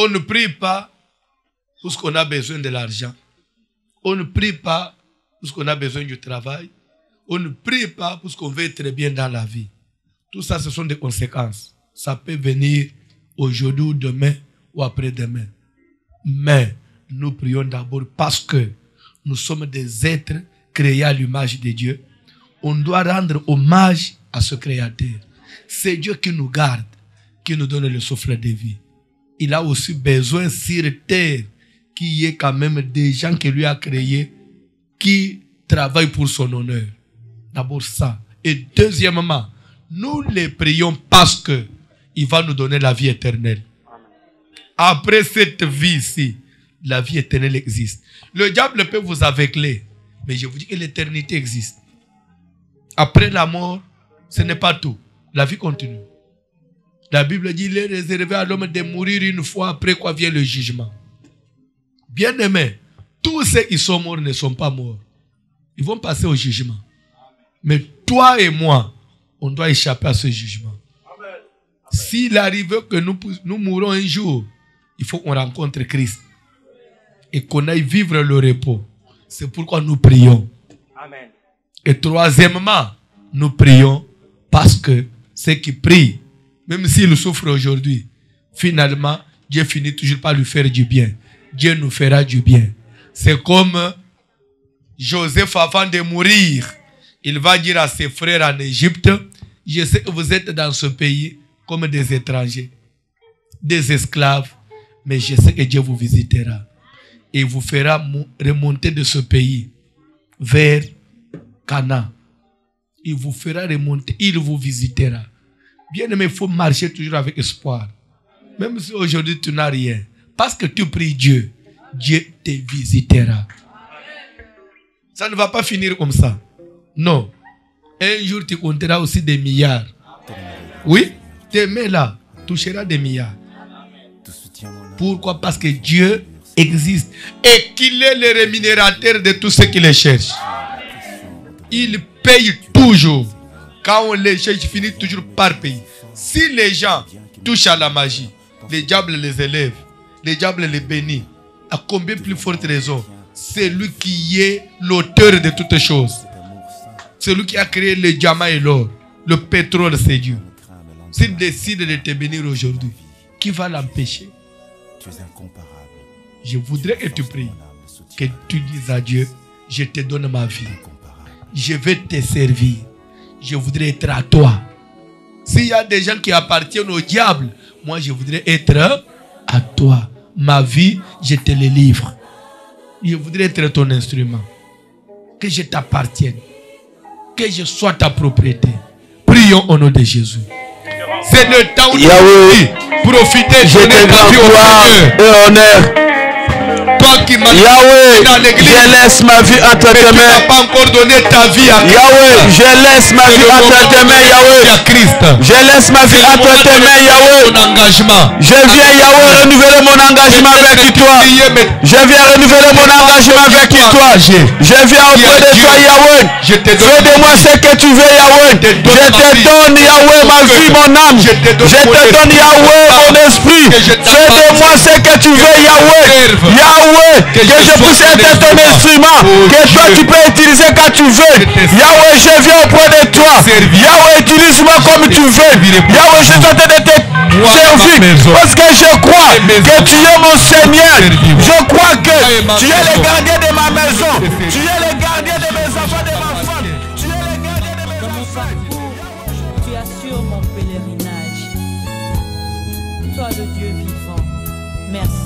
On ne prie pas parce qu'on a besoin de l'argent. On ne prie pas parce qu'on a besoin du travail. On ne prie pas parce qu'on veut être bien dans la vie. Tout ça, ce sont des conséquences. Ça peut venir aujourd'hui ou demain ou après-demain. Mais nous prions d'abord parce que nous sommes des êtres créés à l'image de Dieu. On doit rendre hommage à ce Créateur. C'est Dieu qui nous garde, qui nous donne le souffle de vie. Il a aussi besoin sur terre qu'il y ait quand même des gens qui lui a créés, qui travaillent pour son honneur. D'abord ça. Et deuxièmement, nous les prions parce que il va nous donner la vie éternelle. Après cette vie-ci, la vie éternelle existe. Le diable peut vous aveugler, mais je vous dis que l'éternité existe. Après la mort, ce n'est pas tout. La vie continue. La Bible dit qu'il est réservé à l'homme de mourir une fois, après quoi vient le jugement. Bien-aimés, tous ceux qui sont morts ne sont pas morts. Ils vont passer au jugement. Mais toi et moi, on doit échapper à ce jugement. S'il arrive que nous mourons un jour, il faut qu'on rencontre Christ et qu'on aille vivre le repos. C'est pourquoi nous prions. Amen. Et troisièmement, nous prions parce que ceux qui prient, même s'ils souffrent aujourd'hui, finalement, Dieu finit toujours par lui faire du bien. Dieu nous fera du bien. C'est comme Joseph avant de mourir. Il va dire à ses frères en Égypte, je sais que vous êtes dans ce pays comme des étrangers, des esclaves, mais je sais que Dieu vous visitera et vous fera remonter de ce pays vers Canaan. Il vous fera remonter, il vous visitera. Bien aimé, il faut marcher toujours avec espoir. Même si aujourd'hui tu n'as rien, parce que tu pries Dieu, Dieu te visitera. Ça ne va pas finir comme ça. Non. Un jour, tu compteras aussi des milliards. Oui, tes mains là toucheront des milliards. Pourquoi? Parce que Dieu existe et qu'il est le rémunérateur de tous ceux qui le cherchent. Il paye toujours. Quand on les cherche, il finit toujours par payer. Si les gens touchent à la magie, les diables les élèvent, les diables les bénissent. À combien plus forte raison? C'est lui qui est l'auteur de toutes choses. C'est lui qui a créé le diamant et l'or. Le pétrole, c'est Dieu. S'il décide de te bénir aujourd'hui, qui va l'empêcher? Je voudrais que tu pries, que tu dises à Dieu, je te donne ma vie. Je vais te servir. Je voudrais être à toi. S'il y a des gens qui appartiennent au diable, moi je voudrais être à toi. Ma vie, je te le livre. Je voudrais être ton instrument. Que je t'appartienne. Que je sois ta propriété. Prions au nom de Jésus. C'est le temps où Yahweh, profitez je te rends gloire et honneur. Toi qui m'as Yahweh, dans l'église, je laisse ma vie entre mais tes tu n'as mains. pas encore donné ta vie à Christ. Yahweh, je laisse ma vie entre tes mains, Yahweh. À Christ. Je laisse ma vie entre tes mains, Yahweh. Ton engagement. Je viens, Yahweh, renouveler mon engagement avec toi. Je viens renouveler mon engagement avec toi. Je viens auprès de toi, Yahweh. Fais de moi ce que tu veux, Yahweh. Je te donne, Yahweh, ma vie, mon âme. Je te donne, Yahweh, mon esprit. Fais de moi ce que tu veux, Yahweh. Yahweh, que je puisse être ton instrument. Que toi tu peux utiliser quand tu veux. Yahweh, je viens auprès de toi. Yahweh, utilise-moi comme tu veux. Yahweh, je suis en train de te servir. Parce que je crois que tu es mon Seigneur. Je crois que tu es le gardien de ma maison. Tu es le gardien de mes enfants, de ma femme. Tu es le gardien de mes enfants. Tu assures mon pèlerinage. Toi le Dieu vivant. Merci.